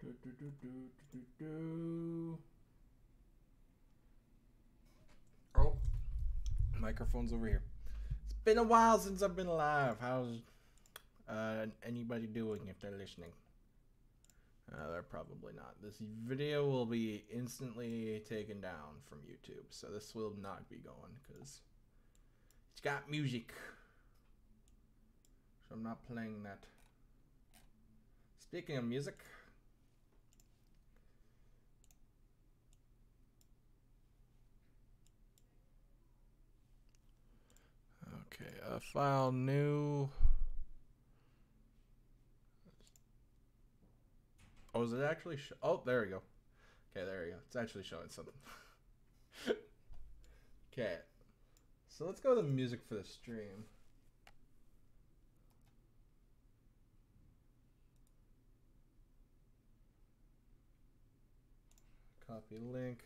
Oh, microphone's over here. It's been a while since I've been live. How's anybody doing if they're listening? They're probably not. This video will be instantly taken down from YouTube, so this will not be going because it's got music. So I'm not playing that. Speaking of music, okay, file new. Oh, is it actually? Oh, there we go. Okay, there we go. It's actually showing something. Okay, so let's go to the music for the stream. Copy link.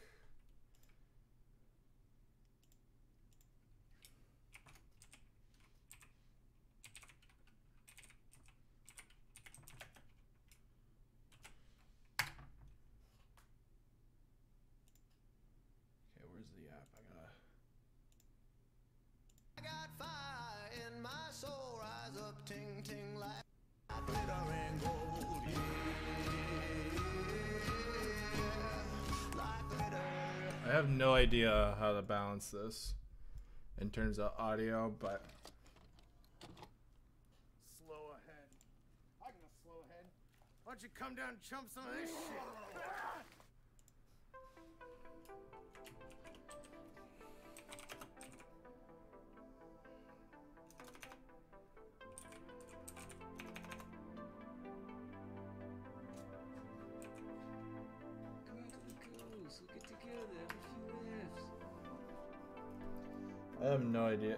Okay, where's the app? I got fire in my soul, rise up, ting ting like glitter and gold, yeah. Like glitter. I have no idea how to balance this in terms of audio, but Slow ahead. I can go slow ahead. Why don't you come down and chump some of this shit? I have no idea.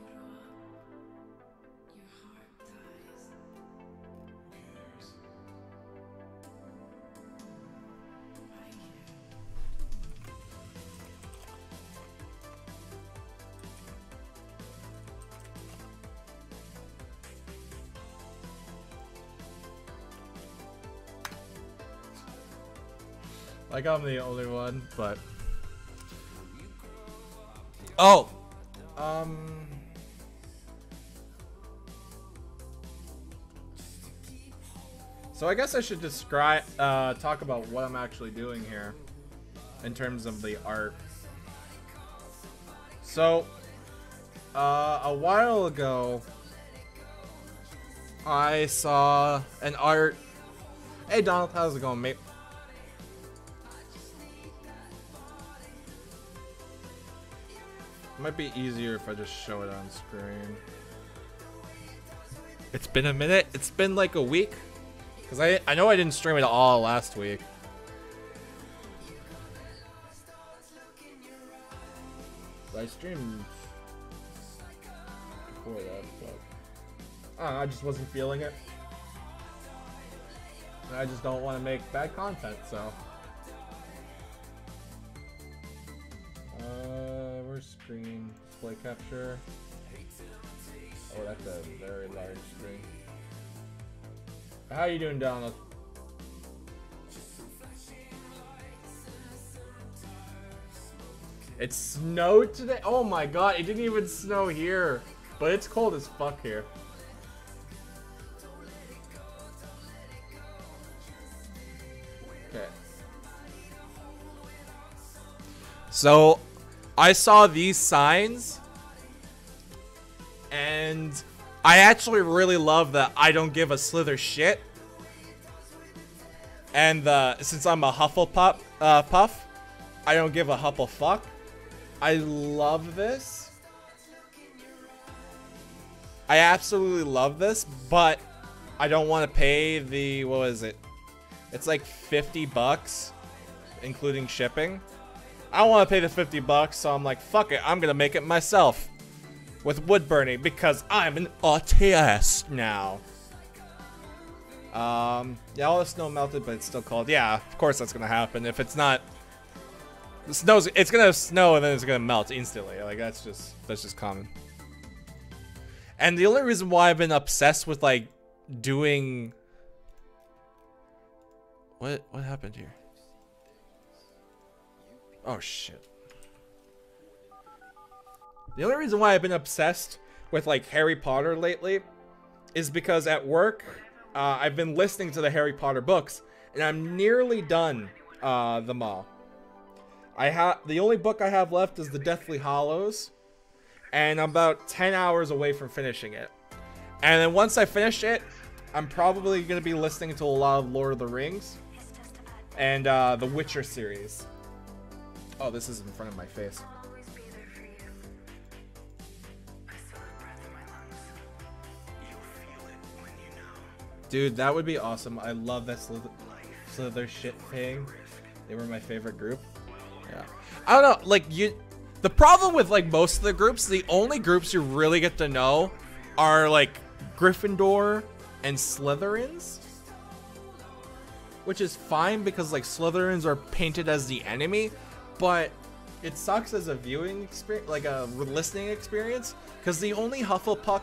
Like I'm the only one, but oh, so I guess I should describe, talk about what I'm actually doing here in terms of the art. So, a while ago, I saw an art. Hey Donald, how's it going, mate? Might be easier if I just show it on screen. It's been a minute. It's been like a week. Because I know I didn't stream it all last week. I streamed before that, but I just wasn't feeling it. And I just don't want to make bad content, so. Where's screen display capture? Oh, that's a very large screen. How you doing, Donald? It snowed today? Oh my god, it didn't even snow here. But it's cold as fuck here. Okay. So, I saw these signs, and I actually really love that I don't give a slither shit. And since I'm a Hufflepuff, Puff, I don't give a Hufflefuck. I love this. I absolutely love this, but I don't want to pay the, what was it? It's like 50 bucks, including shipping. I don't want to pay the 50 bucks, so I'm like, fuck it, I'm gonna make it myself. With wood burning, because I'm an artist now. Yeah, all the snow melted, but it's still cold. Yeah, of course that's gonna happen. If it's not, it's gonna snow and then it's gonna melt instantly. Like that's just common. And the only reason why I've been obsessed with like doing, What happened here? Oh shit. The only reason why I've been obsessed with like Harry Potter lately is because at work I've been listening to the Harry Potter books and I'm nearly done them all. The only book I have left is the Deathly Hallows, and I'm about 10 hours away from finishing it. And then once I finish it, I'm probably going to be listening to a lot of Lord of the Rings and the Witcher series. Oh, this is in front of my face. Dude, that would be awesome. I love that Slither shit thing. They were my favorite group. Yeah. I don't know, like the problem with like most of the groups, the only groups you really get to know are like Gryffindor and Slytherins. Which is fine because like Slytherins are painted as the enemy, but it sucks as a viewing experience, like a listening experience, because the only Hufflepuff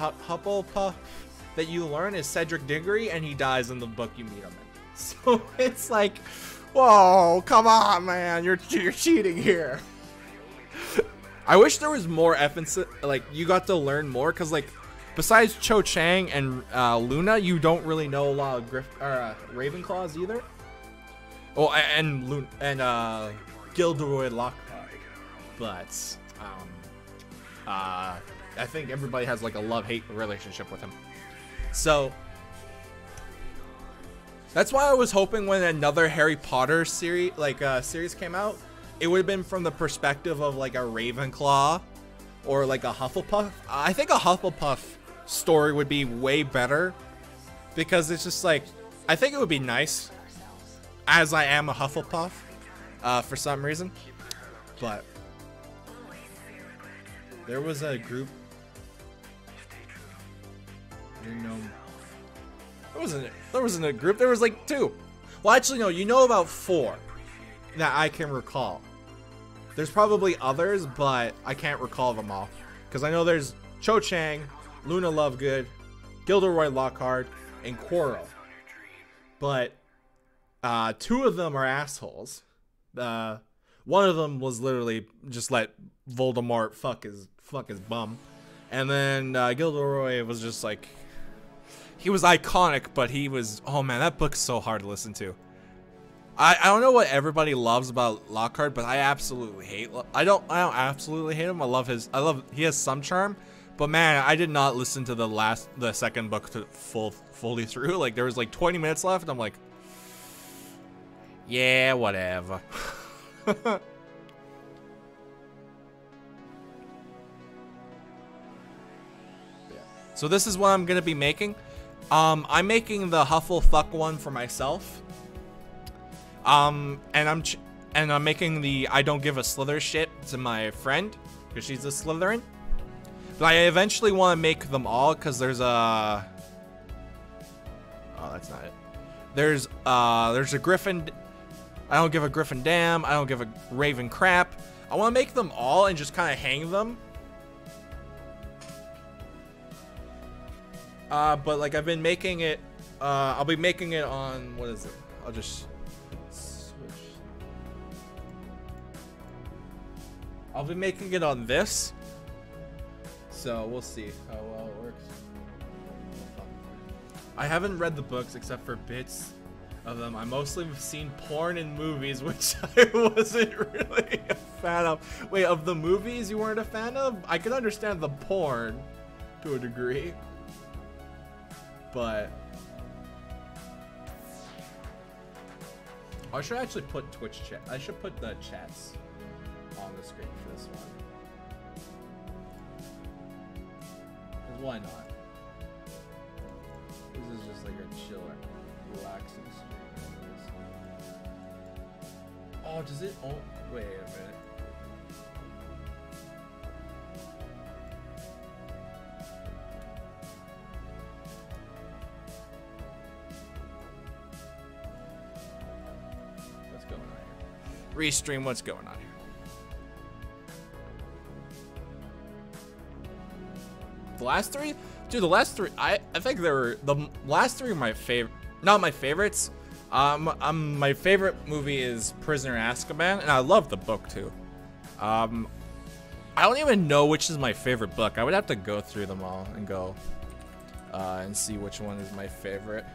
that you learn is Cedric Diggory, and he dies in the book you meet him in. So it's like, whoa, come on, man, you're cheating here. I wish there was more emphasis, like you got to learn more, because like besides Cho Chang and Luna, you don't really know a lot of Ravenclaws either. Oh, and Gilderoy Lockhart, but I think everybody has like a love-hate relationship with him. So that's why I was hoping when another Harry Potter series came out, it would have been from the perspective of like a Ravenclaw or like a Hufflepuff. I think a Hufflepuff story would be way better because it's just like, I think it would be nice as I am a Hufflepuff for some reason, but there was a group. There wasn't a group. There was like 2. Well, actually, no. You know about 4 that I can recall. There's probably others, but I can't recall them all because I know there's Cho Chang, Luna Lovegood, Gilderoy Lockhart, and Quirrell. But 2 of them are assholes. One of them was literally just let Voldemort fuck his bum, and then Gilderoy was just like. He was iconic, but he was, oh man, that book's so hard to listen to. I don't know what everybody loves about Lockhart, but I absolutely hate. I don't absolutely hate him. He has some charm, but man, I did not listen to the second book to fully through. Like there was like 20 minutes left, and I'm like, yeah, whatever. So this is what I'm gonna be making. I'm making the Hufflefuck one for myself. And I'm making the I don't give a slither shit to my friend because she's a Slytherin. But I eventually want to make them all because there's a. Oh, that's not it. There's a Griffin. I don't give a Griffin damn. I don't give a Raven crap. I want to make them all and just kind of hang them. But like I've been making it, I'll be making it on, what is it? I'll just switch. I'll be making it on this. So we'll see how well it works. I haven't read the books except for bits of them. I mostly have seen porn and movies, which I wasn't really a fan of. Wait, of the movies you weren't a fan of? I can understand the porn to a degree. But I should actually put Twitch chat. I should put the chats on the screen for this one. Because why not? This is just like a chill, relaxing stream. Oh, does it? Oh, wait a minute. Restream, what's going on here? The last 3? Dude, the last 3, I think they were, the last 3 are my favorite, not my favorites. My favorite movie is Prisoner Azkaban, and I love the book too. I don't even know which is my favorite book. I would have to go through them all and go and see which one is my favorite.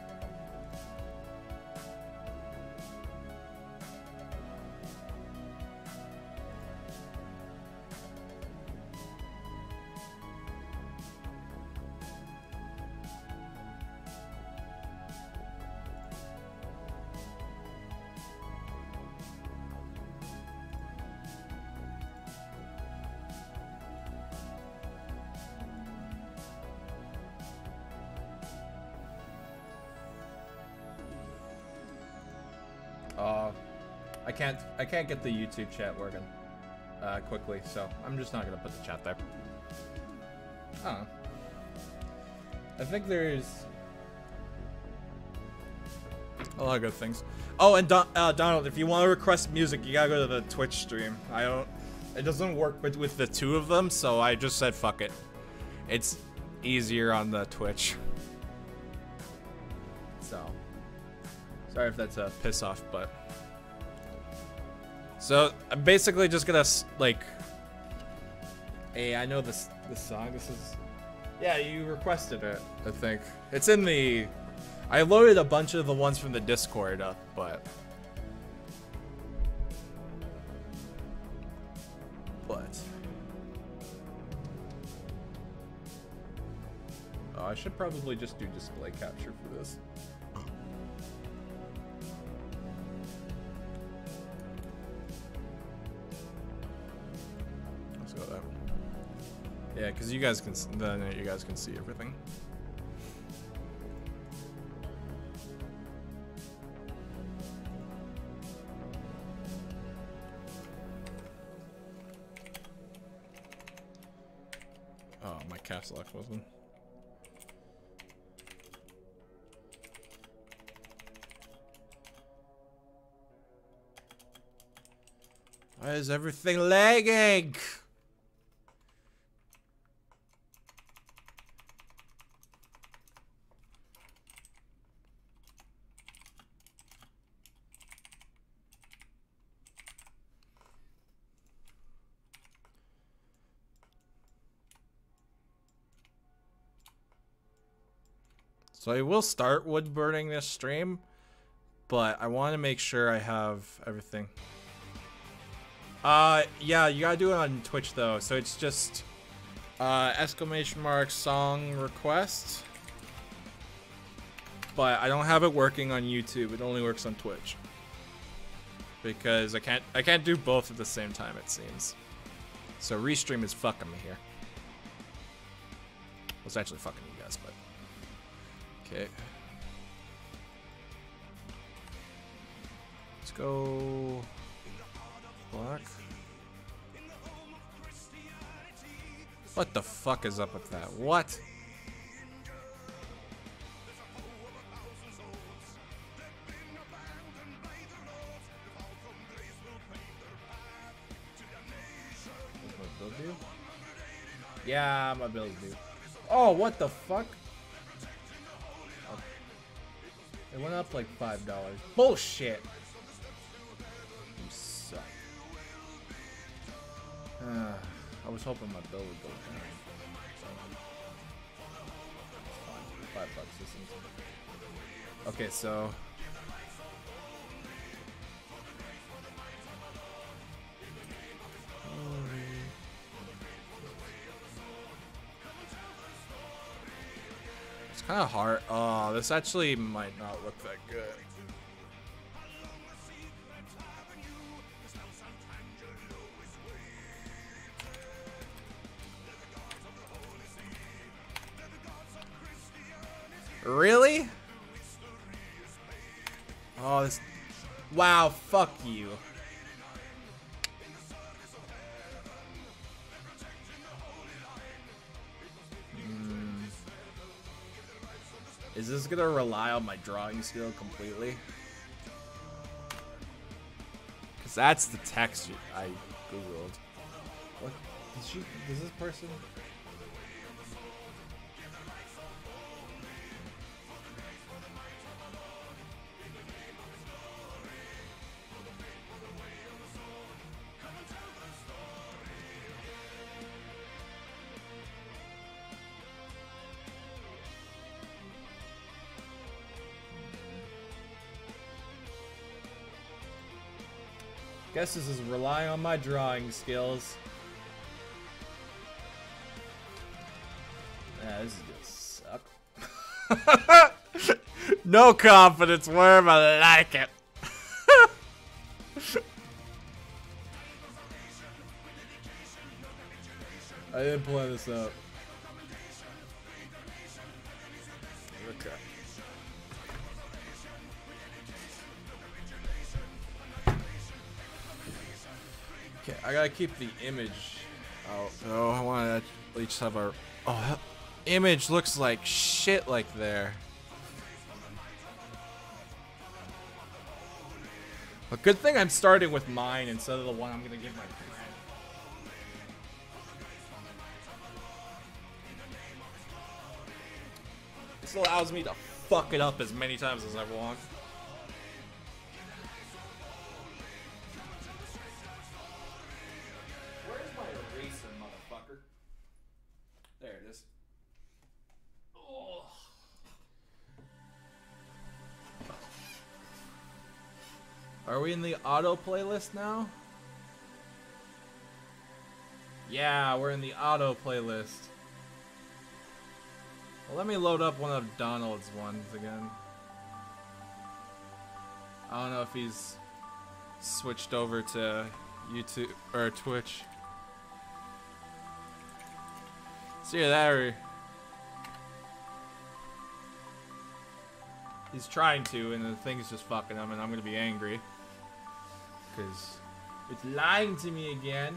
I can't get the YouTube chat working quickly, so I'm just not gonna put the chat there. I think there's a lot of good things. Oh, and Donald, if you want to request music, you gotta go to the Twitch stream. It doesn't work with the two of them, so I just said fuck it. It's easier on the Twitch. So, sorry if that's a piss off, but. So I'm basically just gonna like. Hey, I know this song. This is. Yeah, you requested it. I think it's in the. I loaded a bunch of the ones from the Discord up, but. Oh, I should probably just do display capture for this. Yeah, because you guys can see everything. Oh, my Castle Lock wasn't. Why is everything lagging? So I will start wood burning this stream, but I want to make sure I have everything. Yeah, you gotta do it on Twitch though. So it's just ! song request, but I don't have it working on YouTube. It only works on Twitch because I can't do both at the same time, it seems. So Restream is fucking me here. Well, it's actually fucking you guys, but. Okay. Let's go black. What the fuck is up with that? What? Yeah, my bills due. Oh, what the fuck? It went up like $5. Bullshit. You suck. I was hoping my bill would go down. It's fine. $5 systems. Okay, so. It's kind of hard. Oh, this actually might not look that good. Really? Oh, this. Wow, fuck you. Is this gonna rely on my drawing skill completely? Because that's the text I googled. What? Does this person? Guess this is relying on my drawing skills. Yeah, this is gonna suck. No confidence, worm, I like it. I didn't plan this out. Okay. Okay, I gotta keep the image out. So I want to at least have our image looks like shit like there. A good thing I'm starting with mine instead of the one I'm gonna give my friend. This allows me to fuck it up as many times as I want. Where's my eraser, motherfucker? There it is. Oh. Are we in the auto playlist now? Yeah, we're in the auto playlist. Well, let me load up one of Donald's ones again. I don't know if he's switched over to YouTube or Twitch. See that, or he's trying to, and the thing's just fucking him, and I'm gonna be angry because it's lying to me again.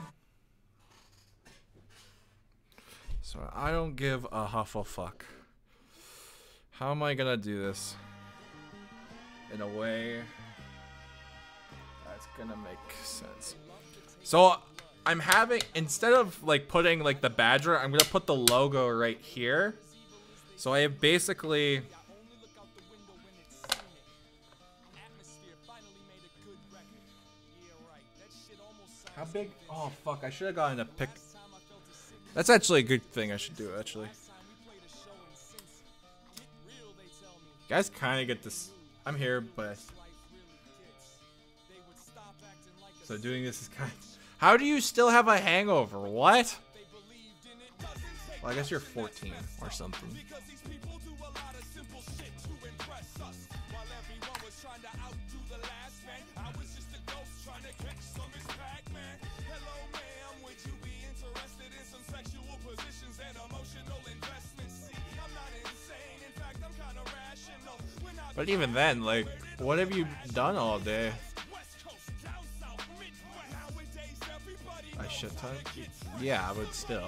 So I don't give a hufflefuck. How am I gonna do this in a way that's gonna make sense? So I'm having, instead of like putting like the badger, I'm gonna put the logo right here. So I have basically how big? Oh fuck, I should have gotten a pic. That's actually a good thing. I should do, actually. You guys kind of get this. I'm here, but so doing this is kind of. How do you still have a hangover? What? Well, I guess you're 14 or something. But even then, like, what have you done all day? I shit ton? Yeah, but still.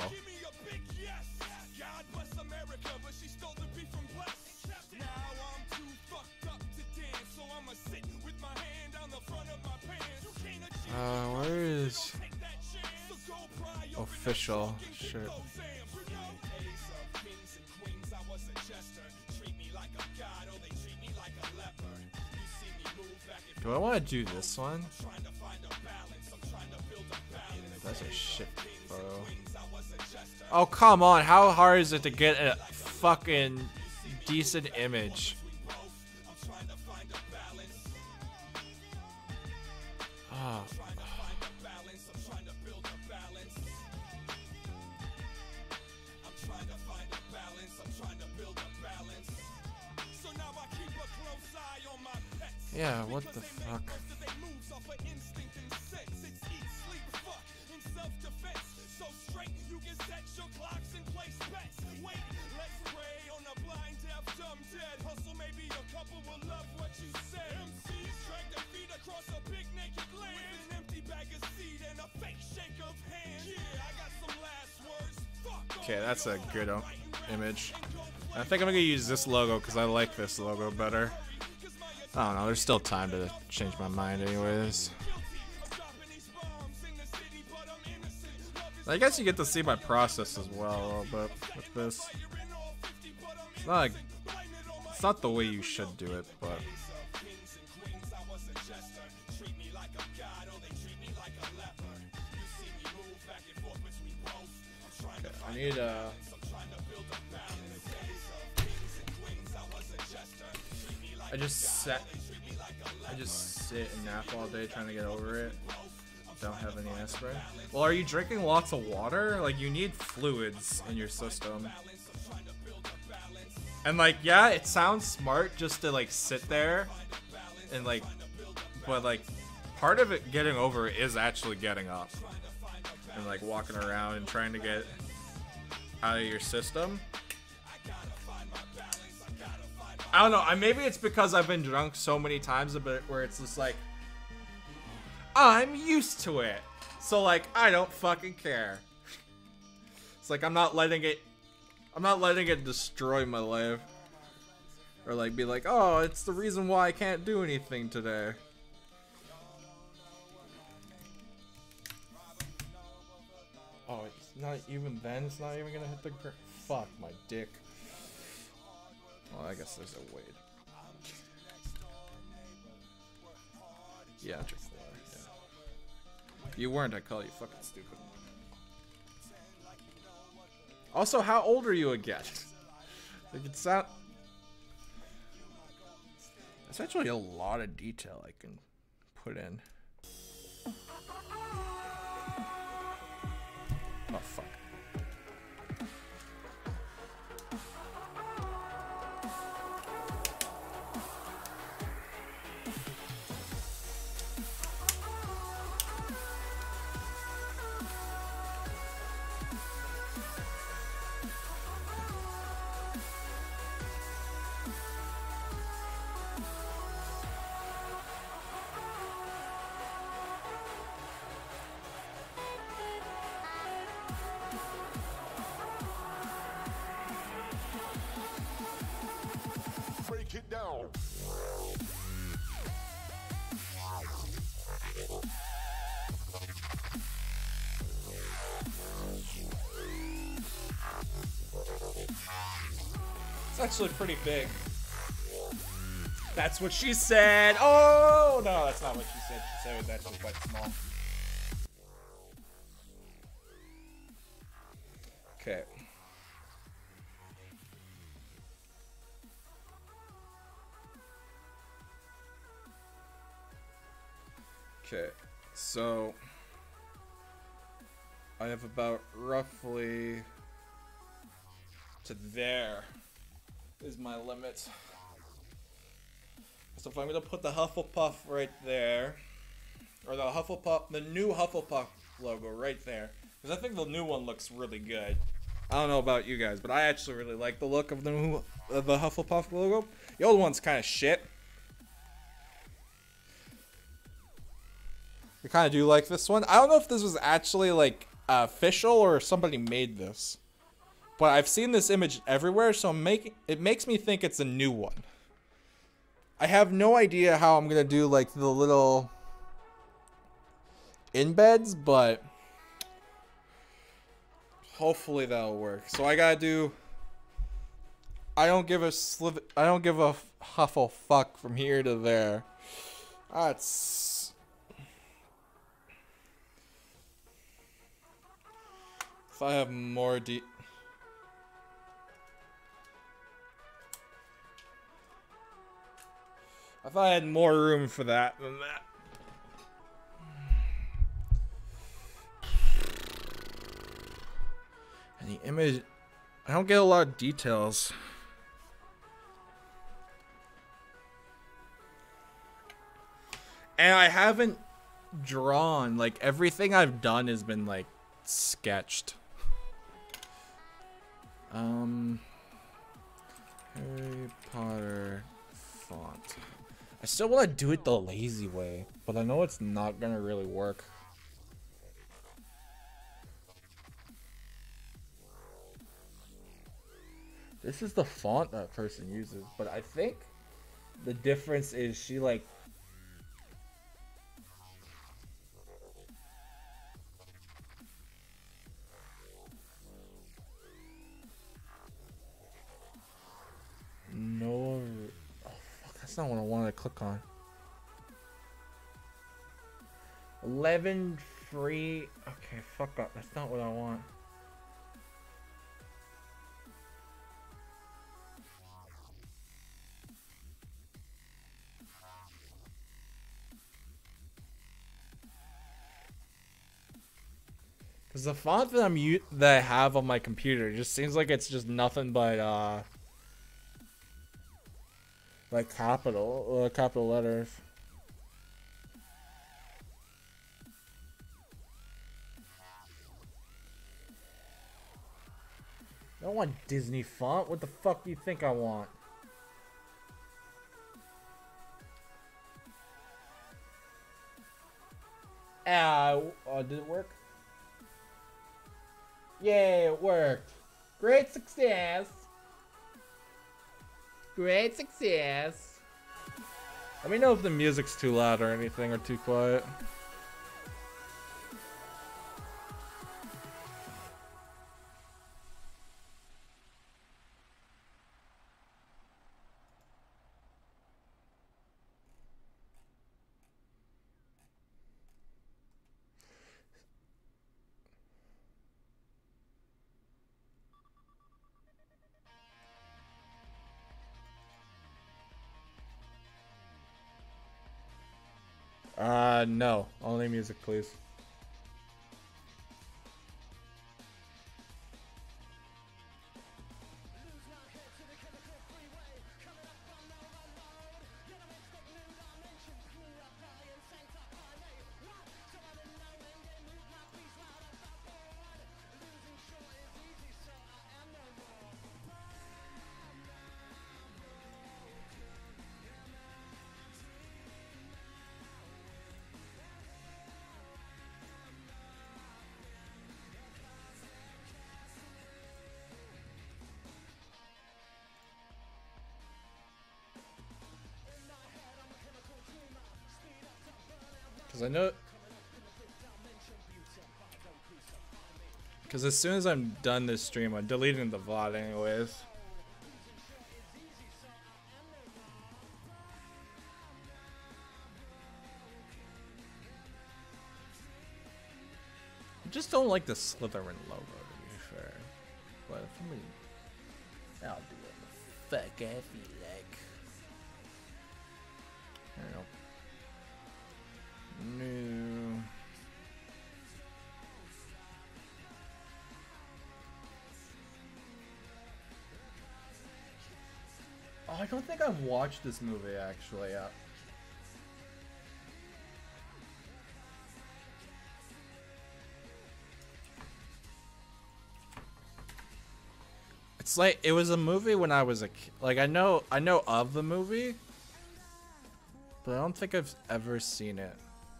Where is official shit? Do I want to do this one? That's a shit photo. Oh, come on. How hard is it to get a fucking decent image? Oh. Yeah, what the fuck? Okay, that's a good image. I think I'm gonna use this logo because I like this logo better. I don't know, there's still time to change my mind anyways. I guess you get to see my process as well a little bit with this. It's not like, it's not the way you should do it, but okay, I need I just sit and nap all day trying to get over it. don't have any aspirin. Well, are you drinking lots of water? Like, you need fluids in your system. And like, yeah, it sounds smart just to like sit there and like, but like, part of it getting over it is actually getting up and like walking around and trying to get out of your system. I don't know. Maybe it's because I've been drunk so many times a bit where it's just like, I'm used to it. So like, I don't fucking care. It's like, I'm not letting it destroy my life. Or like be like, oh, it's the reason why I can't do anything today. Oh, it's not even then. It's not even gonna hit the ground. Fuck my dick. Well, I guess there's a way. Yeah, just yeah. You weren't. I call you fucking stupid. Also, how old are you again? Like, it's not. That's actually a lot of detail I can put in. Oh, fuck. Break it down. It's actually pretty big. That's what she said. Oh, no, that's not what she said. She said it was actually quite small. Okay. Okay, so I have about roughly to there is my limit. So if I'm gonna put the Hufflepuff right there, or the new Hufflepuff logo right there, because I think the new one looks really good. I don't know about you guys, but I actually really like the look of the Hufflepuff logo. The old one's kind of shit. I kind of do like this one. I don't know if this was actually like official or somebody made this, but I've seen this image everywhere, so it makes me think it's a new one. I have no idea how I'm gonna do like the little embeds, but hopefully that'll work. So I gotta do. I don't give a huffle fuck from here to there. That's. If I have more if I had more room for that than that. And the image, I don't get a lot of details. And I haven't drawn, like everything I've done has been like sketched. Harry Potter font. I still want to do it the lazy way, but I know it's not gonna really work. This is the font that person uses, but I think the difference is she like no. Oh fuck, that's not what I wanted to click on. 11 free. Okay, fuck up. That's not what I want. Cause the font that that I have on my computer just seems like it's just nothing but like capital letters. I don't want Disney font. What the fuck do you think I want? Did it work? Yay, it worked. Great success. Great success. Let me know if the music's too loud or anything or too quiet. No. Only music, please. Because I know... Because as soon as I'm done this stream, I'm deleting the VOD anyways. I just don't like the Slytherin logo, to be fair. But if I'm gonna... I'll do it the fuck I feel like. There we go. New. Oh, I don't think I've watched this movie actually yet. It's like it was a movie when I was a kid. Like I know of the movie, but I don't think I've ever seen it.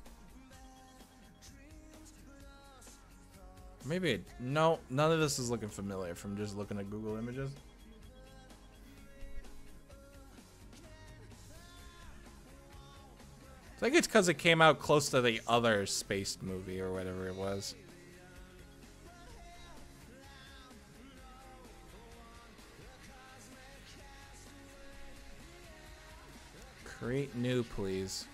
Maybe no, none of this is looking familiar from just looking at Google Images. I think it's because it came out close to the other spaced movie or whatever it was. Create new, please.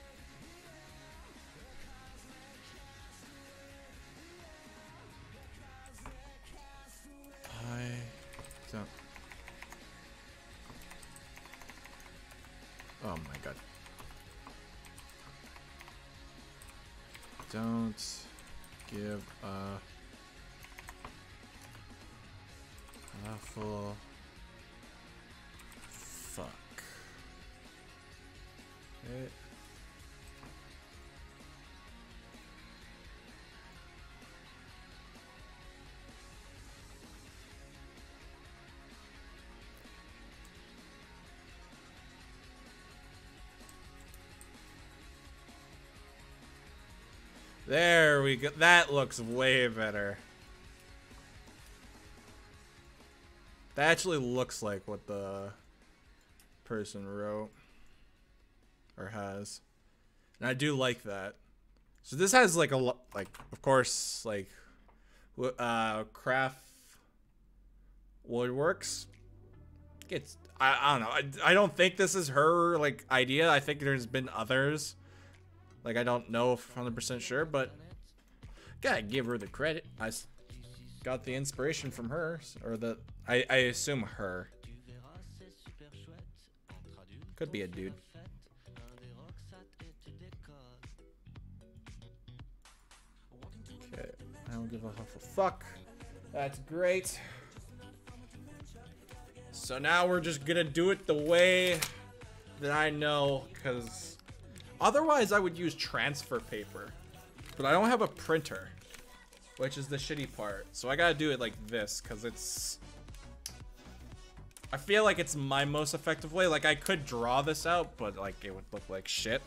I don't. Oh my god. Don't give a full fuck. Okay. There we go. That looks way better. That actually looks like what the person wrote or has, and I do like that. So this has like a like, of course, like craft woodworks. It's I don't know. I don't think this is her like idea. I think there's been others. Like, I don't know if 100% sure, but gotta give her the credit. I got the inspiration from her, or I assume her. Could be a dude. Okay, I don't give a fuck. That's great. So now we're just gonna do it the way that I know, because otherwise I would use transfer paper. But I don't have a printer, which is the shitty part. So I gotta do it like this, because it's... I feel like it's my most effective way. Like, I could draw this out, but like it would look like shit.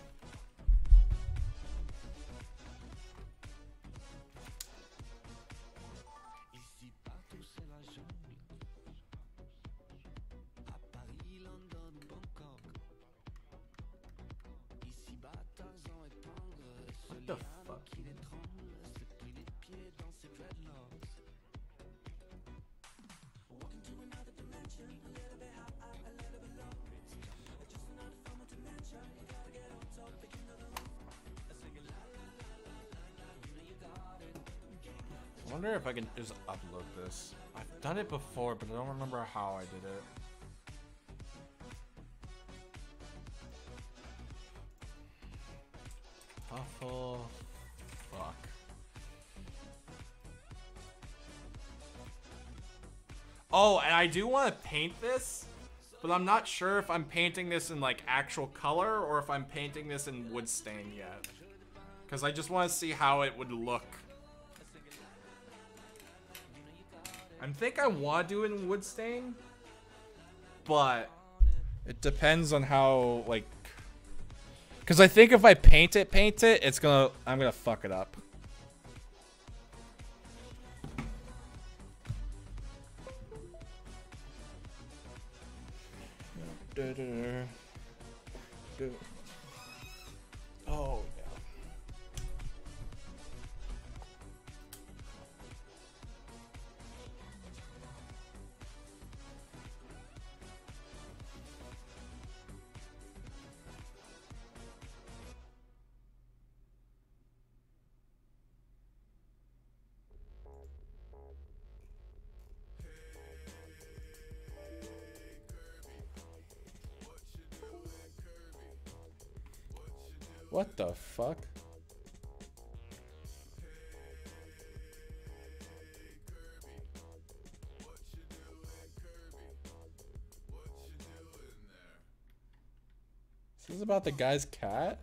What the fuck? I wonder if I can just upload this. I've done it before, but I don't remember how I did it. Awful. Fuck. Oh, and I do want to paint this, but I'm not sure if I'm painting this in like actual color or if I'm painting this in wood stain yet. Because I just want to see how it would look. I think I want to do it in wood stain, but it depends on how, like, because I think if I paint it, I'm gonna fuck it up. Oh, yeah. What the fuck? This is about the guy's cat?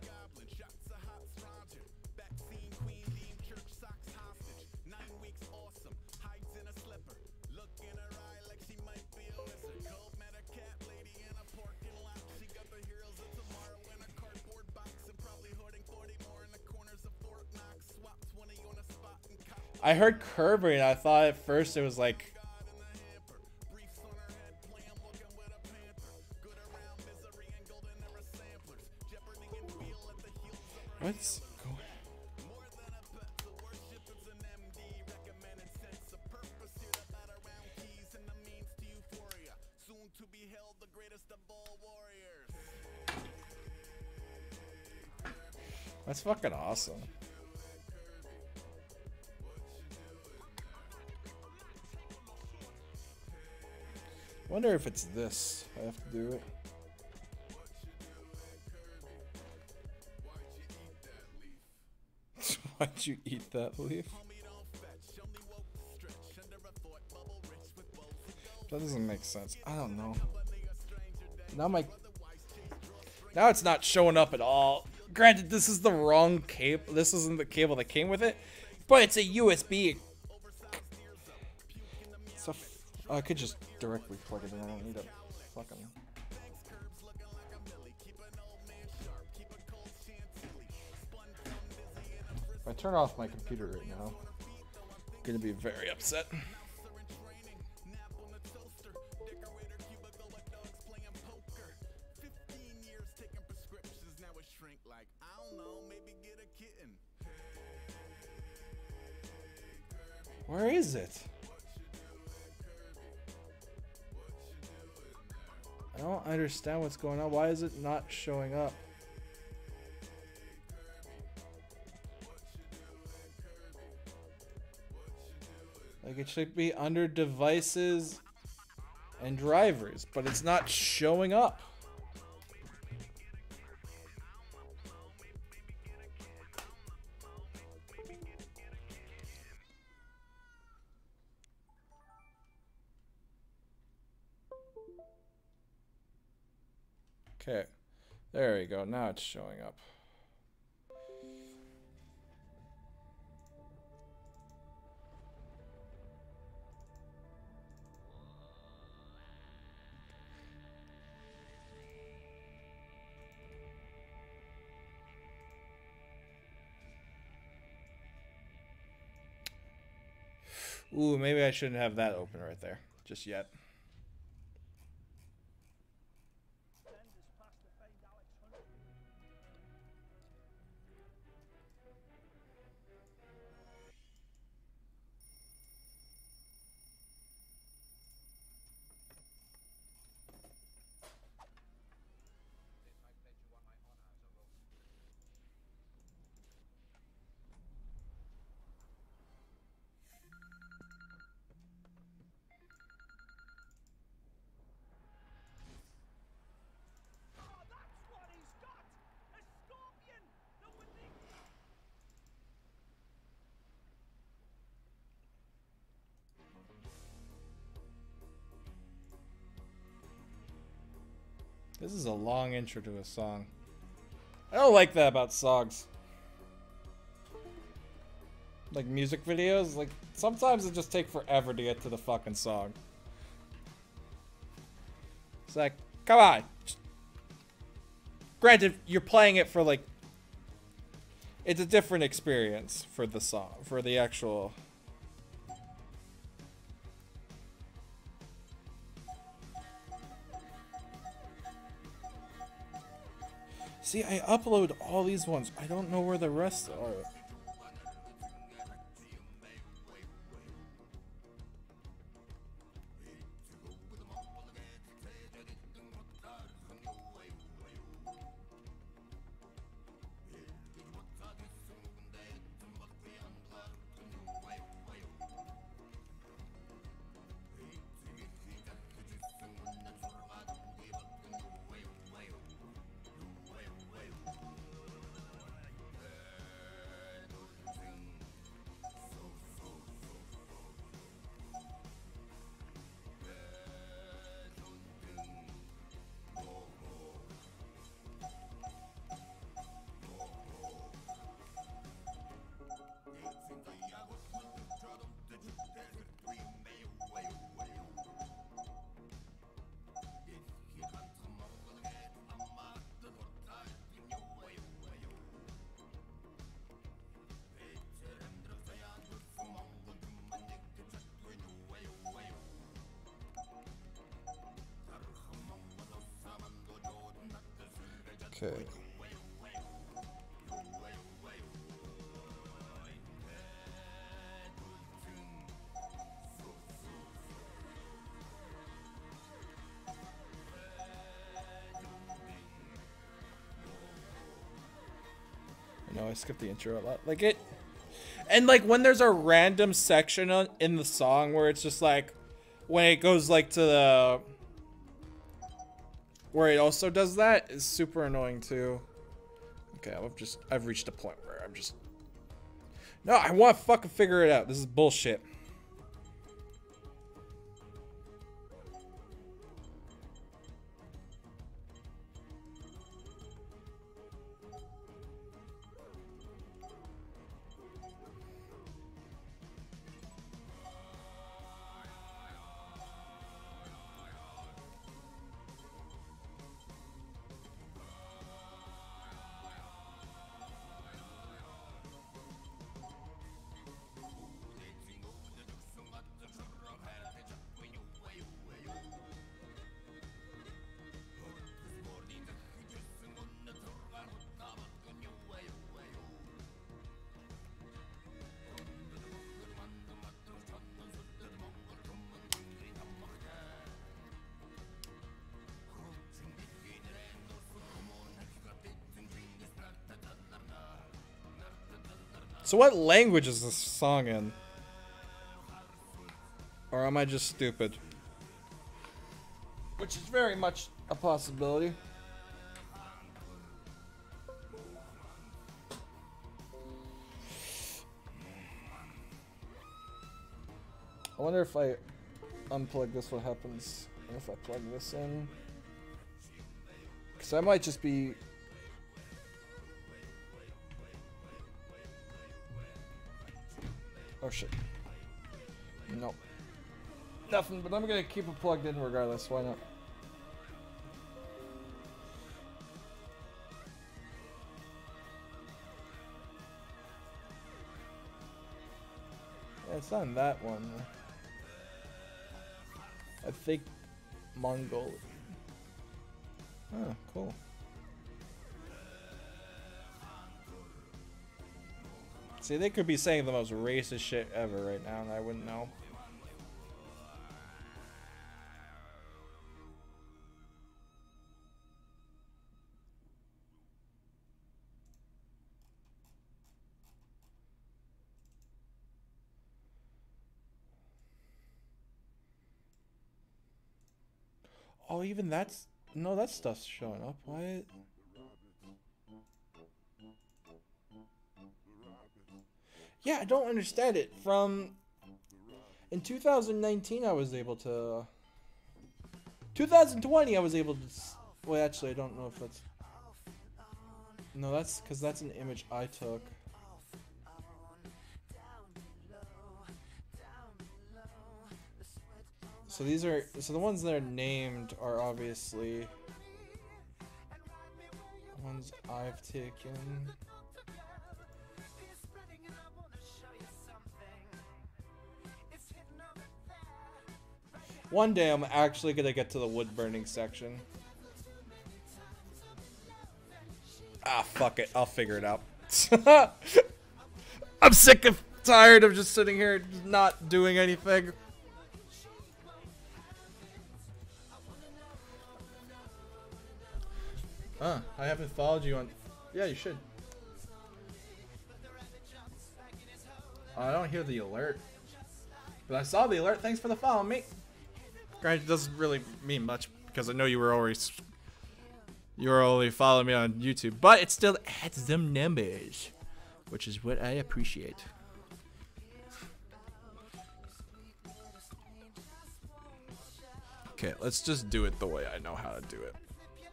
I heard Kirby and I thought at first it was like... What's going on? That's fucking awesome. Wonder if it's this. I have to do it. Why'd you eat that leaf? That doesn't make sense. I don't know. Now it's not showing up at all. Granted, this is the wrong cable. This isn't the cable that came with it, but it's a USB. So I could just directly plug it in. I don't need a fucking... If I turn off my computer right now, I'm gonna be very upset. Where is it? I don't understand what's going on. Why is it not showing up? Like, it should be under devices and drivers, but it's not showing up. Okay. There we go. Now it's showing up. Ooh, maybe I shouldn't have that open right there just yet. This is a long intro to a song. I don't like that about songs. Like music videos, like sometimes it just take forever to get to the fucking song. It's like, come on. Granted, you're playing it for like, it's a different experience for the song, for the actual. See, I upload all these ones. I don't know where the rest are. Okay. I know I skipped the intro a lot. Like it, and like when there's a random section in the song where it's just like, when it goes like to the, where it also does that is super annoying too. Okay, I've reached a point where I'm just, no, I want to fucking figure it out. This is bullshit. So what language is this song in? Or am I just stupid? Which is very much a possibility. I wonder if I unplug this, what happens. And if I plug this in. Because I might just be... Oh shit. Nope. Nothing, but I'm gonna keep it plugged in regardless. Why not? Yeah, it's not in that one. I think Mongol. Oh, cool. See, they could be saying the most racist shit ever right now, and I wouldn't know. Oh, even that's... No, that stuff's showing up. Why? Yeah, I don't understand it. From... In 2019, I was able to... 2020, I was able to... Well, actually, I don't know if that's... No, that's... Because that's an image I took. So these are... So the ones that are named are obviously... The ones I've taken... One day I'm actually gonna get to the wood burning section. Ah, fuck it. I'll figure it out. I'm sick of tired of just sitting here not doing anything. I haven't followed you on... Yeah, you should. I don't hear the alert. But I saw the alert. Thanks for the follow, mate. Granted, it doesn't really mean much because I know you were always... You were only following me on YouTube. But it still adds them numbers. Which is what I appreciate. Okay, let's just do it the way I know how to do it.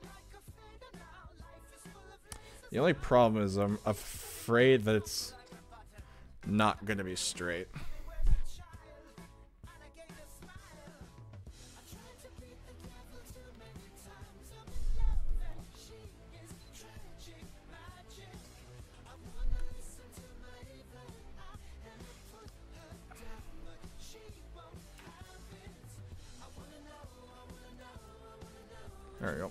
The only problem is I'm afraid that it's not gonna be straight. There we go.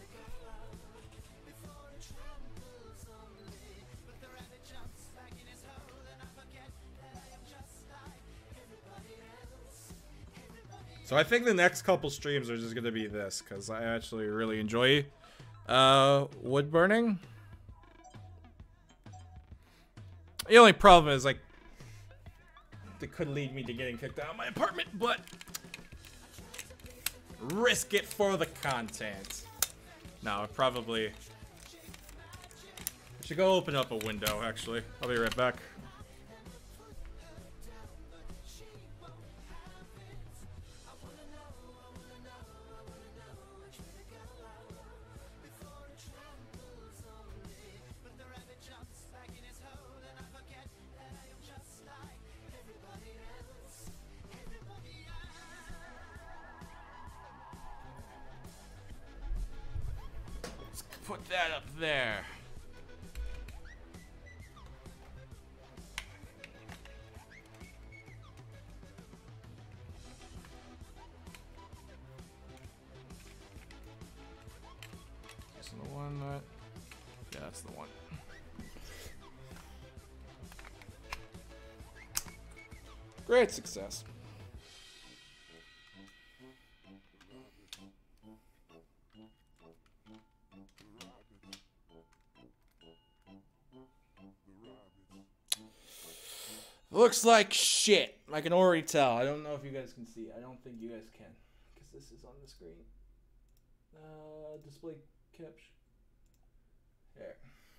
So I think the next couple streams are just gonna be this, because I actually really enjoy wood burning. The only problem is, like, it could lead me to getting kicked out of my apartment, but risk it for the content. No, I probably should go open up a window, actually. I'll be right back. Put that up there. Is the one that... Yeah, that's the one. Great success. Looks like shit. I can already tell. I don't know if you guys can see. I don't think you guys can. Because this is on the screen. Display caption. There.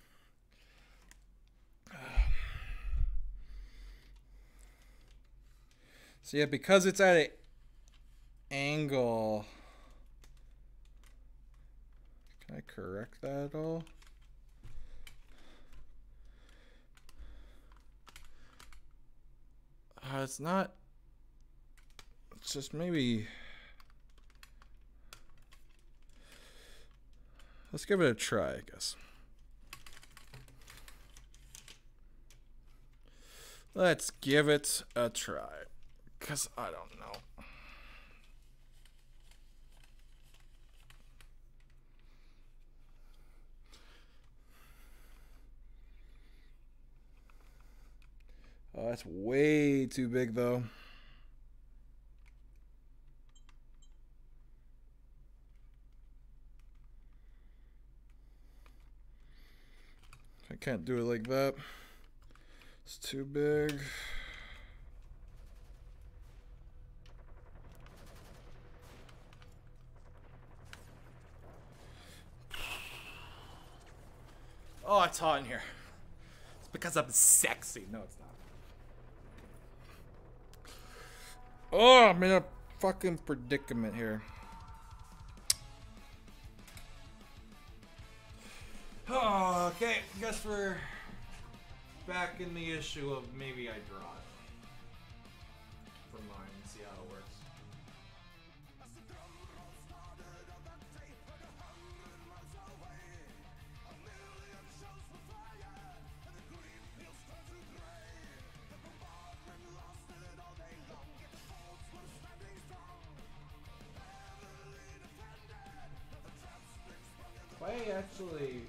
So yeah, because it's at an angle. Can I correct that at all? It's not. It's just maybe. Let's give it a try, I guess. Let's give it a try. Because I don't know. Oh, that's way too big, though. I can't do it like that. It's too big. Oh, it's hot in here. It's because I'm sexy. No, it's not. Oh, I'm in a fucking predicament here. Oh, okay. I guess we're back in the issue of maybe I draw it for mine and see how it works. I actually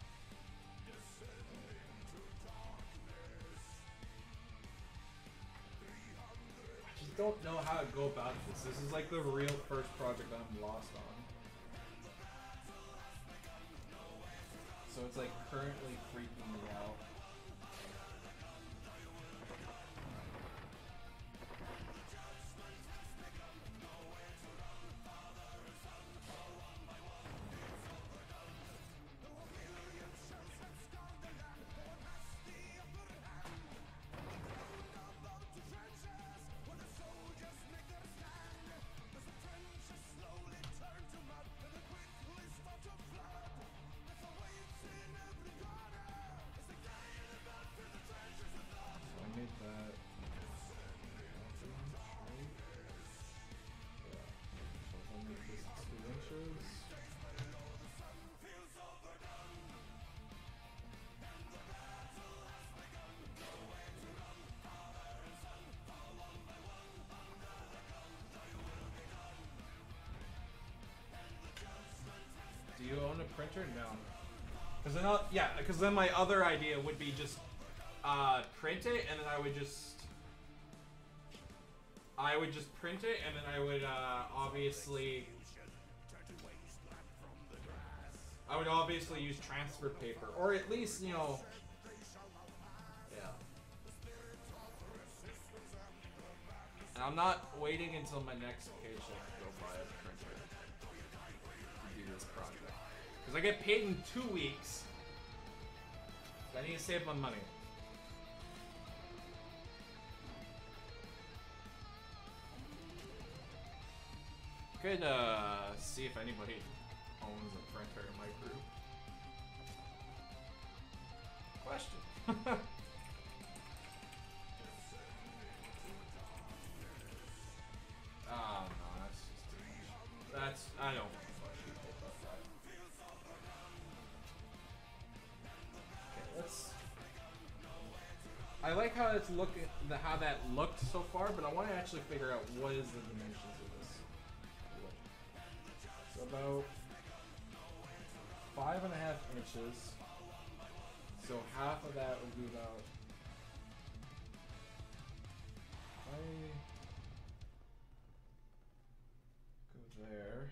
just don't know how to go about this. This is like the real first project I'm lost on. So it's like currently freaking me out. Do you own a printer? No. Because then, yeah, because then my other idea would be just print it, and then I would just print it, and then I would obviously use transfer paper, or at least, you know, yeah. And I'm not waiting until my next paycheck to go buy a printer to do this project. Because I get paid in 2 weeks. So I need to save my money. Could see if anybody owns a printer in my group. Question. Oh no, that's just too much. That's, I don't want to fuck people about that. Okay, let's. I like how it's looking, how that looked so far, but I want to actually figure out what is the dimensions of this. So about 5.5 inches. So half of that would be about. Go there.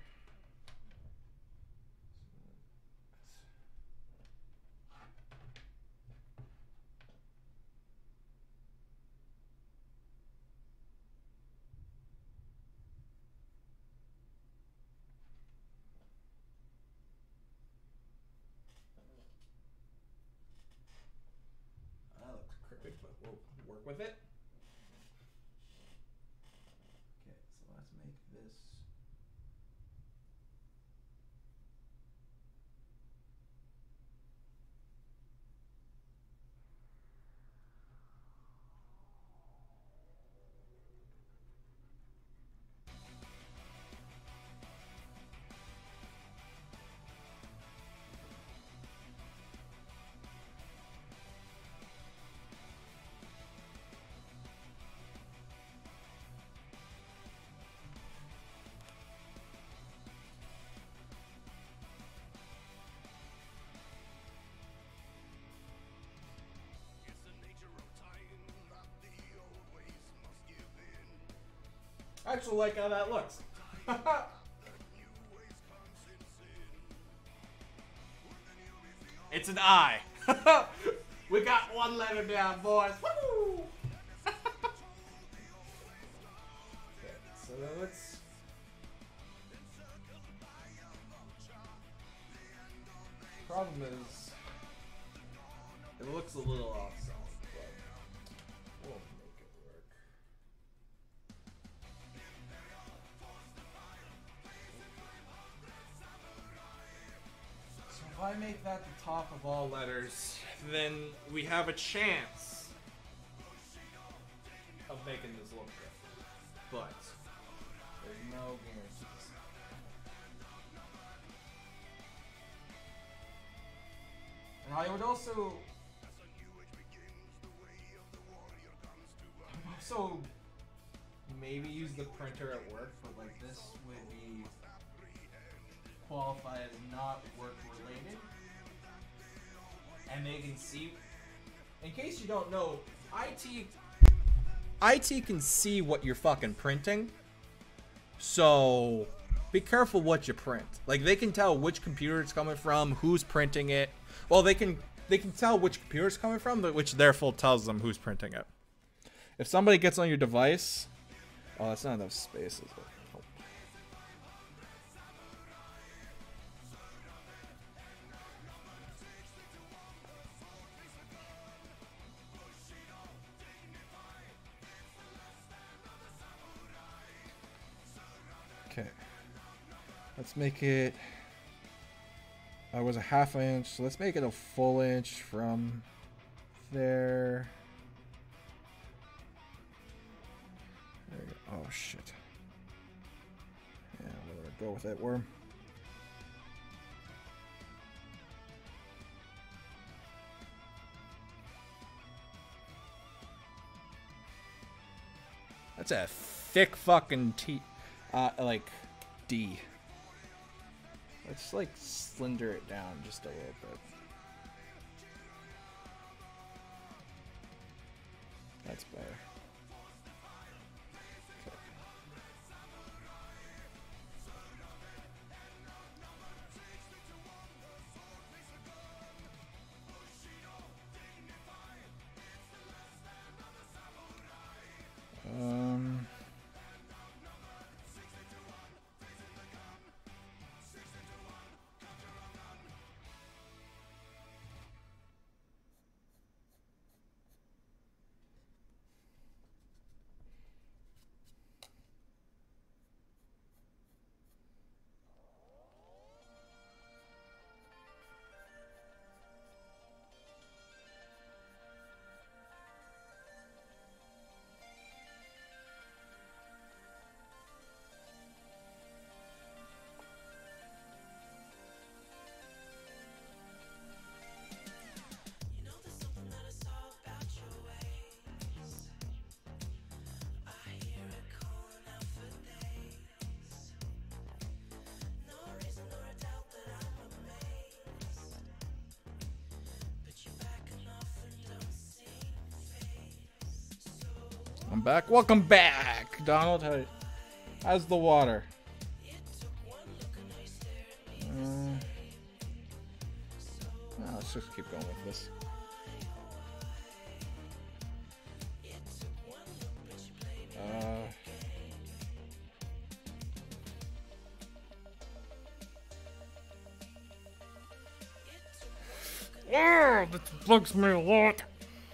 That looks crooked, but we'll work with it. Okay, so let's make this. I actually like how that looks. It's an I. We got one letter down, boys. Woo! Okay, so let's. Problem is, it looks a little off center, but we'll make it work. So if I make that the top of all letters, then we have a chance of making this look good. But there's no guarantees. And I would also maybe use the printer at work, but like this would be qualified as not work related. And they can see, in case you don't know, IT can see what you're fucking printing. So be careful what you print. Like they can tell which computer it's coming from, who's printing it. Well, they can tell which computer it's coming from, which therefore tells them who's printing it. If somebody gets on your device, oh, that's not enough space, is it? Nope. Okay. Let's make it. I was a ½ inch, so let's make it a full inch from there. There we go. Oh shit. Yeah, we're gonna go with that worm. That's a thick fucking like D. Let's like slender it down just a little bit. That's better. I'm back. Welcome back, Donald. How's the water? Let's just keep going with this. That bugs me a lot.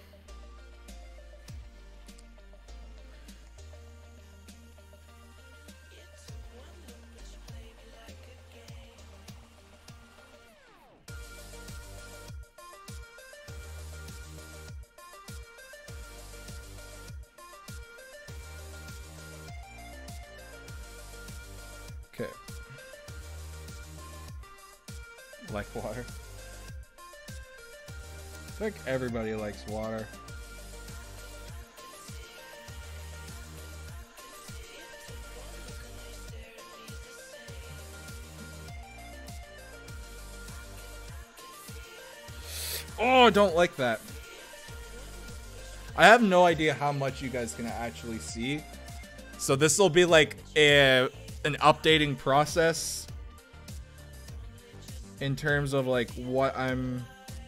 Okay. Like water. I think everybody likes water. Oh, I don't like that. I have no idea how much you guys can actually see, So this will be like an updating process in terms of like what I'm.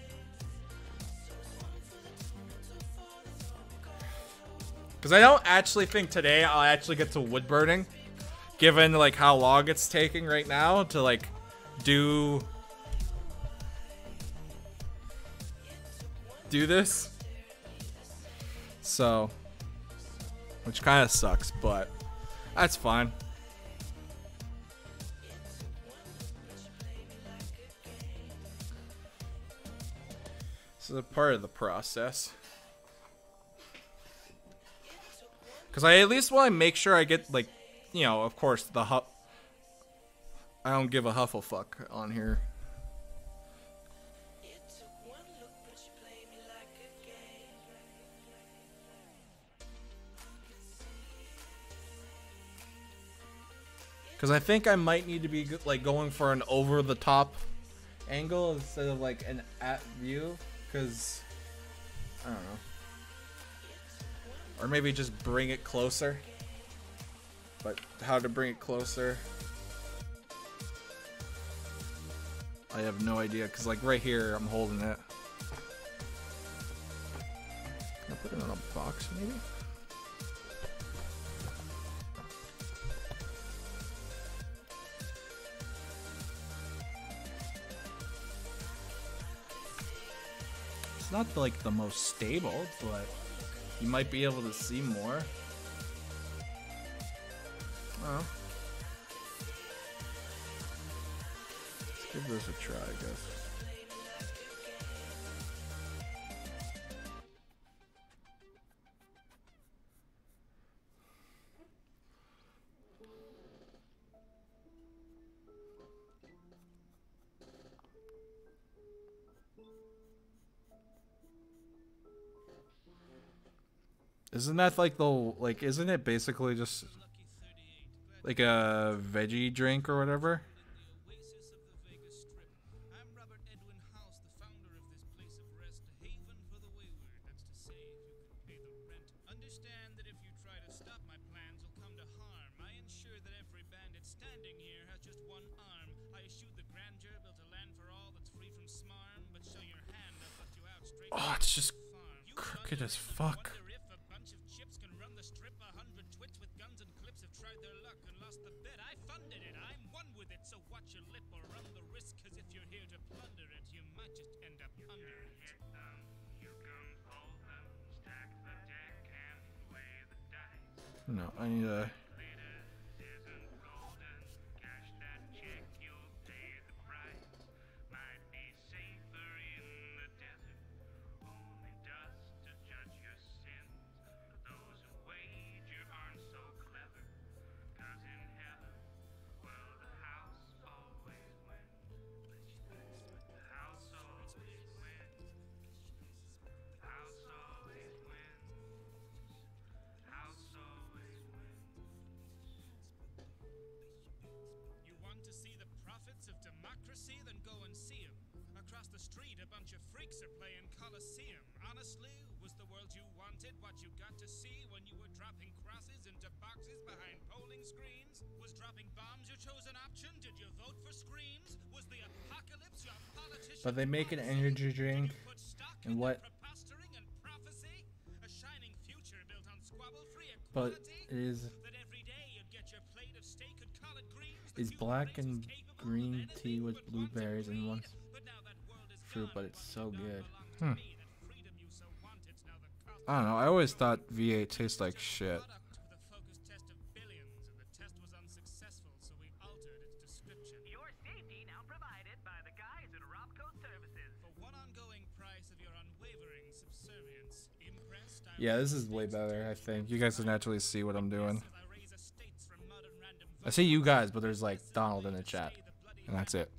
Because I don't actually think today I'll actually get to wood burning, given like how long it's taking right now to like do this. So, which kind of sucks, but that's fine. This is a part of the process. Because I at least want to make sure I get, like, you know, of course, I don't give a hufflefuck on here. Because I think I might need to be, like, going for an over-the-top angle instead of, like, an at view. Because, I don't know. Or maybe just bring it closer. But how to bring it closer, I have no idea. Because, like, right here, I'm holding it. Can I put it in a box, maybe? It's not, like, the most stable, but you might be able to see more. Oh. Let's give this a try, I guess. Isn't that like isn't it basically just like a veggie drink or whatever? I'm Robert Edwin House, the founder of this place of rest, a haven for the wayward. That's to say, if you could pay the rent. Understand that if you try to stop my plans, you'll come to harm. I ensure that every bandit standing here has just one arm. I eschew the grandeur, built a land for all that's free from smarm. But show your hand, I'll bust you out straight. Oh, it's just crooked as fuck. No, I need a. Then go and see him. Across the street, a bunch of freaks are playing Coliseum. Honestly, was the world you wanted what you got to see when you were dropping crosses into boxes behind polling screens? Was dropping bombs your chosen option? Did you vote for screams? Was the apocalypse your politician? But they make an energy drink, and what? A shining future built on squabble-free equality. But it is. That every day you'd get your plate of steak and collard greens. Is black and green tea with blueberries and one fruit, but it's so good. I don't know. I always thought V8 tastes like shit. Your safety now provided by the guys at Robco Services. For one ongoing price of your unwavering subservience. Impressed? Yeah, this is way better, I think. You guys can actually see what I'm doing. I see you guys, but there's like Donald in the chat. And that's it.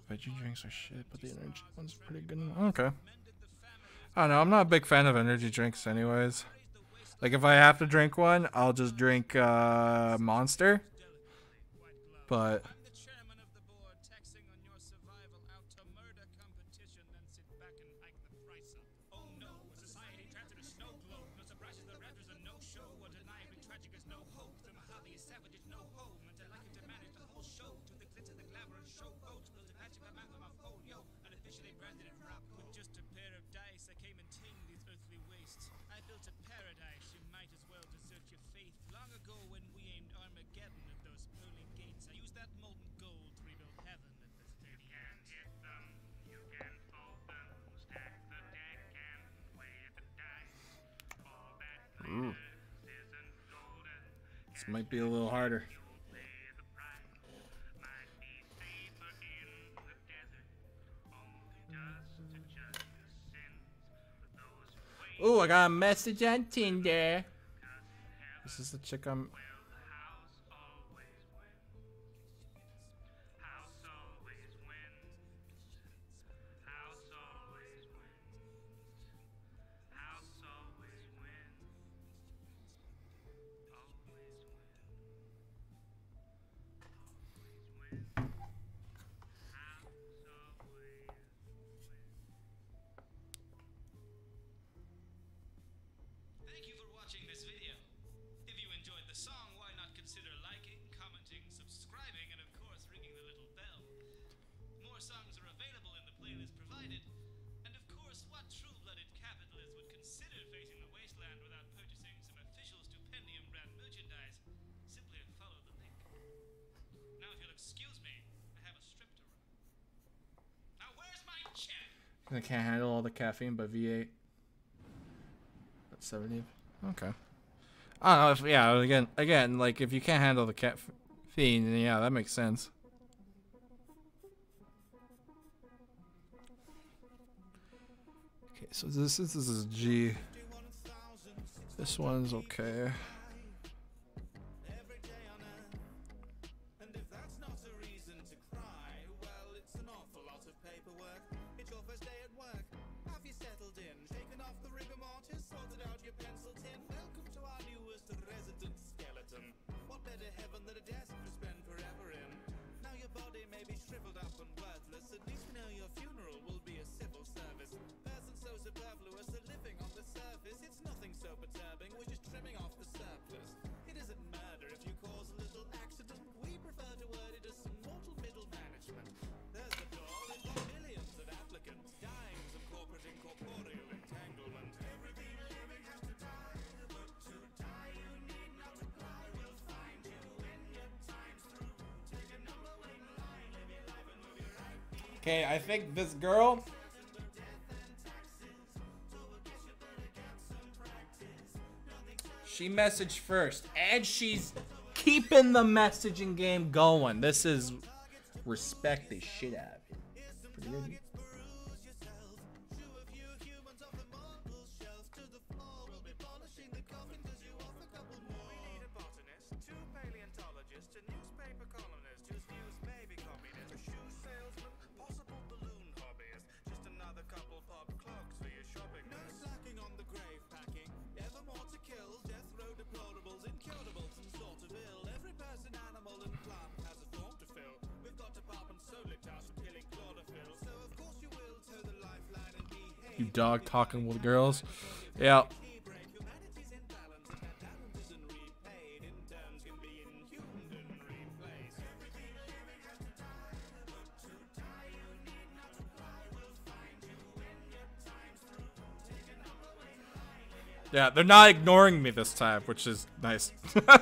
veggie drinks are shit, but the energy one's pretty good. Okay. I don't know. I'm not a big fan of energy drinks, anyways. Like if I have to drink one, I'll just drink Monster. But I'm the chairman of the board, taxing on your survival out to murder competition, then sit back and hike the price up. Oh no, a society trapped in a snow globe. No surprises, the Raptors are no show. Undeniably tragic is no hope. The Mojave is savage, it's no home. And I like to manage the whole show. To the glitz and the glamour and show boats. Built a magic amount of my folio. Unofficially branded it rock. With just a pair of dice, I came and tamed these earthly wastes. I built a paradise, you might as well desert your faith. Long ago when we aimed Armageddon at those pearly gates, I used that molten gold to rebuild heaven at the sturdy gates. You can hit them, you can fold them, stack the deck and weigh the dice. All that ooh, isn't golden. this might be a little harder. You'll pay the price. Might be safer in the desert. Only dust to judge the sins of those who wait. Ooh, I got a message on Tinder. This is the chick I'm. House always wins. House always wins. House always wins. House always wins. Always wins. Always wins. House always wins. Thank you for watching this video. If you enjoyed the song, why not consider liking, commenting, subscribing, and of course ringing the little bell. More songs are available in the playlist provided. And of course, what true-blooded capitalist would consider facing the wasteland without purchasing some official Stupendium brand merchandise? Simply follow the link. Now if you'll excuse me, I have a strip to run. Now where's my check? I can't handle all the caffeine, but V8. That's 70. Okay. I don't know if, yeah, again, like if you can't handle the caffeine, then yeah, that makes sense. Okay, so this is G. This one's okay. Every day on earth. And if that's not a reason to cry, well, it's an awful lot of paperwork. It's your first day at work. Have you settled in? Shaken off the rigor mortis? Sorted out your pencil tin? Welcome to our newest resident skeleton. What better heaven than a desk to spend forever in? Now your body may be shriveled up and worthless. At least we know your funeral will be a civil service. Person so superfluous, a living on the surface. It's nothing so perturbing, we're just trimming off the surplus. It isn't murder if you cause a little accident. We prefer to word it as some mortal middle management. There's the door, they've got millions of applicants. Dying some corporate incorporeal entanglement. Everything living has to die, but to die you need not apply. We'll find you when your time's through. Take a number, wait in line, live your life and move your right. Okay, I think this girl. She messaged first, and she's keeping the messaging game going. This is respect the shit out of it. Pretty good. You dog talking with girls. Yeah. Yeah, they're not ignoring me this time, which is nice.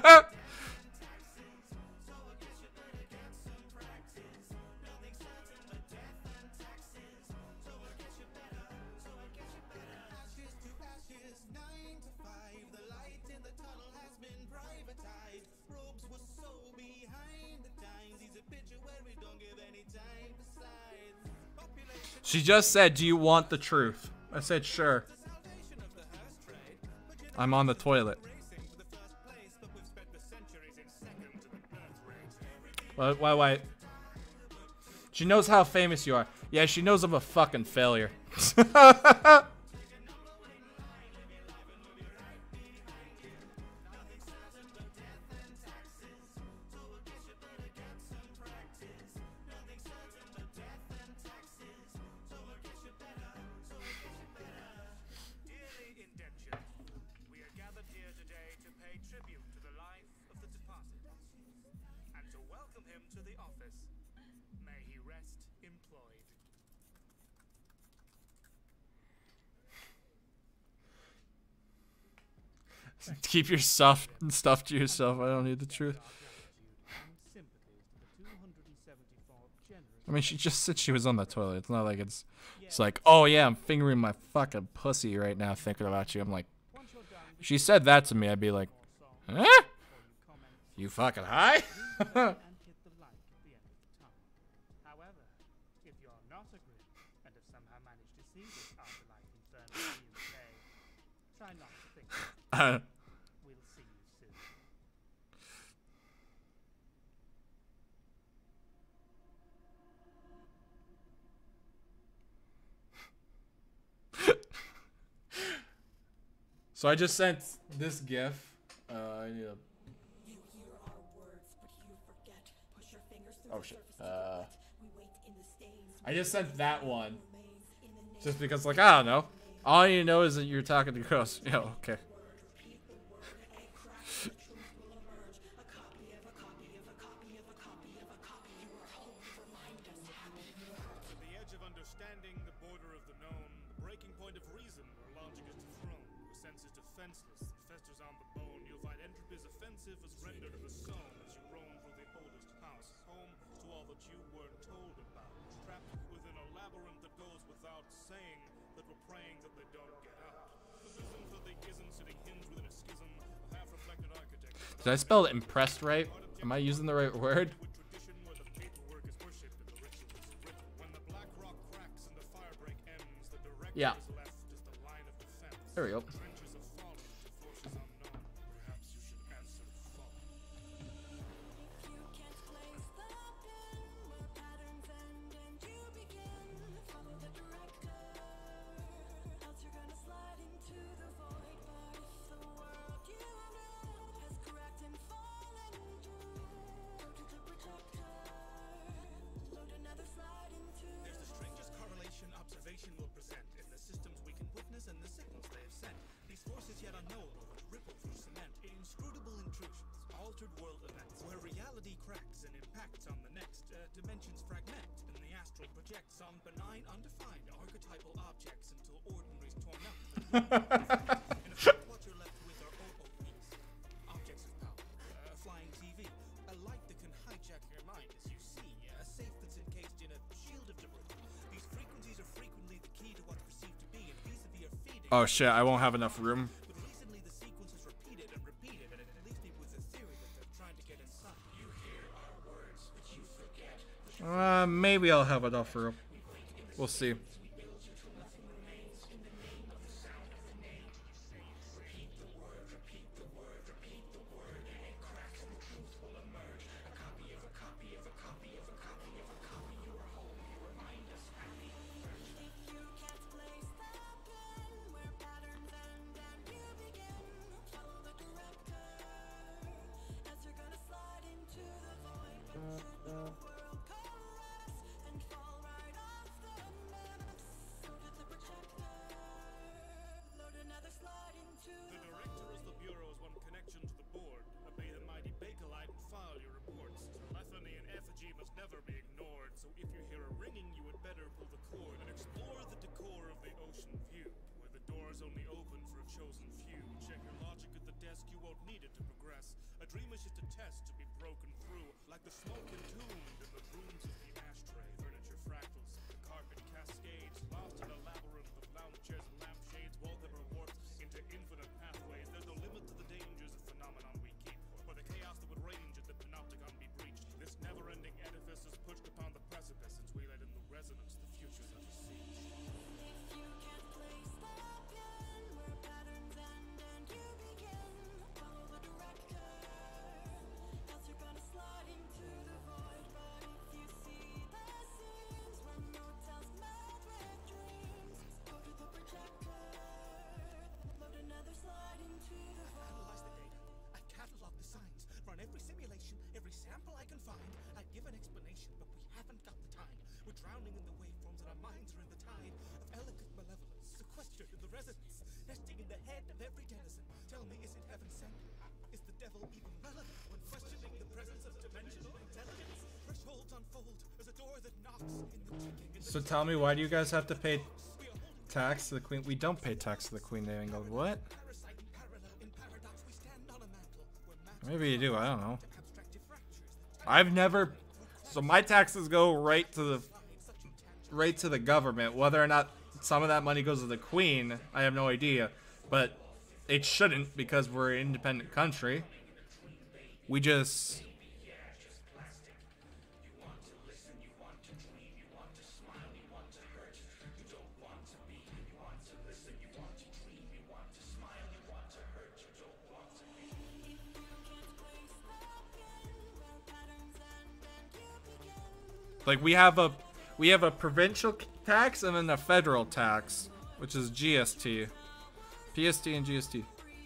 She just said, "Do you want the truth?" I said, "Sure." I'm on the toilet. Why? She knows how famous you are. Yeah, she knows I'm a fucking failure. Dearly indentured, we are gathered here today to pay tribute to the life of the departed, and to welcome him to the office. May he rest employed. Keep your stuff to yourself. I don't need the truth. I mean, she just said she was on the toilet. It's not like it's like, oh yeah, I'm fingering my fucking pussy right now thinking about you. I'm like, if she said that to me, I'd be like, huh? You fucking high? However, if you are not a grip and have somehow managed to see this afterlife infernal in the UK, try not to think. We'll see you soon. So I just sent this GIF. I need a. You hear our words, but you forget. Push your fingers through Oh the shit. surface of the grit. We wait in the stains. I just sent that one. Remains in the name Just because, like, I don't know. All you know is that you're talking to girls. Yo, okay. repeat the word. A crack, the truth will emerge. A copy of a copy of a copy of a copy of a copy. You are home. Remind us how it hurt. The edge of understanding, the border of the known, the breaking point of reason, where logic is dethroned, where sense is defenseless, and festers on the bone. You'll find entropy as offensive as rendered in the sown as you roam through the oldest house, home to all that you weren't told about, trapped within a labyrinth that goes without saying, that we're praying that they don't get out. The vision for the isn't sitting hinged within a schism of half-reflected architecture. Did I spell impressed right? Am I using the right word? With tradition where the paperwork is worshipped and the ritual is written. When the black rock cracks and the firebreak ends, the direction Yeah. is left as the line of defense. There we go. Trenches have fallen to forces unknown. Perhaps you should answer fall. You can't place the pin where patterns end and you begin. Follow the director, else you're gonna slide into the void. But if the world you knew has cracked and fallen through, go to the projector, load another slide into There's the strangest correlation observation will present in the systems we can witness and the signals they have sent. These forces yet unknowable which ripple through cement, inscrutable intrusions, altered world events, where reality cracks and impacts on the next. Dimensions fragment and the astral projects on benign, undefined archetypal objects until ordinary's torn up. In effect, what you're left with are OOPs, objects of power, a flying TV, a light that can hijack your mind as you see, a safe that's encased in a shield of debris. These frequencies are frequently the key to what's perceived to be, and vis-a-vis are feeding. Oh shit, I won't have enough room. But recently the sequence is repeated and repeated, and it leaves me with a theory that they're trying to get inside. You hear our words, but you forget. Maybe I'll have enough room. We'll see. You can't place the pin where patterns end and you begin. Follow the director, as you're gonna slide into the void. But should the world collapse and fall right off the maps, so did the projector. Load another slide into The director is the bureau's one connection to the board. Obey the mighty Bakelite and file your reports. Telephony and effigy must never be ignored, so if you hear a ringing, you would better pull the cord and explore the decor of the ocean view, where the doors only open for a chosen few. Check your logic at the desk, you won't need it to progress. A dream is just a test to be broken through, like the smoke entombed in the rooms of the ashtray. Furniture fractals, the carpet cascades, lost in a labyrinth of lounge chairs and lampshades, wallpaper warps into infinite pathways. There's no limit to the dangers of phenomenon we keep, or the chaos that would range at the panopticon be breached. This never-ending edifice is pushed upon the precipice since we let in the resonance, the future's under siege. You can't place the pin where patterns end and you begin. Follow the director, else you're gonna slide into the void. But if you see the an explanation, but we haven't got the time. We're drowning in the waveforms and our minds are in the tide of elegant malevolence, sequestered in the resonance, nesting in the head of every denizen. Tell me, is it heaven sent? Is the devil even relevant when questioning the presence of dimensional intelligence? Thresholds unfold as a door that knocks in the ticking. So tell me, why do you guys have to pay tax to the queen? We don't pay tax to the queen. They go, what? Parasite and parallel in paradox, we stand on a mantle where matter Maybe you do. I don't know. abstractive fractures. I've never. So my taxes go right to the government. Whether or not some of that money goes to the queen, I have no idea. But it shouldn't, because we're an independent country. We just. Like we have a provincial tax and then a federal tax, which is GST, PST and GST.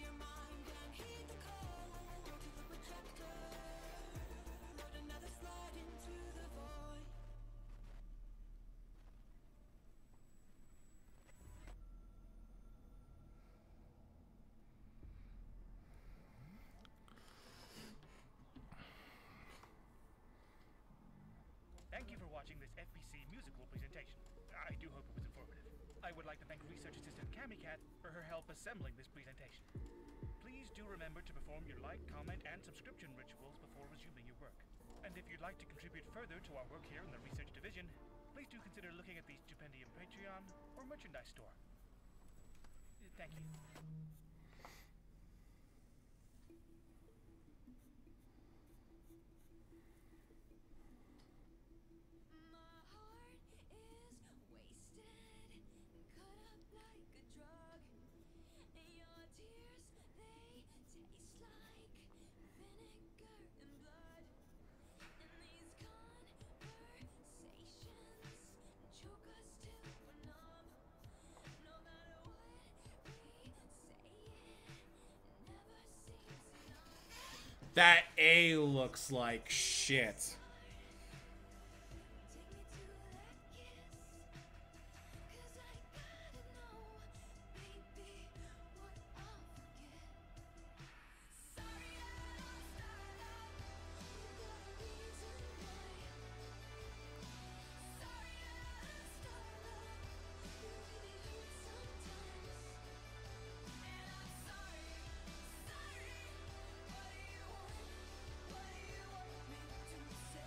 Thank you for watching this FBC musical presentation. I do hope it was informative. I would like to thank research assistant Cammy Cat for her help assembling this presentation. Please do remember to perform your like, comment, and subscription rituals before resuming your work. And if you'd like to contribute further to our work here in the research division, please do consider looking at the Stupendium Patreon or merchandise store. Thank you. My heart is wasted, cut up like a drug. And your tears, they taste like vinegar and blood. And these conversations choke us till we're numb. No matter what we say, it never seems enough. That A looks like shit. Take me to that kiss, 'cause I gotta know, baby, what I'll forget. Sorry I lost our love, you got a reason why. Sorry I lost our love, you really hurt sometimes. And I'm sorry, what do you want? What do you want me to say?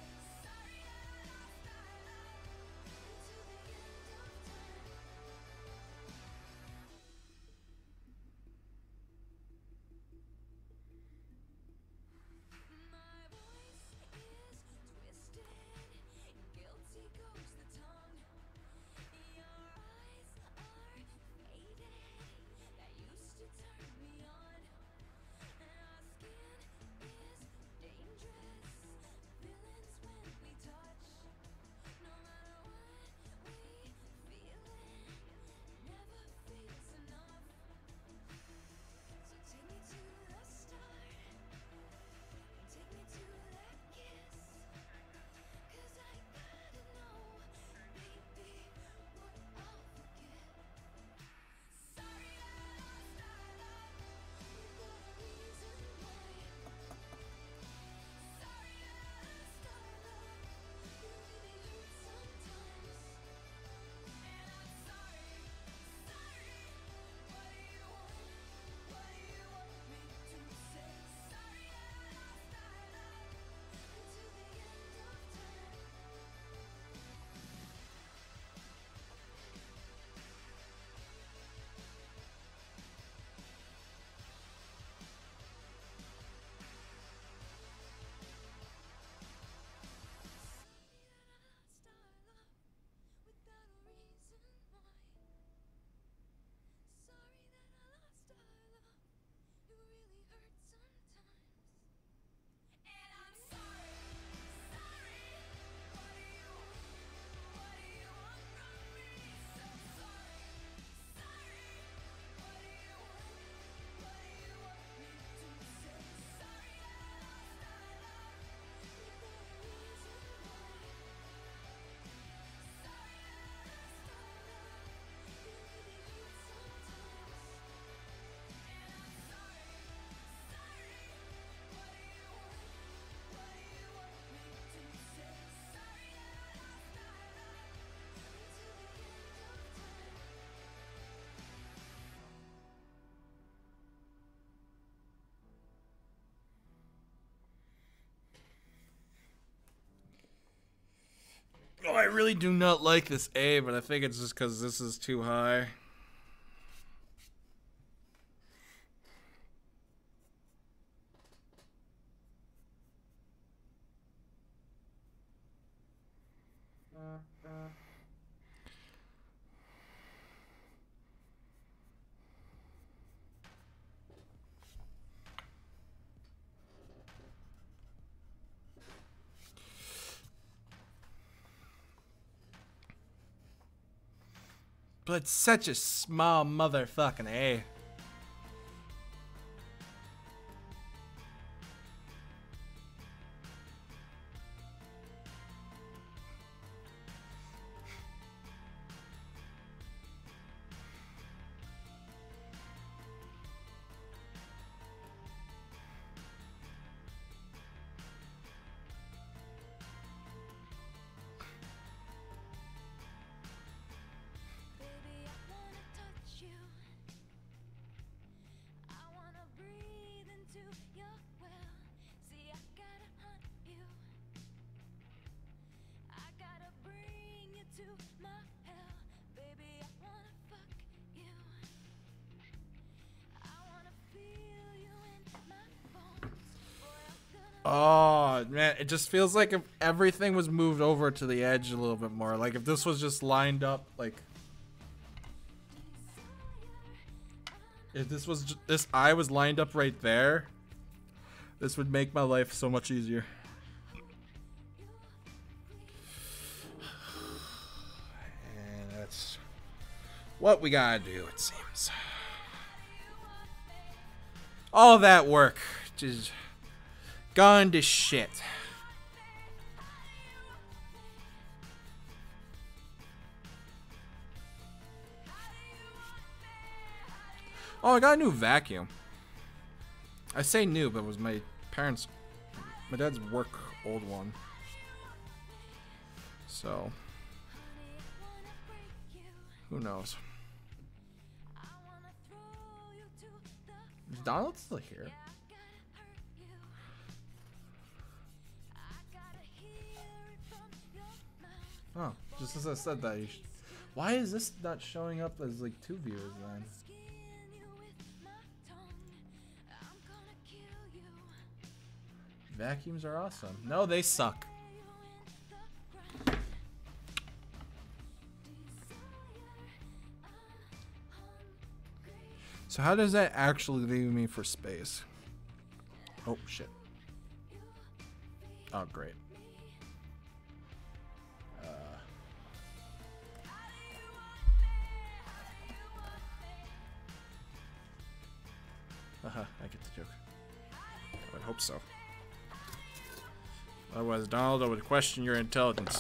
really do not like this A, but I think it's just because this is too high. But it's such a small motherfucking A. Baby, I wanna touch you. I wanna breathe into your well. See, I gotta hunt you. I gotta bring you to my hell. Baby, I wanna fuck you. I wanna feel you in my bones. Boy, I'm gonna Oh, man, it just feels like if everything was moved over to the edge a little bit more. Like if this was just lined up, like if this was this eye was lined up right there, this would make my life so much easier. And that's what we gotta do, it seems. All that work just gone to shit. Oh, I got a new vacuum. I say new, but it was my parents' my dad's work old one. So, who knows? Is Donald still here? Oh, just as I said that, you should... Why is this not showing up as like 2 viewers then? Vacuums are awesome. No, they suck. So how does that actually leave me for space? Oh, shit. Oh, great. I get the joke. I would hope so. Otherwise, Donald, I would question your intelligence.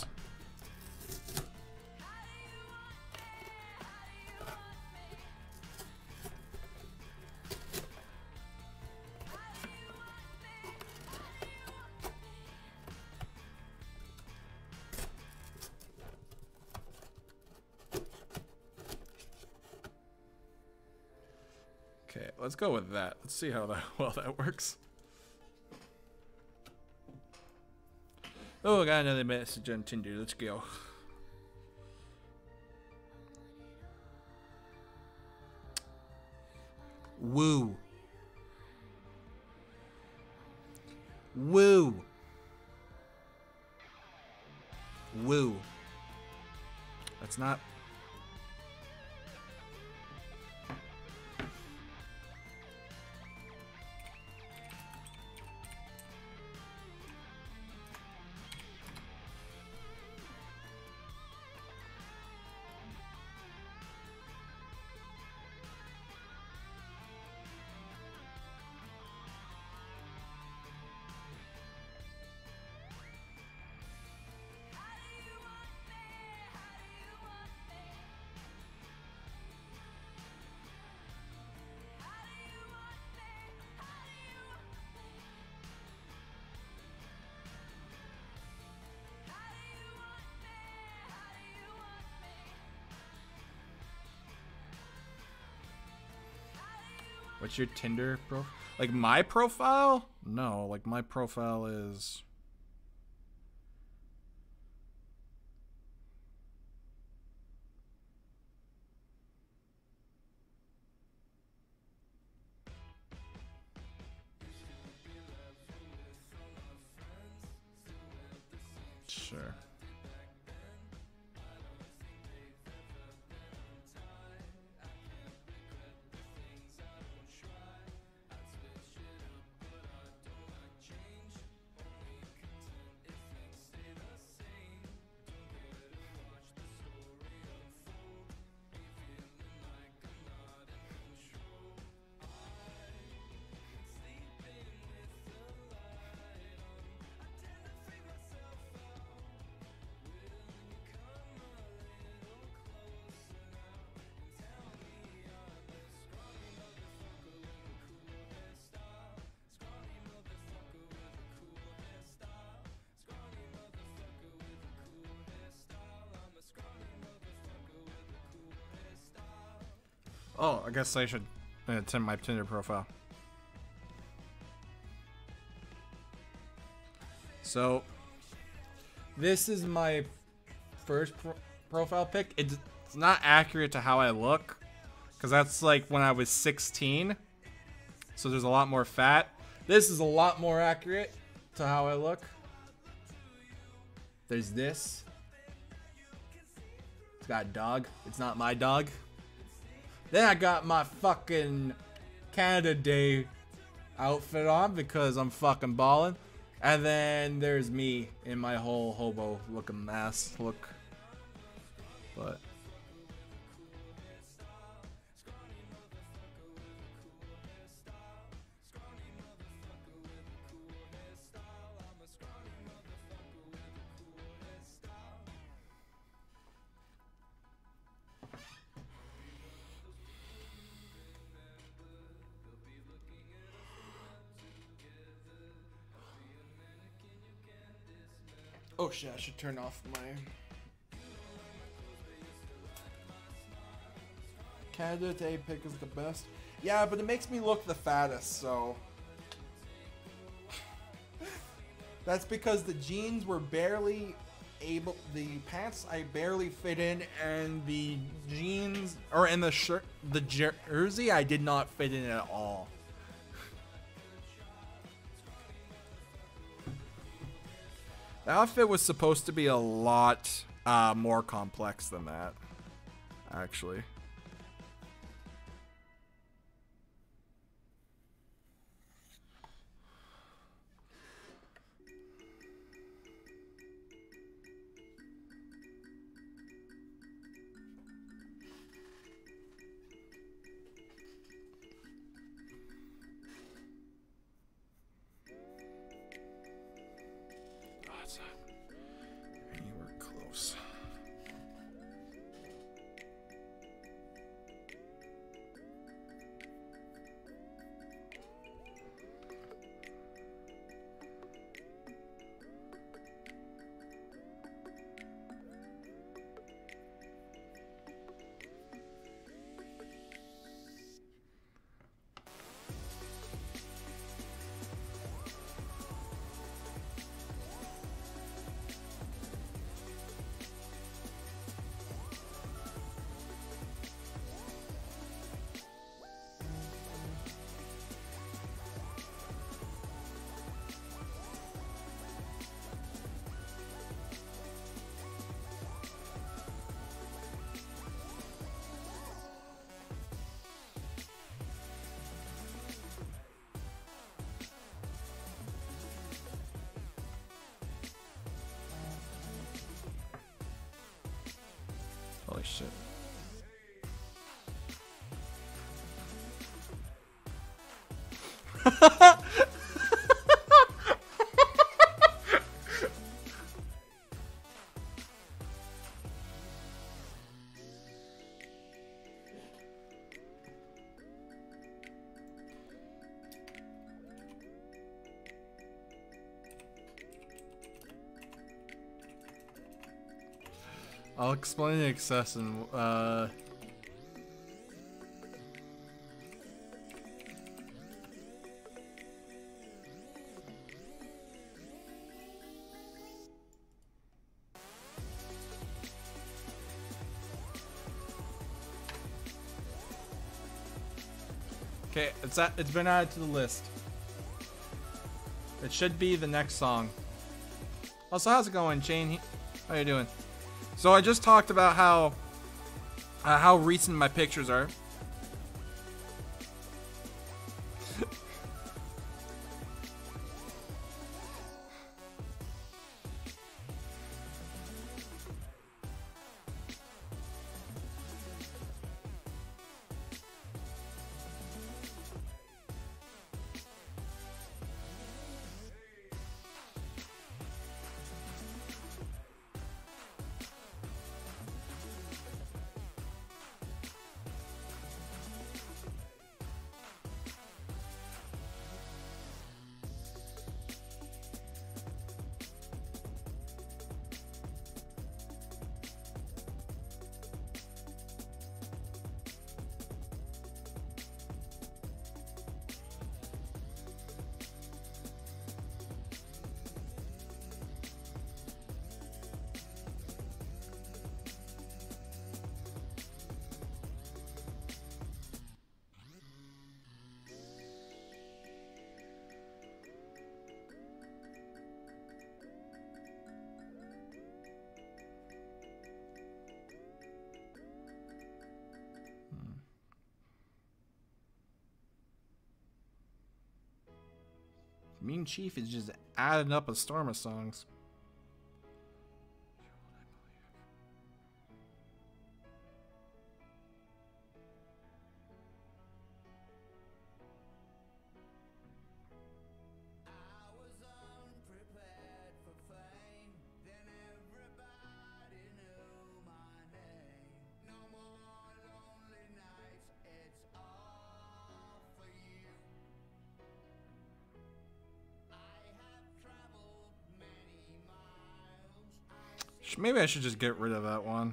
Okay, let's go with that. Let's see how well that works. Oh, I got another message on Tinder. Let's go. Woo. Woo. Woo. That's not... What's your Tinder profile? Like my profile? No, like my profile is... Sure. Oh, I guess I should attend my Tinder profile. So, this is my first profile pic. It's not accurate to how I look, because that's like when I was 16. So there's a lot more fat. This is a lot more accurate to how I look. There's this. It's got a dog. It's not my dog. Then I got my fucking Canada Day outfit on because I'm fucking ballin'. And then there's me in my whole hobo looking ass look. But oh shit, I should turn off my Canada Day pick is the best. Yeah, but it makes me look the fattest, so that's because the jeans were barely able, the pants I barely fit in, and the jeans, or in the shirt, the jersey I did not fit in at all. The outfit was supposed to be a lot more complex than that, actually. Anywhere close. Holy shit. I'll explain the excess and okay, it's been added to the list. It should be the next song. Also, how's it going, Shane? How you doing? So I just talked about how recent my pictures are. Mean Chief is just adding up a storm of songs. Maybe I should just get rid of that one.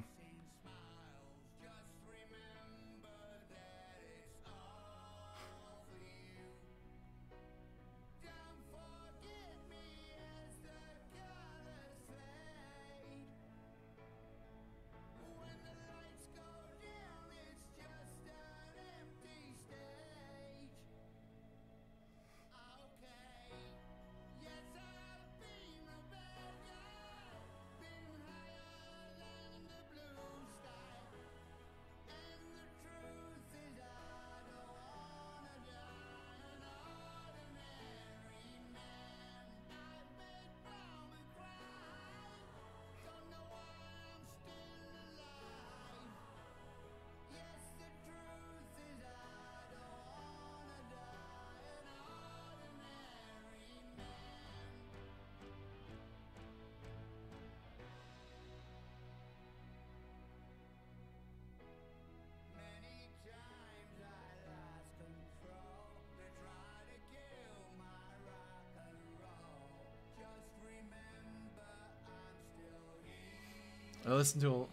I listen to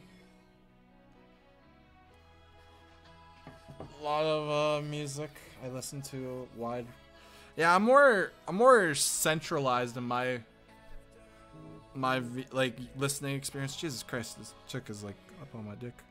a lot of music. I listen to a wide. Yeah, I'm more centralized in my like listening experience. Jesus Christ, this chick is like up on my dick.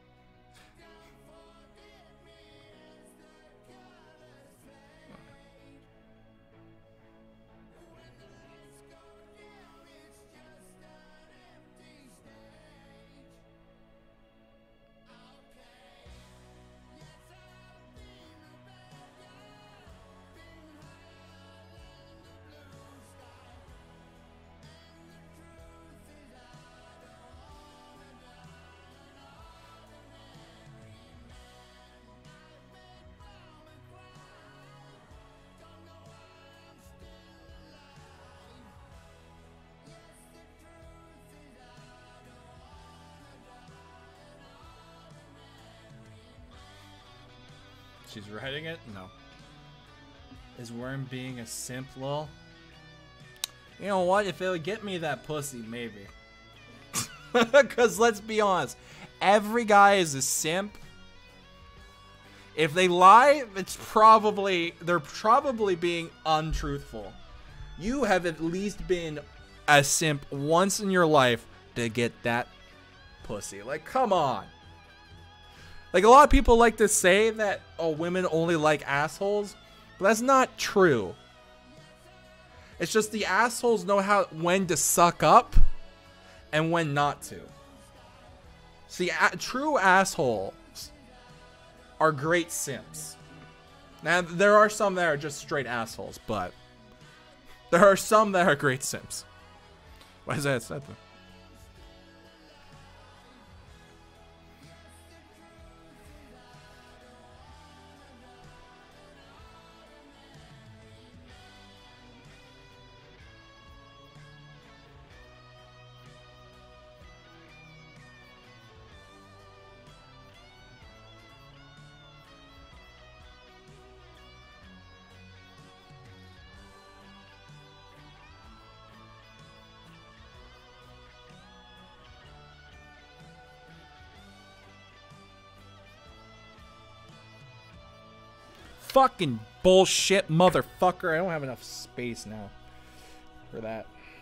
She's writing it? No. Is Worm being a simp, lol? You know what? If it would get me that pussy, maybe. Because let's be honest. Every guy is a simp. If they lie, they're probably being untruthful. You have at least been a simp once in your life to get that pussy. Like, come on. Like, a lot of people like to say that, oh, women only like assholes. But that's not true. It's just the assholes know when to suck up and when not to. See, true assholes are great simps. Now, there are some that are just straight assholes, but there are some that are great simps. Why is that said though? Fucking bullshit, motherfucker. I don't have enough space now for that.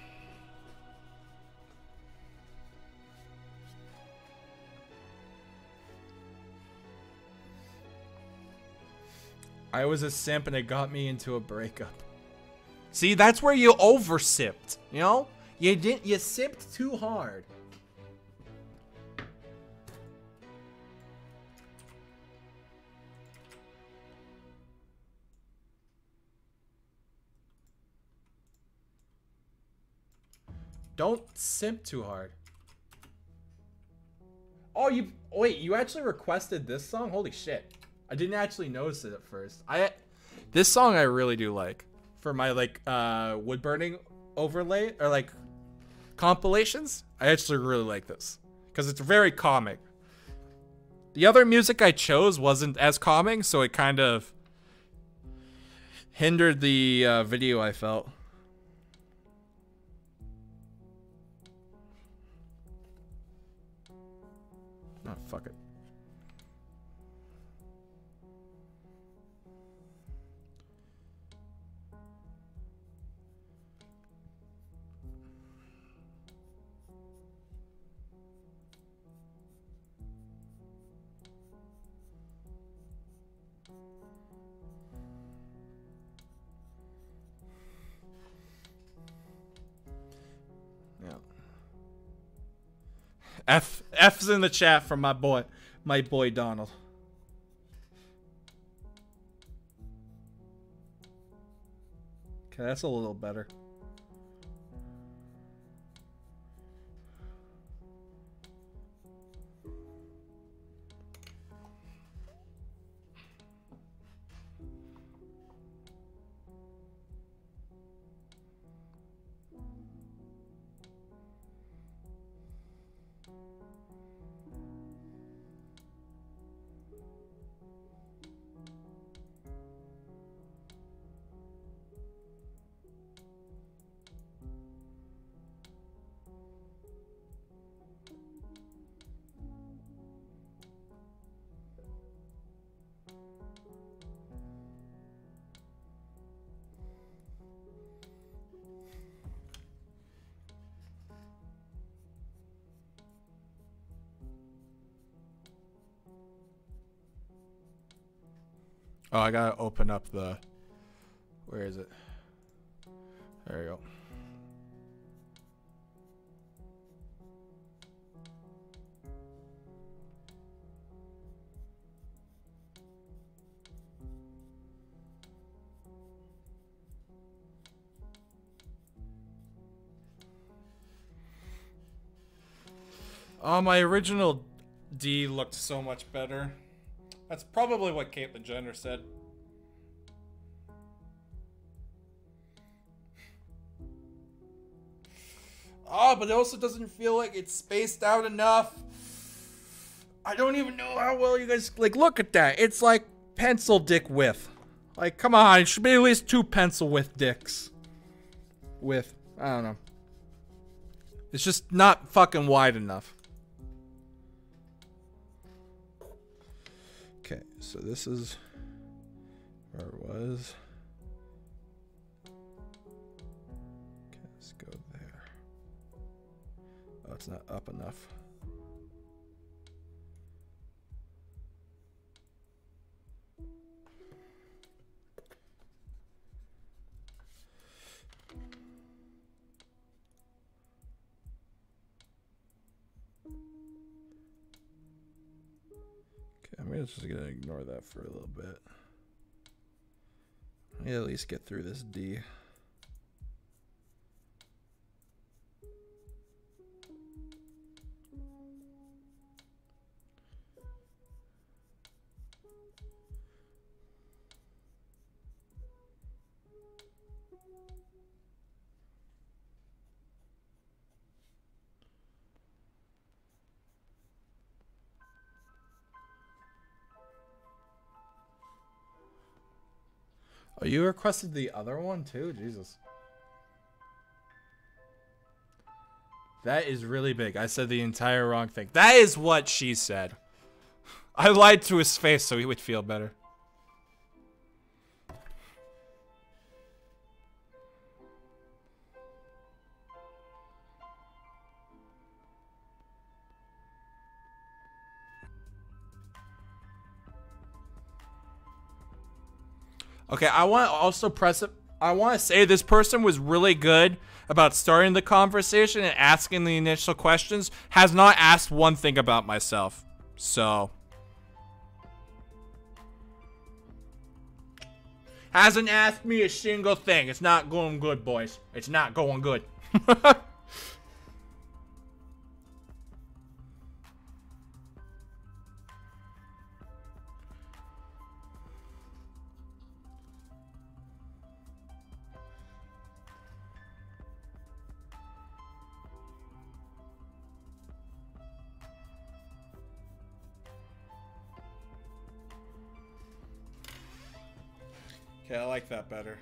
I was a simp and it got me into a breakup. See, that's where you over-sipped, you know? You sipped too hard. Don't simp too hard. Oh, you actually requested this song? Holy shit. I didn't actually notice it at first. This song I really do like. For my wood burning overlay or compilations, I actually really like this because it's very calming. The other music I chose wasn't as calming, so it kind of hindered the video I felt. Oh, fuck it. F's in the chat from my boy Donald. Okay, that's a little better. Oh, I gotta open up the... Where is it? There you go. Oh, my original D looked so much better. That's probably what Caitlyn Jenner said. Oh, but it also doesn't feel like it's spaced out enough. I don't even know how well you guys... look at that. It's like pencil dick width. Come on. It should be at least 2 pencil width dicks. Width. I don't know. It's just not fucking wide enough. Okay, so this is where it was. Okay, let's go there. Oh, it's not up enough. Let's just gonna ignore that for a little bit. Yeah, at least get through this D. Oh, you requested the other one too? Jesus. That is really big. I said the entire wrong thing. That is what she said. I lied to his face so he would feel better. Okay, I want to also press it. I want to say this person was really good about starting the conversation and asking the initial questions. Has not asked one thing about myself. So. Hasn't asked me a single thing. It's not going good, boys. It's not going good. Okay, I like that better.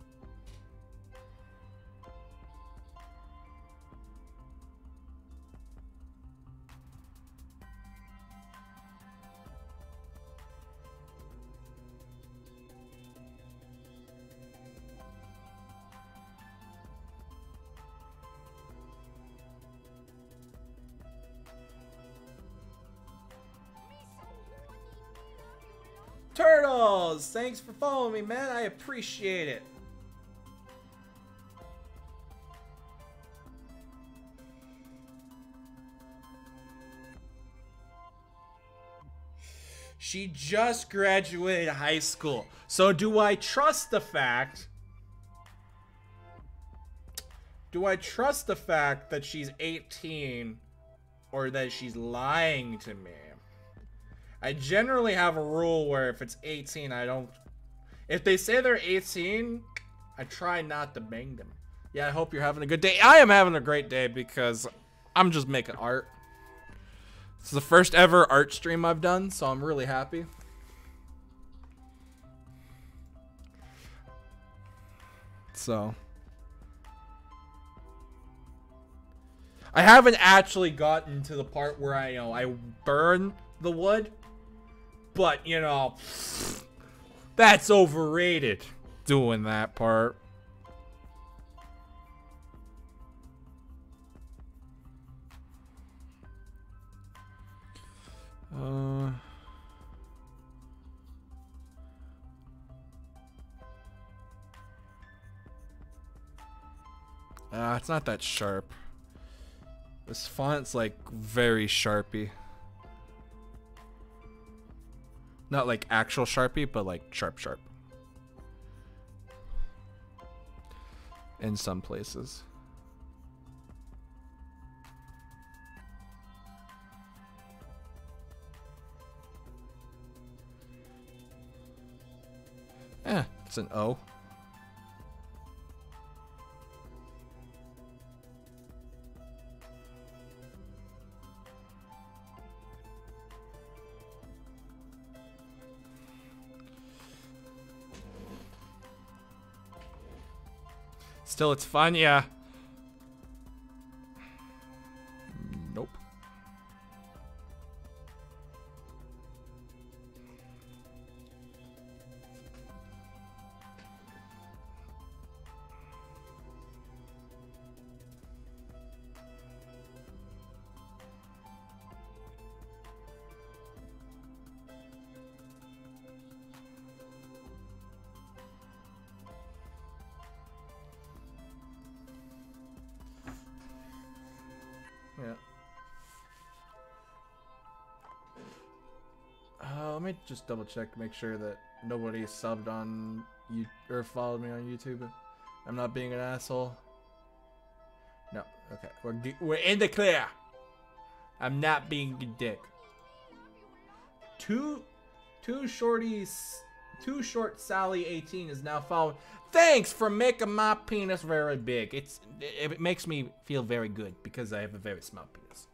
Turtles! Thanks for following me, man. I appreciate it. She just graduated high school. So do I trust the fact... Do I trust the fact that she's 18 or that she's lying to me? I generally have a rule where if it's 18, I don't... If they say they're 18, I try not to bang them. Yeah, I hope you're having a good day. I am having a great day because I'm just making art. It's the first ever art stream I've done, so I'm really happy. So... I haven't actually gotten to the part where I burn the wood. But, you know, that's overrated, doing that part. It's not that sharp. This font's like very Sharpie. Not like actual Sharpie, but like sharp. In some places. It's an O. Still, it's fun, yeah. Nope. me just double check, make sure that nobody subbed on you or followed me on YouTube. I'm not being an asshole. No, okay, we're in the clear. I'm not being a dick. Too short Sally 18 is now following. Thanks for making my penis very big. It makes me feel very good because I have a very small penis.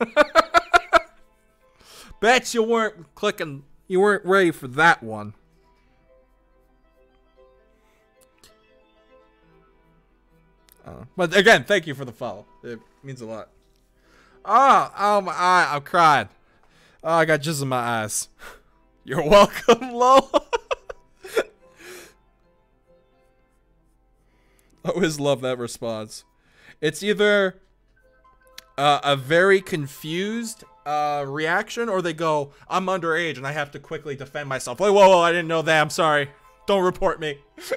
Bet you weren't ready for that one. But again, thank you for the follow. It means a lot. Oh my eye, I'm crying. Oh, I got jizz in my eyes. You're welcome, Lo. I always love that response. It's either a very confused reaction, or they go, I'm underage and I have to quickly defend myself. Wait, whoa, I didn't know that. I'm sorry. Don't report me.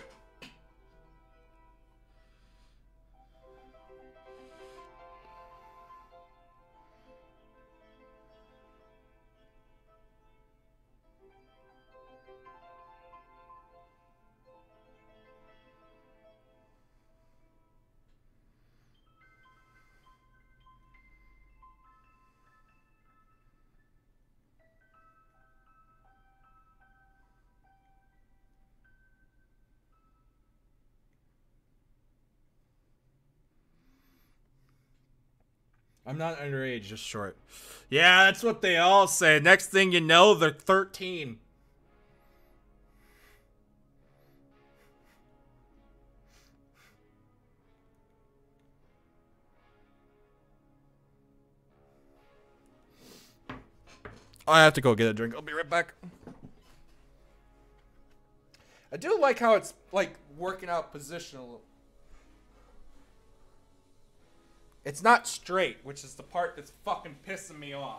I'm not underage, just short. Yeah, that's what they all say. Next thing you know, they're 13. I have to go get a drink. I'll be right back. I do like how it's like working out positional. It's not straight, which is the part that's fucking pissing me off.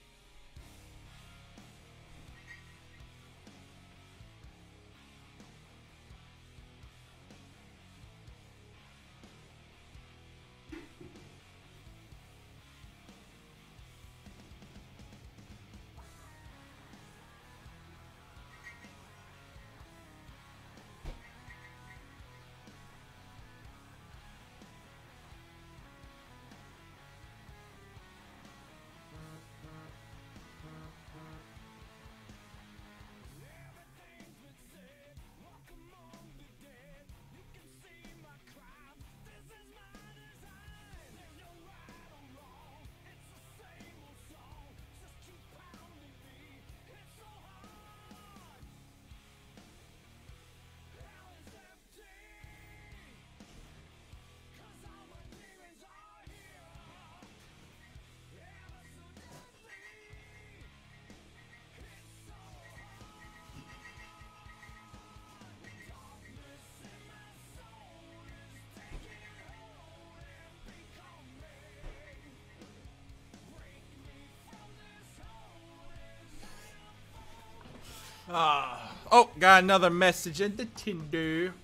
Oh, got another message in the Tinder.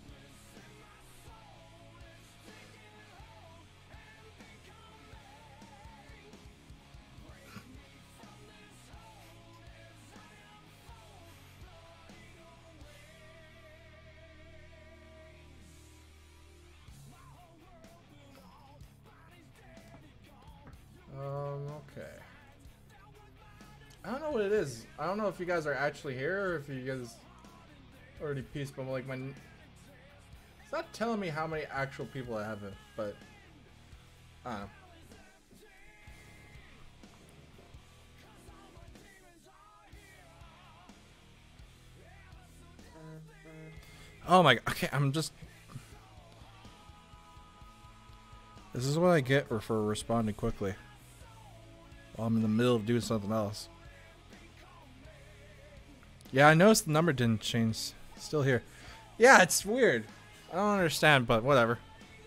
Okay. I don't know what it is. I don't know if you guys are actually here or if you guys already peaced, but like it's not telling me how many actual people I have it, but I don't know. Oh my god, okay, this is what I get for responding quickly while I'm in the middle of doing something else. Yeah, I noticed the number didn't change. It's still here. Yeah, it's weird. I don't understand, but whatever.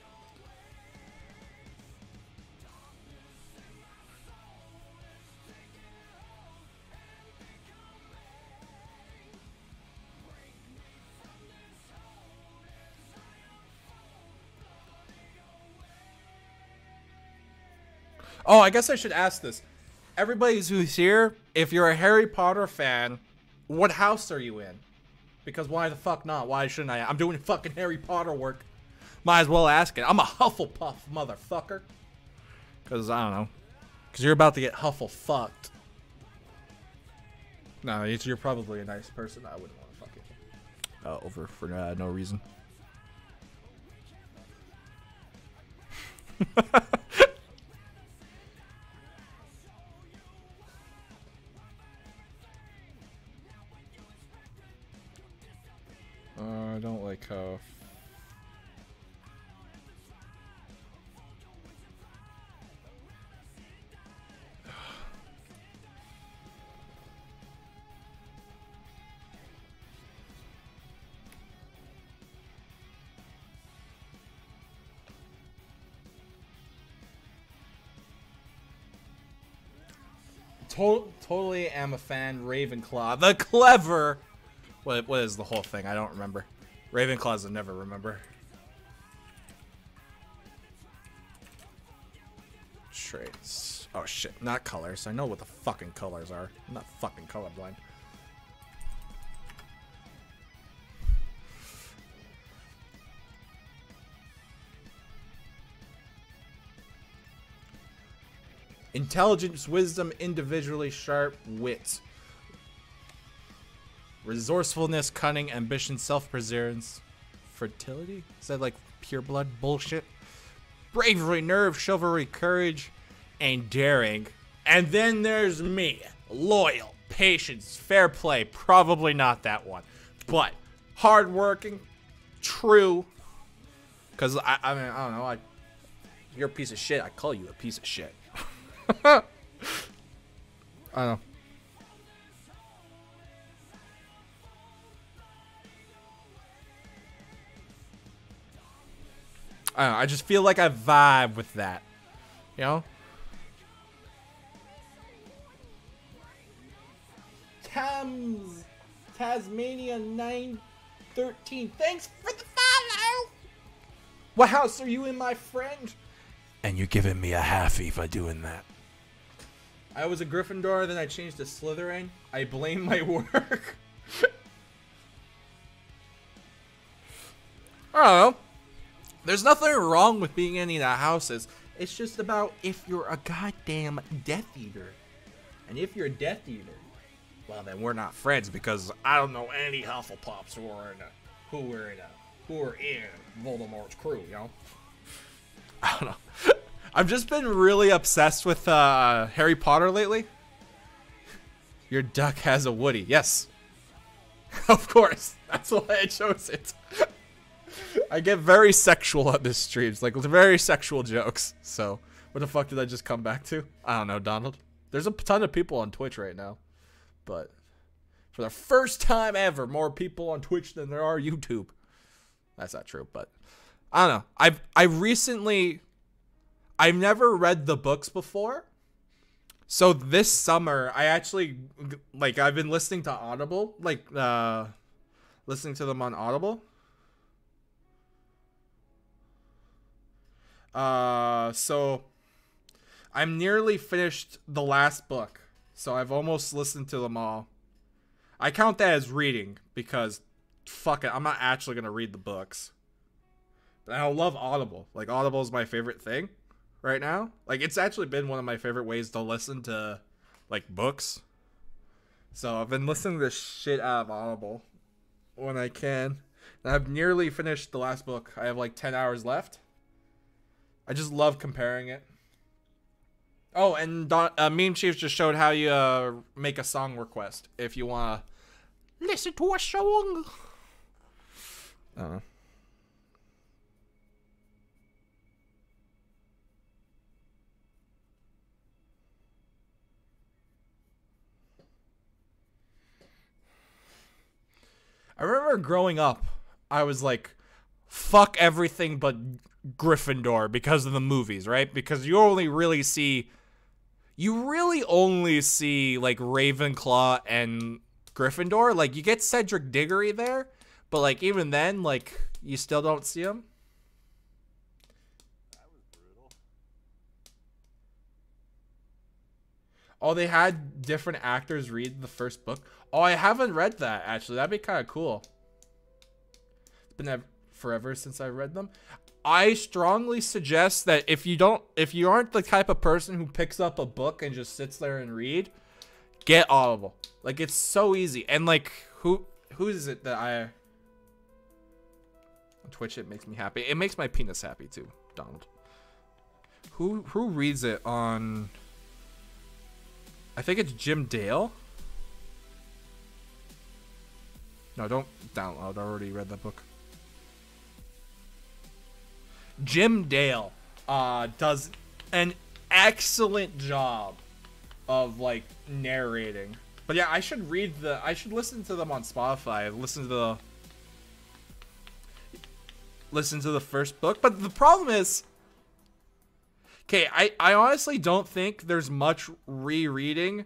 Oh, I guess I should ask this. Everybody who's here, if you're a Harry Potter fan, What house are you in? Because why the fuck not? Why shouldn't I? I'm doing fucking Harry Potter work. Might as well ask it. I'm a Hufflepuff, motherfucker. Because, I don't know. Because you're about to get Hufflefucked. No, you're probably a nice person. I wouldn't want to fuck it over for no reason. I don't like how... Totally am a fan. Ravenclaw, the clever. What is the whole thing? I don't remember. Ravenclaws I never remember. Traits. Oh shit, not colors. I know what the fucking colors are. I'm not fucking colorblind. Intelligence, wisdom, individually sharp, wit. Resourcefulness, cunning, ambition, self-perseverance, fertility? Is that like pure blood bullshit? Bravery, nerve, chivalry, courage, and daring. And then there's me. Loyal, patience, fair play. Probably not that one. But hardworking, true. Because, I mean, I don't know. You're a piece of shit. I call you a piece of shit. I don't know. I don't know. I just feel like I vibe with that. You know? Tasmania 913. Thanks for the follow. What house are you in, my friend? And you're giving me a halfie for doing that. I was a Gryffindor, then I changed to Slytherin. I blame my work. I don't know. There's nothing wrong with being in any of the houses. It's just about if you're a goddamn Death Eater. And if you're a Death Eater, well then we're not friends because I don't know any Hufflepuffs who are in Voldemort's crew, you know? I don't know. I've just been really obsessed with Harry Potter lately. Your duck has a Woody. Yes. Of course. That's why I chose it. I get very sexual on this streams. Like, very sexual jokes. So, what the fuck did I just come back to? I don't know, Donald. There's a ton of people on Twitch right now. But, for the first time ever, more people on Twitch than there are YouTube. That's not true, but... I don't know. I've never read the books before. So this summer, I actually, like, I've been listening to Audible. Like, listening to them on Audible. So I'm nearly finished the last book. So I've almost listened to them all. I count that as reading because, fuck it, I'm not actually going to read the books. But I love Audible. Like, Audible is my favorite thing right now. Like, it's actually been one of my favorite ways to listen to, like, books. So I've been listening to shit out of Audible when I can. And I've nearly finished the last book. I have, like, 10 hours left. I just love comparing it. Oh, and Meme Chief just showed how you make a song request if you want to listen to a song. I don't know. I remember growing up, I was like, fuck everything but Gryffindor because of the movies, right? Because you really only see like Ravenclaw and Gryffindor. Like, you get Cedric Diggory there, but like even then, like, you still don't see him. That was brutal. Oh, they had different actors read the first book. Oh, I haven't read that, actually. That'd be kind of cool. It's been forever since I read them. I strongly suggest that if you aren't the type of person who picks up a book and just sits there and read, get Audible. Like, it's so easy. And like, who is it that on Twitch, it makes me happy. It makes my penis happy too, Donald. Who reads it on? I think it's Jim Dale. No, don't download. I already read that book. Jim Dale does an excellent job of like narrating. But yeah, I should listen to them on Spotify. Listen to the first book. But the problem is, okay, I honestly don't think there's much rereading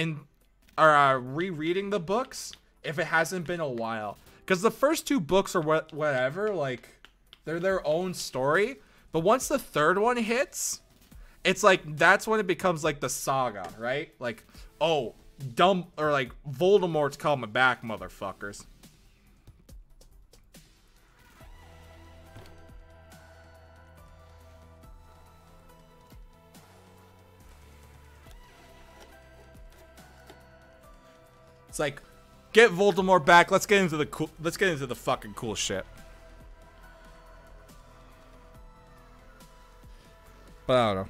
the books if it hasn't been a while. Because the first two books are whatever, like, they're their own story. But once the third one hits, it's like, that's when it becomes like the saga, right? Like, oh, like, Voldemort's coming back, motherfuckers. It's like, get Voldemort back. Let's get into the fucking cool shit. But I don't know.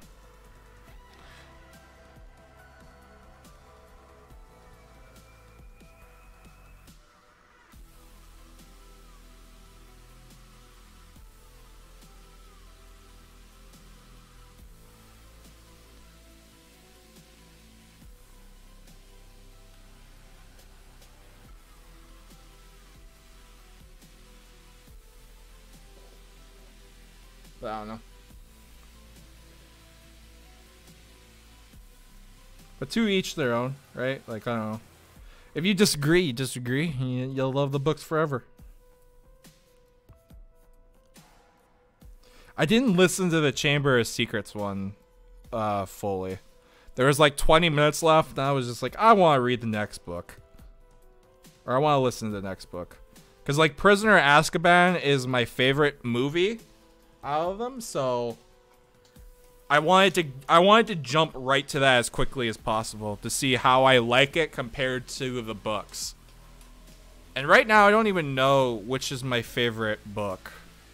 But I don't know. But to each their own, right? Like, I don't know. If you disagree, you disagree. You'll love the books forever. I didn't listen to the Chamber of Secrets one fully. There was like 20 minutes left, and I was just like, I want to read the next book. Or I want to listen to the next book. Because, like, Prisoner of Azkaban is my favorite movie out of them, so I wanted to jump right to that as quickly as possible to see how I like it compared to the books. And right now I don't even know which is my favorite book.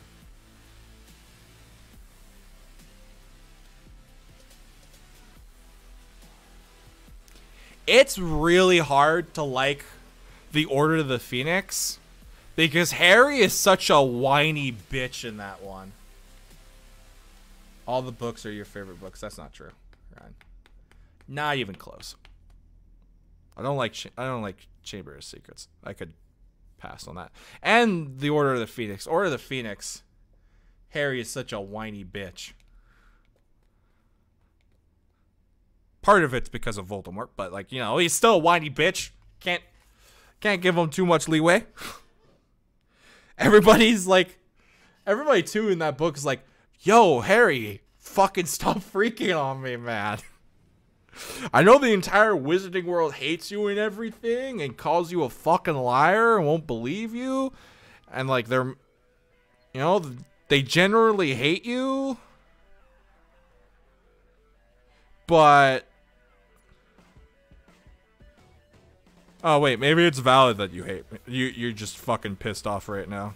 It's really hard to like The Order of the Phoenix because Harry is such a whiny bitch in that one. All the books are your favorite books. That's not true, Ryan. Not even close. I don't like Chamber of Secrets. I could pass on that. And The Order of the Phoenix. Order of the Phoenix. Harry is such a whiny bitch. Part of it's because of Voldemort, but like, you know, he's still a whiny bitch. Can't give him too much leeway. Everybody too in that book is like, yo, Harry, fucking stop freaking on me, man. I know the entire wizarding world hates you and everything and calls you a fucking liar and won't believe you. And, like, they're, you know, they generally hate you. But, oh, wait, maybe it's valid that you hate me. You're just fucking pissed off right now.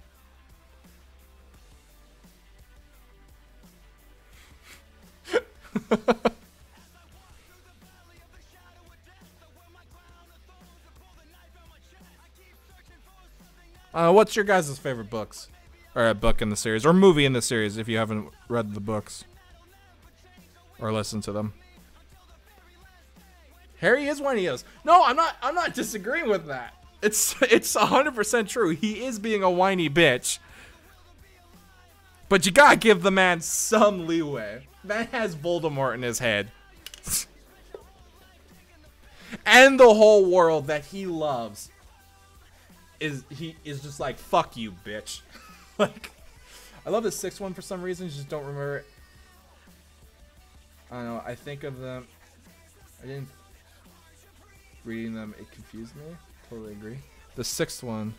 What's your guys' favorite books? Or a book in the series, or movie in the series if you haven't read the books. Or listened to them. Harry is when he is. No, I'm not disagreeing with that. It's 100% true. He is being a whiny bitch. But you gotta give the man some leeway. Man has Voldemort in his head. And the whole world that he loves is just like, fuck you, bitch. Like, I love the 6th one for some reason, just don't remember it. I don't know, I think of them I didn't. Reading them, it confused me. Totally agree. The sixth one.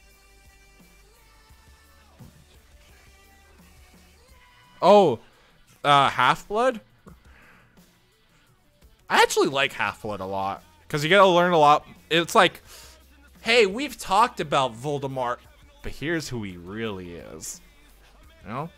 Oh, Half-Blood? I actually like Half-Blood a lot. Because you get to learn a lot. It's like, hey, we've talked about Voldemort, but here's who he really is. You know?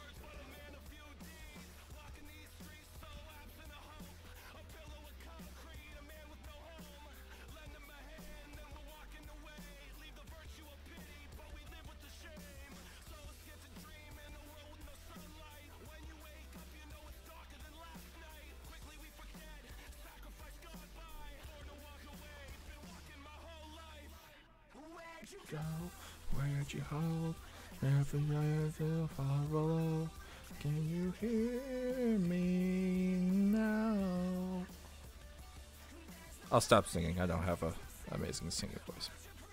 Go, where'd you hope? Every night will follow. Can you hear me now? I'll stop singing. I don't have a amazing singing voice.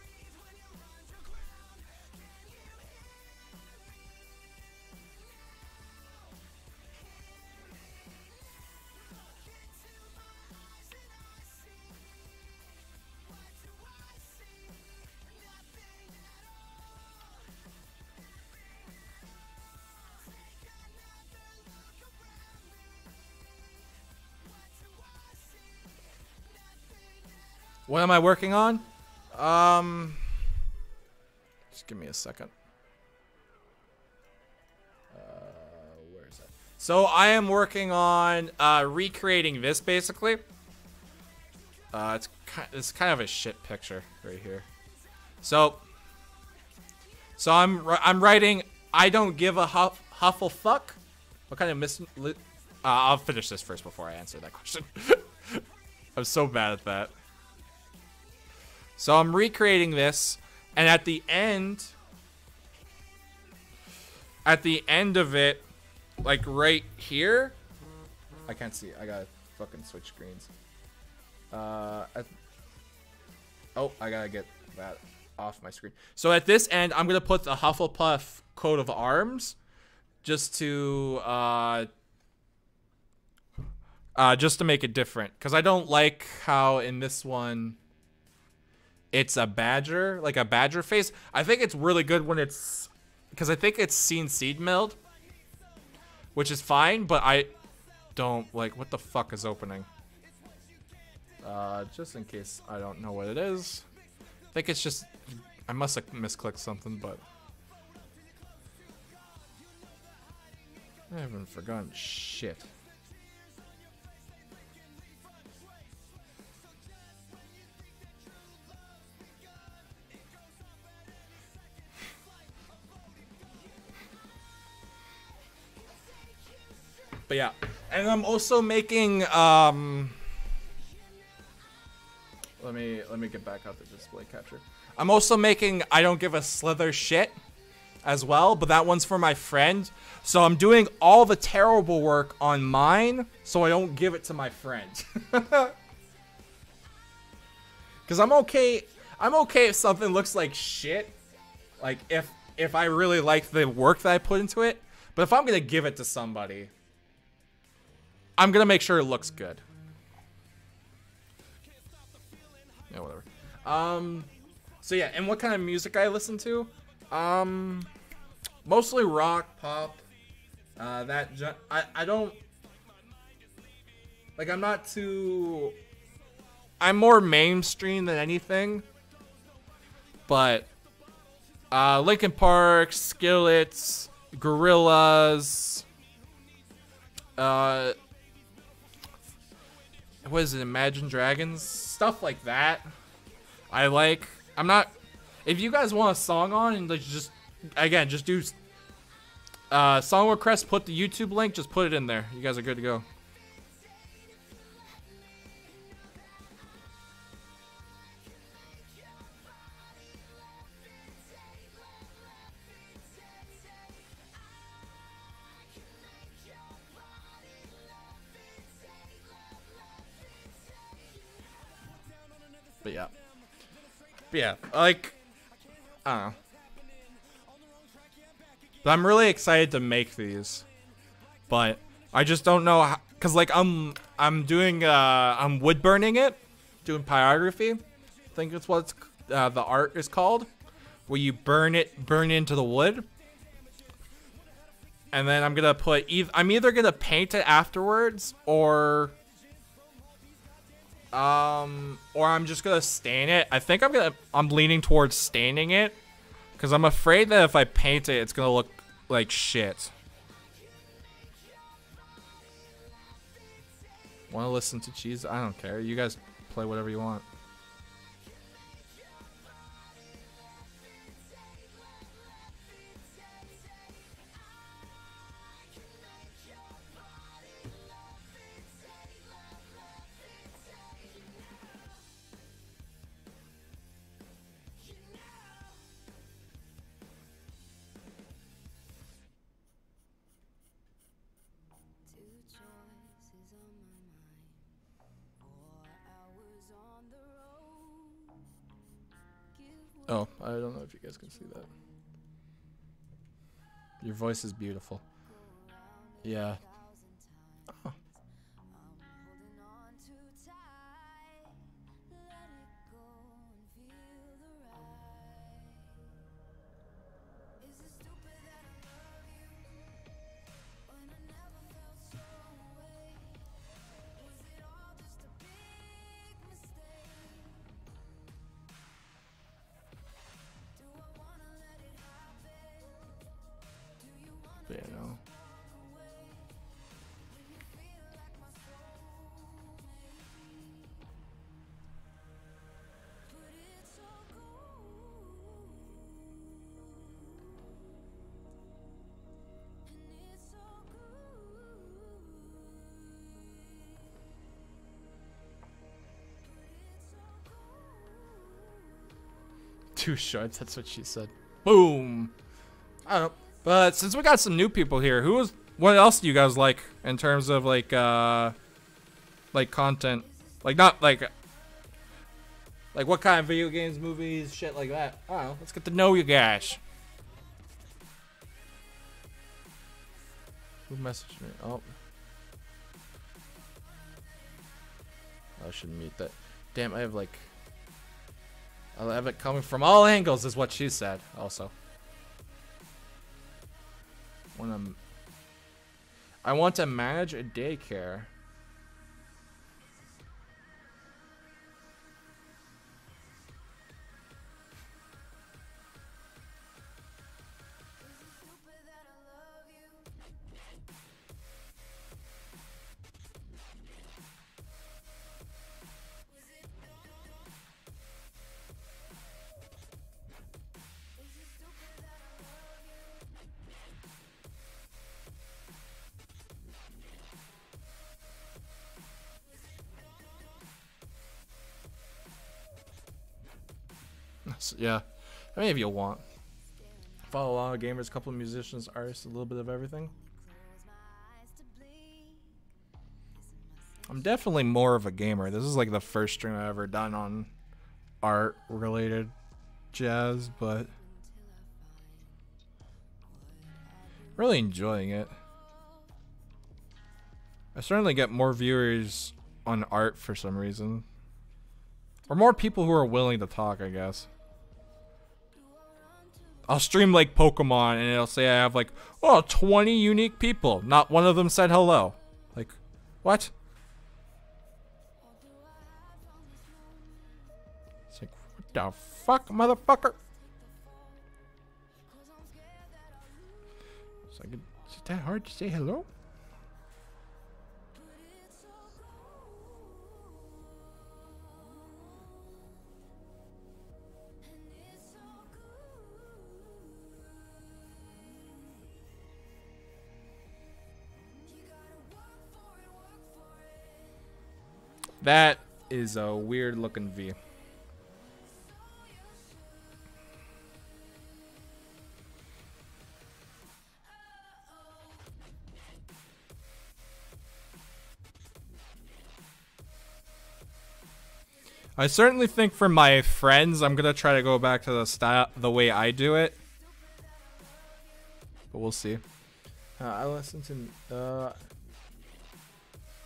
What am I working on? Just give me a second. Where is that? So I am working on recreating this basically. It's kind of a shit picture right here. So I'm writing. I don't give a Hufflefuck. What kind of I'll finish this first before I answer that question. I'm so bad at that. So I'm recreating this, and at the end of it, like right here, I can't see. I gotta fucking switch screens. Oh, I gotta get that off my screen. So at this end, I'm gonna put the Hufflepuff coat of arms, just to make it different, because I don't like how in this one it's a badger, like a badger face. I think it's really good when it's, because I think it's seen seed milled, which is fine, but I don't like, what the fuck is opening? Just in case I don't know what it is. I think it's just, I must have misclicked something, but I haven't forgotten shit. But yeah, and I'm also making let me get back out the display capture. I'm also making I don't give a slither shit as well, but that one's for my friend. So I'm doing all the terrible work on mine so I don't give it to my friend. Cuz I'm okay if something looks like shit. Like if I really like the work that I put into it, but if I'm going to give it to somebody, I'm gonna make sure it looks good. Yeah, whatever. So yeah, and what kind of music I listen to? Mostly rock, pop. I don't like. I'm not too. I'm more mainstream than anything. But Linkin Park, Skillets, Gorillaz. What is it? Imagine Dragons? Stuff like that. I like. I'm not. If you guys want a song on and like just do song request, put the YouTube link, just put it in there. You guys are good to go. But yeah, like, I don't know. But I'm really excited to make these. But I just don't know how, cause like I'm doing I'm wood burning it, doing pyrography. I think that's what it's, the art is called, where you burn into the wood. And then I'm gonna put I'm either gonna paint it afterwards or I'm just gonna stain it. I think I'm leaning towards staining it, because I'm afraid that if I paint it, it's gonna look like shit. Want to listen to cheese? I don't care. You guys play whatever you want. Oh, I don't know if you guys can see that. Your voice is beautiful. Yeah. Oh. You know. Too short, that's what she said. Boom. I don't know. But since we got some new people here, what else do you guys like in terms of like content? Like not like what kind of video games, movies, shit like that? I don't know. Let's get to know you guys. Who messaged me? Oh. I should mute that. Damn, I have it coming from all angles is what she said also. I want to manage a daycare. Yeah, how many of you want? Follow a lot of gamers, a couple of musicians, artists, a little bit of everything. I'm definitely more of a gamer. This is like the first stream I've ever done on art related jazz, but really enjoying it. I certainly get more viewers on art for some reason, or more people who are willing to talk, I guess. I'll stream like Pokemon and it'll say I have like, oh, 20 unique people. Not one of them said hello. Like, what? It's like, what the fuck, motherfucker? It's like, is it that hard to say hello? That is a weird looking V. I certainly think for my friends, I'm gonna try to go back to the way I do it. But we'll see. I listen to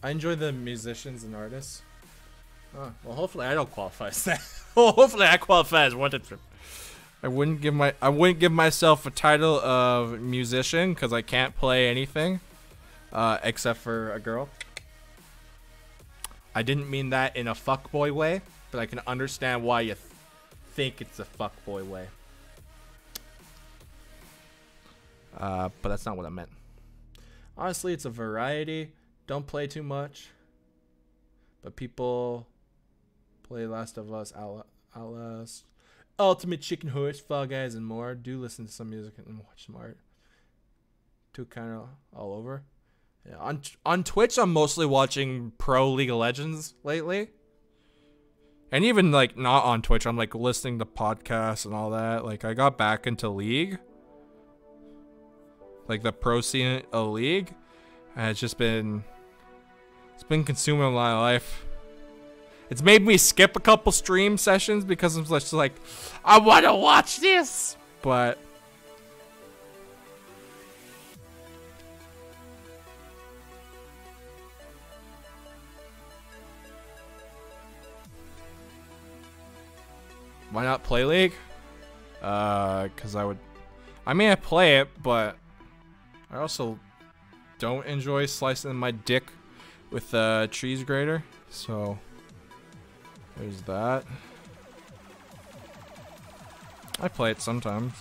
I enjoy the musicians and artists. Oh, well, hopefully I don't qualify as that. Well, hopefully I qualify as one. I wouldn't give myself a title of musician because I can't play anything, except for a girl. I didn't mean that in a fuckboy way, but I can understand why you think it's a fuckboy way. But that's not what I meant. Honestly, it's a variety. Don't play too much. But people play Last of Us, Outlast, Ultimate Chicken Horse, Fall Guys, and more. Do listen to some music and watch some art. Too kind of all over. Yeah, on Twitch, I'm mostly watching Pro League of Legends lately. And even like not on Twitch, I'm like listening to podcasts and all that. Like I got back into League. Like the pro scene of League. And it's been consuming my life. It's made me skip a couple stream sessions because I'm just like, I want to watch this. But why not play League? Because I mean, I play it, but I also don't enjoy slicing my dick with a cheese grater. So there's that. I play it sometimes.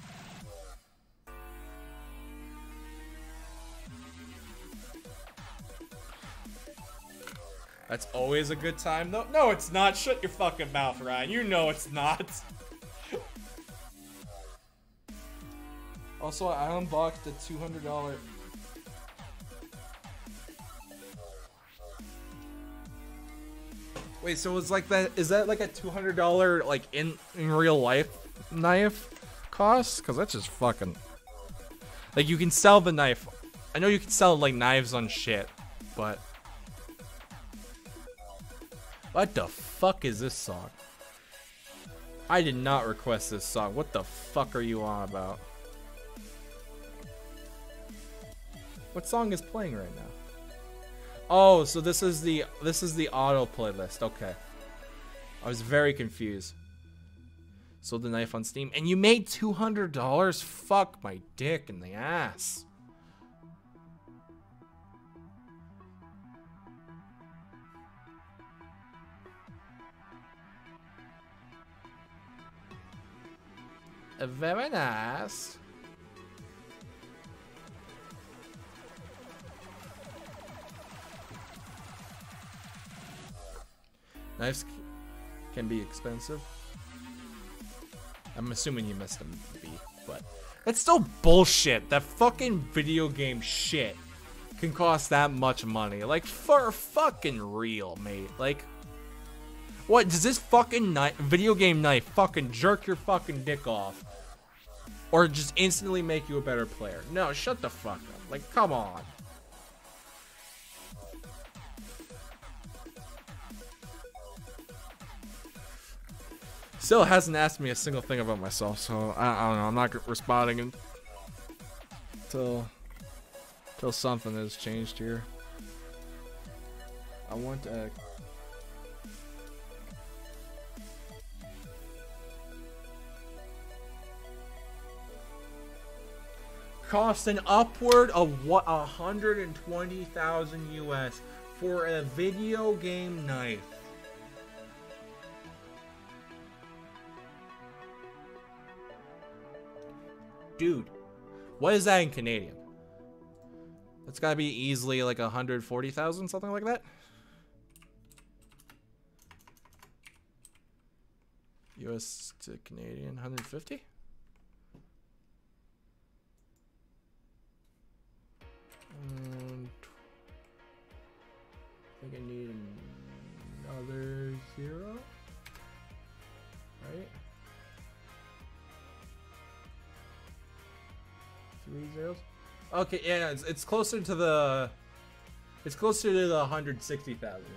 That's always a good time, though. No, it's not. Shut your fucking mouth, Ryan. You know it's not. Also, I unboxed a $200. Wait, so it's like that? Is that like a $200 like in real life knife cost? Cause that's just fucking. Like you can sell the knife. I know you can sell like knives on shit, but. What the fuck is this song? I did not request this song. What the fuck are you on about? What song is playing right now? Oh, so this is the auto playlist. Okay. I was very confused. Sold the knife on Steam and you made $200? Fuck my dick in the ass. Very nice. Knives can be expensive. I'm assuming you missed a B, but that's still bullshit. That fucking video game shit can cost that much money. Like, for fucking real, mate. Like, what does this fucking video game knife fucking jerk your fucking dick off? Or just instantly make you a better player? No, shut the fuck up. Like, come on. Still hasn't asked me a single thing about myself, so I don't know. I'm not responding until something has changed here. I want to. Cost an upward of what, 120,000 US for a video game knife. Dude, what is that in Canadian? That's gotta be easily like 140,000, something like that. US to Canadian, 150? I think I need another 0, right? 3 zeros. Okay, yeah, it's closer to the 160,000 range.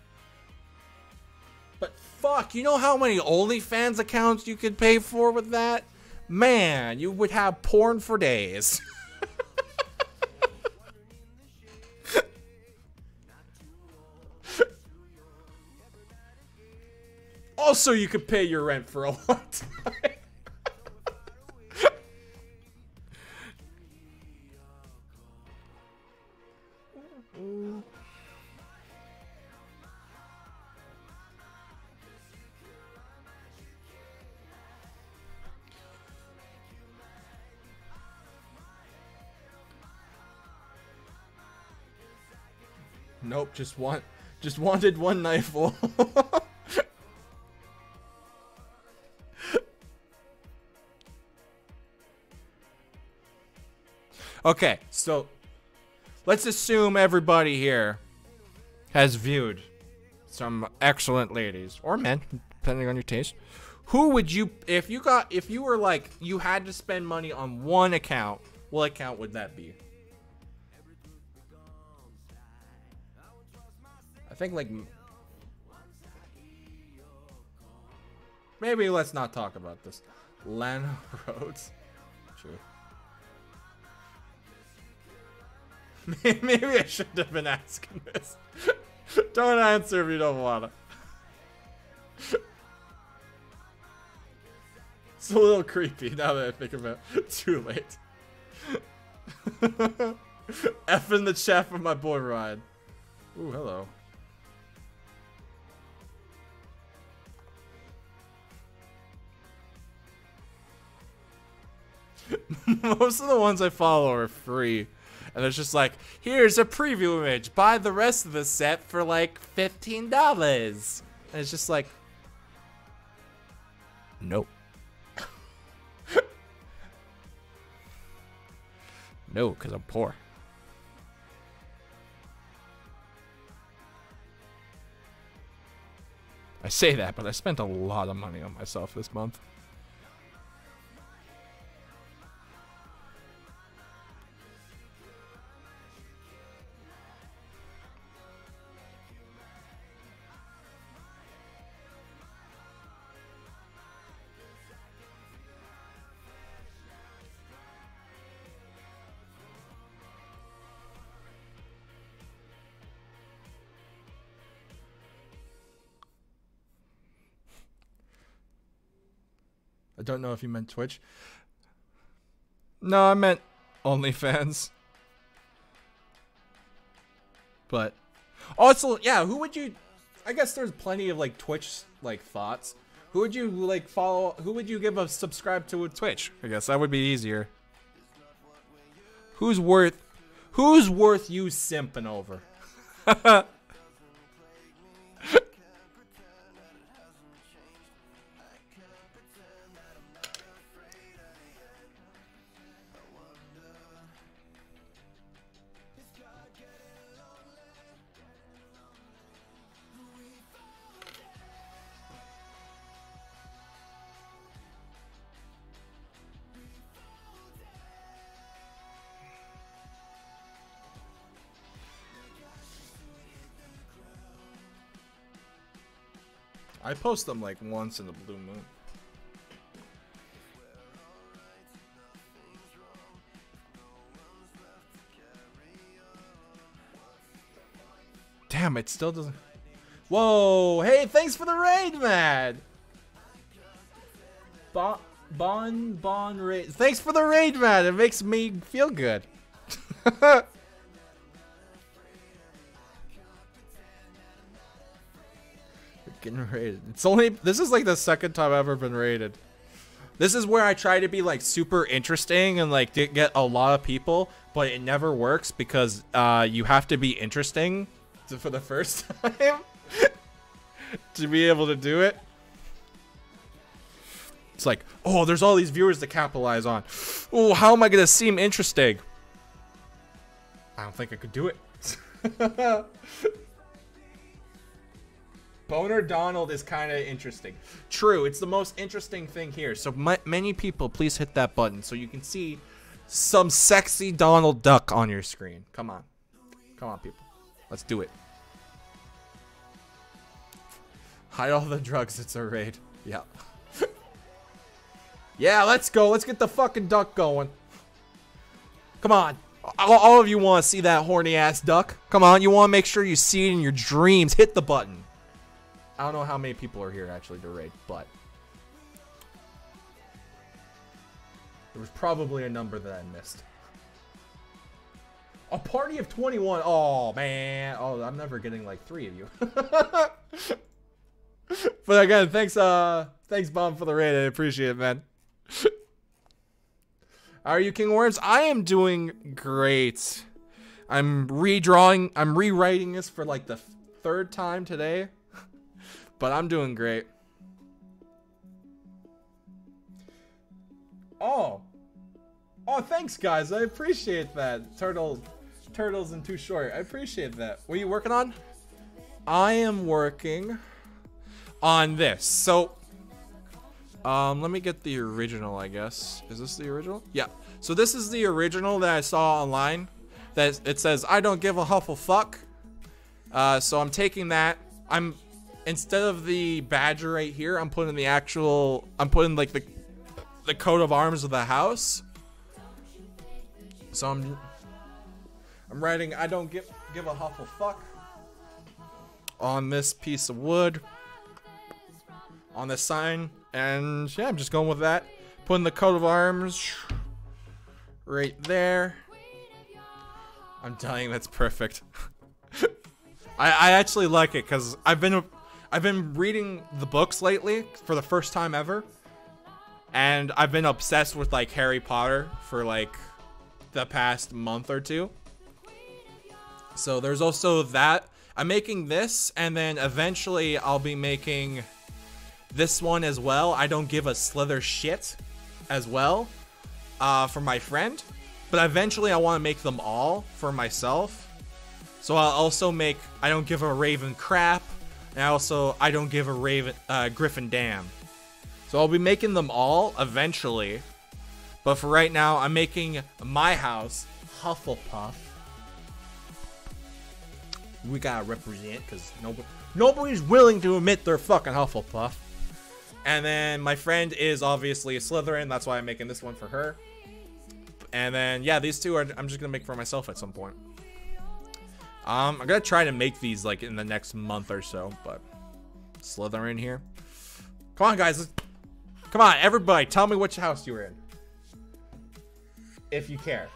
But fuck, you know how many OnlyFans accounts you could pay for with that? Man, you would have porn for days. Also, you could pay your rent for a long time. Nope, just wanted one knifeful. Okay, so let's assume everybody here has viewed some excellent ladies or men, depending on your taste. Who would you, if you were like, you had to spend money on one account, what account would that be? I think like, maybe let's not talk about this. Lana Rhodes. True. Maybe I shouldn't have been asking this. Don't answer if you don't wanna. It's a little creepy now that I think about it. Too late. F in the chat for my boy Ryan. Ooh, hello. Most of the ones I follow are free. And it's just like, here's a preview image. Buy the rest of the set for like $15. And it's just like, nope. No, because I'm poor. I say that, but I spent a lot of money on myself this month. I don't know if you meant Twitch. No, I meant OnlyFans. But also, yeah, who would you, I guess there's plenty of like Twitch like thoughts. Who would you like follow? Who would you give a subscribe to with Twitch? I guess that would be easier. Who's worth you simping over? I post them like once in the blue moon. Damn, it still doesn't. Whoa! Hey, thanks for the raid, man. Bon raid. Thanks for the raid, man. It makes me feel good. Getting raided. It's only, this is like the second time I've ever been raided. This is where I try to be like super interesting and like get a lot of people, but it never works because you have to be interesting for the first time to be able to do it. It's like, oh, there's all these viewers to capitalize on. Oh, how am I gonna seem interesting? I don't think I could do it. Boner Donald is kind of interesting. True, it's the most interesting thing here. So many people, please hit that button so you can see some sexy Donald Duck on your screen. Come on. Come on, people. Let's do it. Hide all the drugs, it's a raid. Yeah. Yeah, let's go. Let's get the fucking duck going. Come on. All of you want to see that horny ass duck. Come on, you want to make sure you see it in your dreams. Hit the button. I don't know how many people are here actually to raid, but there was probably a number that I missed. A party of 21. Oh man. Oh, I'm never getting like 3 of you. But again, thanks Bomb for the raid. I appreciate it, man. How are you, King Worms? I am doing great. I'm rewriting this for like the 3rd time today. But I'm doing great. Oh, thanks guys. I appreciate that. Turtles and Too Short. I appreciate that. What are you working on? I am working on this. So, let me get the original, I guess. Is this the original? Yeah. So this is the original that I saw online. That it says, I don't give a huffle fuck. So I'm taking that. Instead of the badger right here, I'm putting like the coat of arms of the house. So I'm writing, I don't give a huffle fuck on this piece of wood, on this sign, and yeah, I'm just going with that. Putting the coat of arms right there. I'm telling you, that's perfect. I actually like it because I've been reading the books lately for the first time ever, and I've been obsessed with like Harry Potter for like the past month or 2. So there's also that. I'm making this, and then eventually I'll be making this one as well. I don't give a slither shit as well, for my friend. But eventually I want to make them all for myself. So I'll also make I don't give a raven crap, and I don't give a griffin damn. So I'll be making them all eventually. But for right now, I'm making my house Hufflepuff. We gotta represent, because nobody's willing to admit they're fucking Hufflepuff. And then my friend is obviously a Slytherin. That's why I'm making this one for her. And then, yeah, these two I'm just gonna make for myself at some point. I'm gonna try to make these like in the next month or so, but Slytherin here. Come on, guys. Come on, everybody. Tell me which house you were in. If you care.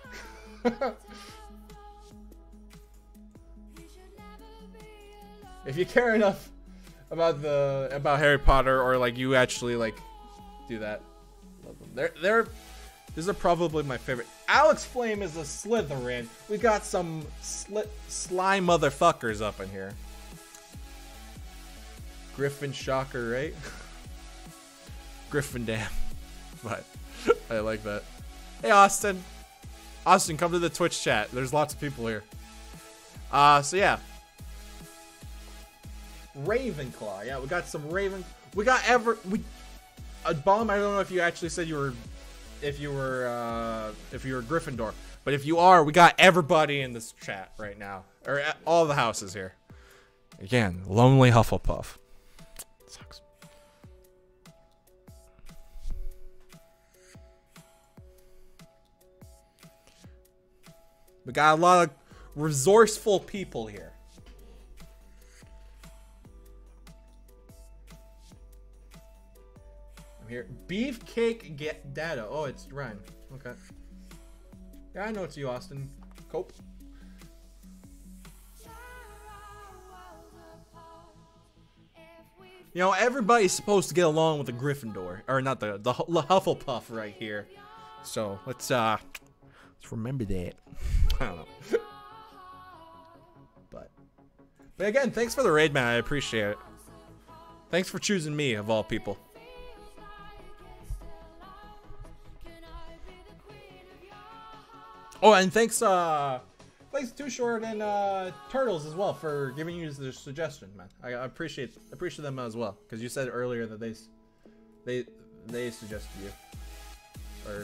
If you care enough about Harry Potter, or like you actually like do that. Love them. These are probably my favorite. Alex Flame is a Slytherin. We got some sly motherfuckers up in here. Griffin shocker, right? Griffin damn. But I like that. Hey Austin. Austin, come to the Twitch chat. There's lots of people here. So yeah. Ravenclaw. Yeah, we got some Raven. We got Bomb, I don't know if you actually said you were Gryffindor, but if you are, we got everybody in this chat right now, or all the houses here. Again, lonely Hufflepuff. Sucks. We got a lot of resourceful people here. Here, Beefcake get data. Oh, it's Ryan. Okay. Yeah, I know it's you, Austin. Cope. You know, everybody's supposed to get along with the Gryffindor, or not the Hufflepuff right here. So let's remember that. I don't know. But again, thanks for the raid, man. I appreciate it. Thanks for choosing me of all people. Oh, and thanks Too Short and Turtles as well for giving you the suggestion, man. I appreciate them as well, because you said earlier that they suggested you, or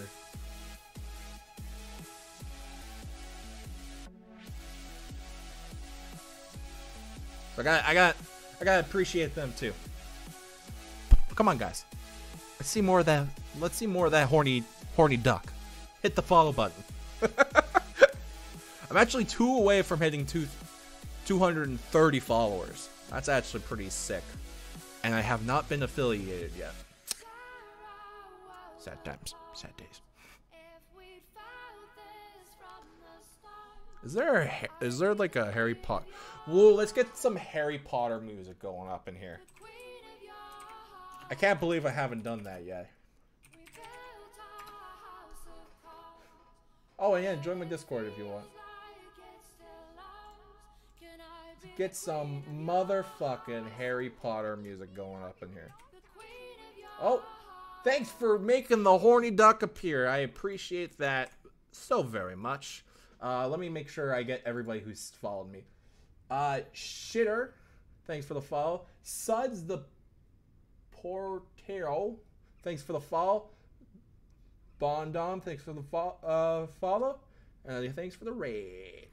so I gotta appreciate them too. Come on, guys. Let's see more of that. Let's see more of that horny duck. Hit the follow button. I'm actually 2 away from hitting 230 followers. That's actually pretty sick. and I have not been affiliated yet. Sad times, sad days. Is there like a Harry Potter? Whoa, let's get some Harry Potter music going up in here. I can't believe I haven't done that yet. Oh, and yeah, join my Discord if you want. Get some motherfucking Harry Potter music going up in here. Oh, thanks for making the horny duck appear. I appreciate that so very much. Let me make sure I get everybody who's followed me. Shitter, thanks for the follow. Suds the Portero, thanks for the follow. Bondom, thanks for the follow. And thanks for the raid.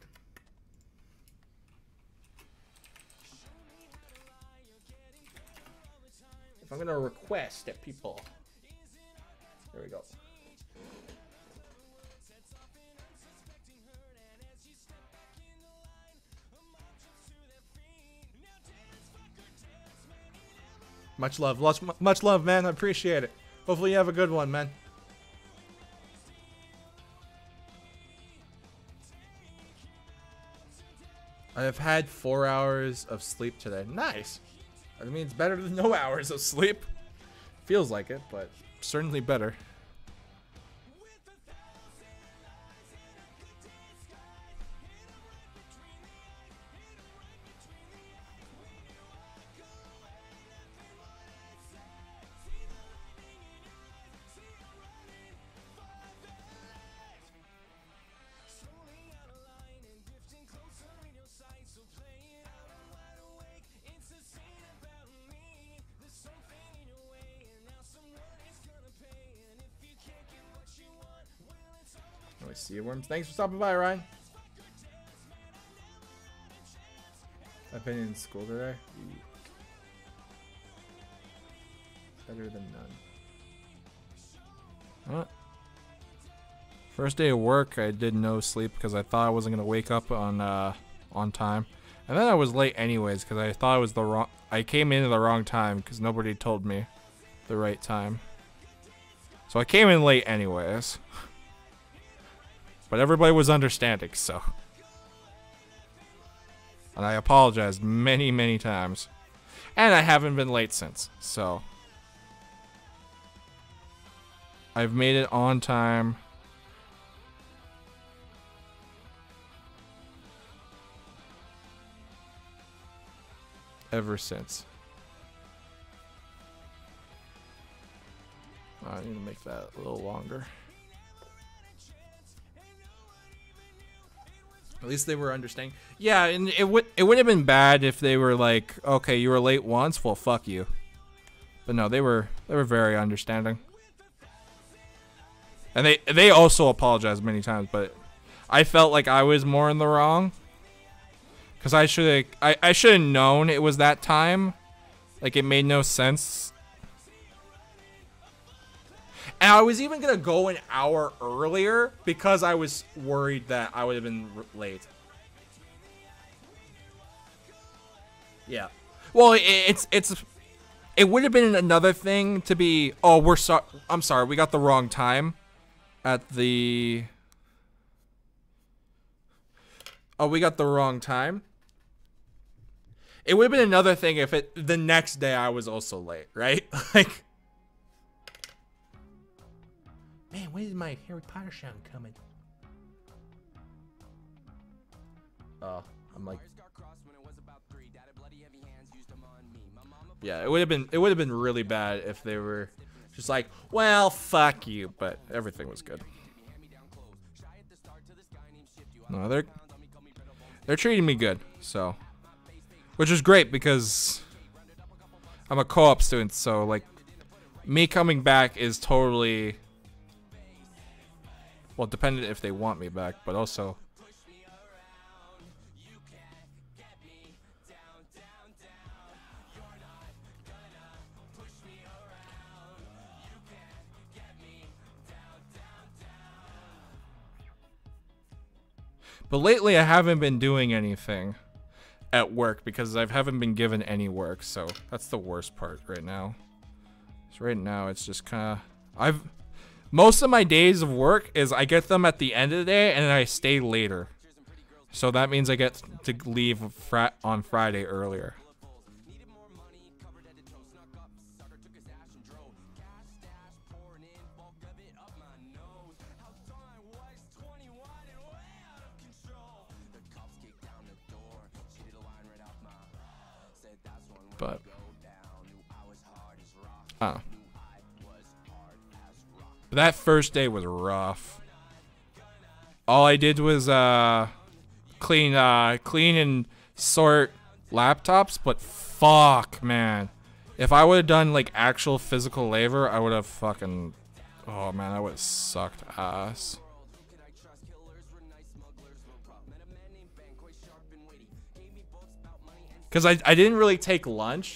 If I'm gonna request that people, there we go. Much love, man. I appreciate it. Hopefully you have a good one, man. I have had 4 hours of sleep today. Nice. I mean, it's better than no hours of sleep. Feels like it, but certainly better. Sea Worms. Thanks for stopping by, Ryan. I've been in school today. Better than none. What? First day of work, I did no sleep because I thought I wasn't gonna wake up on time, and then I was late anyways because I thought it was the wrong. I came in at the wrong time because nobody told me the right time, so I came in late anyways. But everybody was understanding, so. And I apologized many, many times. And I haven't been late since, so. I've made it on time. Ever since. I need to make that a little longer. At least they were understanding. Yeah, and it would have been bad if they were like, okay, you were late once, well, fuck you. But no, they were very understanding. And they also apologized many times, but I felt like I was more in the wrong. Cause I should have known it was that time. Like it made no sense. And I was even gonna go an hour earlier because I was worried that I would have been late. Yeah. Well, it would have been another thing to be. Oh, I'm sorry. We got the wrong time. At the. Oh, we got the wrong time. It would have been another thing if the next day I was also late, right? Like. Man, when is my Harry Potter sound coming? I'm like, yeah, it would have been really bad if they were just like, well, fuck you, but everything was good. No, they're treating me good, so, which is great because I'm a co-op student, so like, me coming back is totally. Well, dependent if they want me back, but also. But lately I haven't been doing anything. at work because I haven't been given any work, so that's the worst part right now. So right now it's just kind of most of my days of work is I get them at the end of the day and then I stay later. So that means I get to leave on Friday earlier. But that first day was rough. All I did was clean and sort laptops, but fuck, man. If I would have done like actual physical labor, I would have fucking, oh man, that would have sucked ass. Because I didn't really take lunch.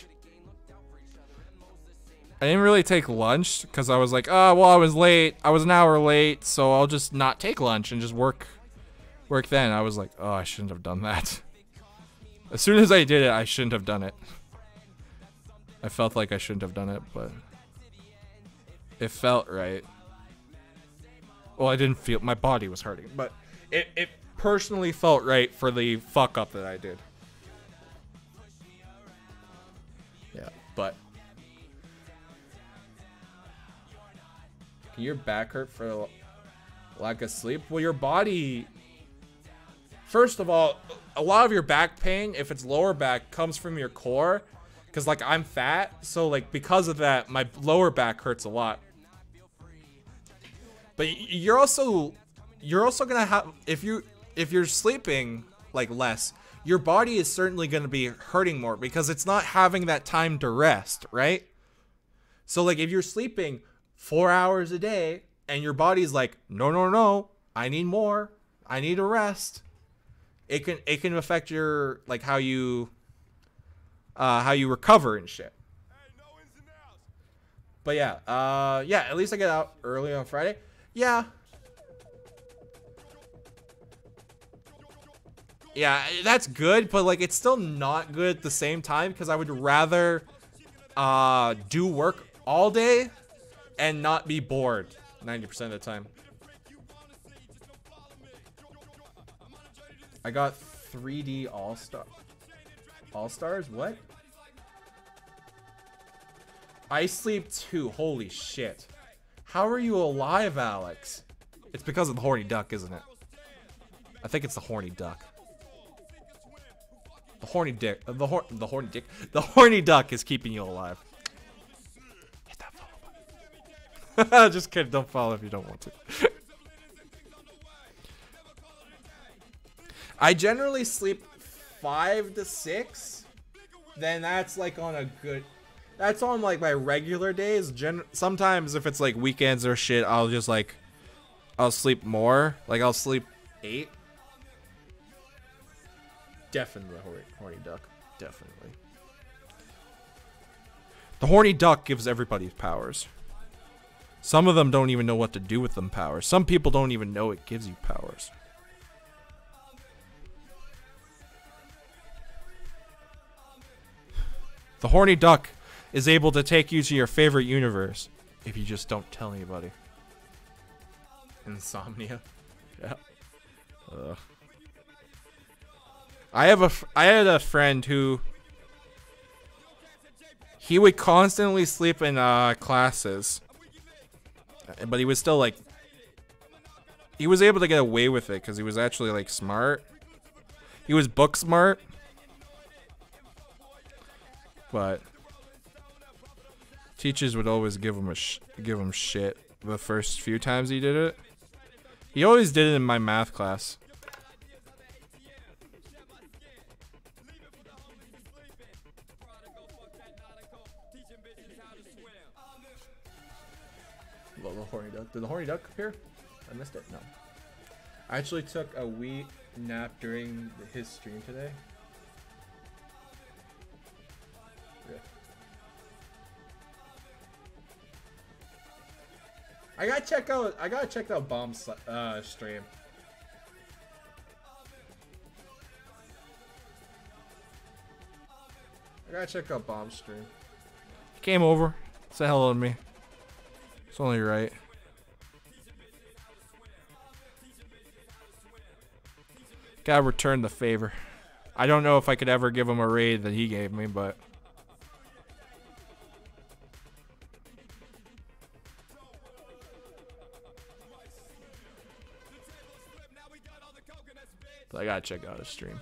I didn't really take lunch because I was like, oh, well, I was late. I was an hour late, so I'll just not take lunch and just work then. I was like, oh, I shouldn't have done that. As soon as I did it, I shouldn't have done it. I felt like I shouldn't have done it, but it felt right. Well, I didn't feel, my body was hurting, but it personally felt right for the fuck up that I did. Yeah, but can your back hurt for lack of sleep? Well, your body, first of all, a lot of your back pain, if it's lower back, comes from your core. Because, like, I'm fat, so, like, because of that, my lower back hurts a lot. But you're also gonna have, if you're sleeping, like, less, your body is certainly gonna be hurting more because it's not having that time to rest, right? So, like, if you're sleeping 4 hours a day and your body's like, no, I need more, I need a rest, it can affect your, like, how you recover and shit. But yeah, yeah, at least I get out early on Friday. Yeah, that's good, but like it's still not good at the same time because I would rather do work all day and not be bored 90% of the time. I got 3D All-Stars? What? I sleep too. Holy shit. How are you alive, Alex? It's because of the horny duck, isn't it? I think it's the horny duck. The horny dick. The horny duck is keeping you alive. Hit that follow button. Just kidding. Don't follow if you don't want to. I generally sleep 5 to 6. Then that's like on a good. That's on like my regular days. Sometimes if it's like weekends or shit, I'll just like, I'll sleep more. Like I'll sleep 8. Definitely the horny duck. Definitely. The horny duck gives everybody powers. Some of them don't even know what to do with them powers. Some people don't even know it gives you powers. The horny duck is able to take you to your favorite universe if you just don't tell anybody. Insomnia. Yeah. I had a friend who he would constantly sleep in classes, but he was still like, he was able to get away with it because he was actually like smart. He was book smart, but teachers would always give him shit the first few times he did it. He always did it in my math class. Love the horny duck. Did the horny duck appear? I missed it. No. I actually took a wee nap during his stream today. Yeah. I gotta check out Bomb's stream. I gotta check out Bob's stream. He came over. Say hello to me. It's only right. Gotta return the favor. I don't know if I could ever give him a raid that he gave me, but... I gotta check out his stream.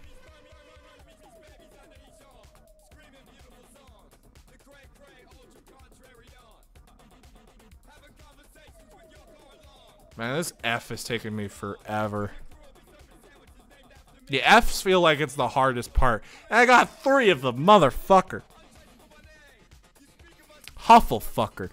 Man, this F is taking me forever. The Fs feel like it's the hardest part. And I got 3 of them, motherfucker. Hufflefucker.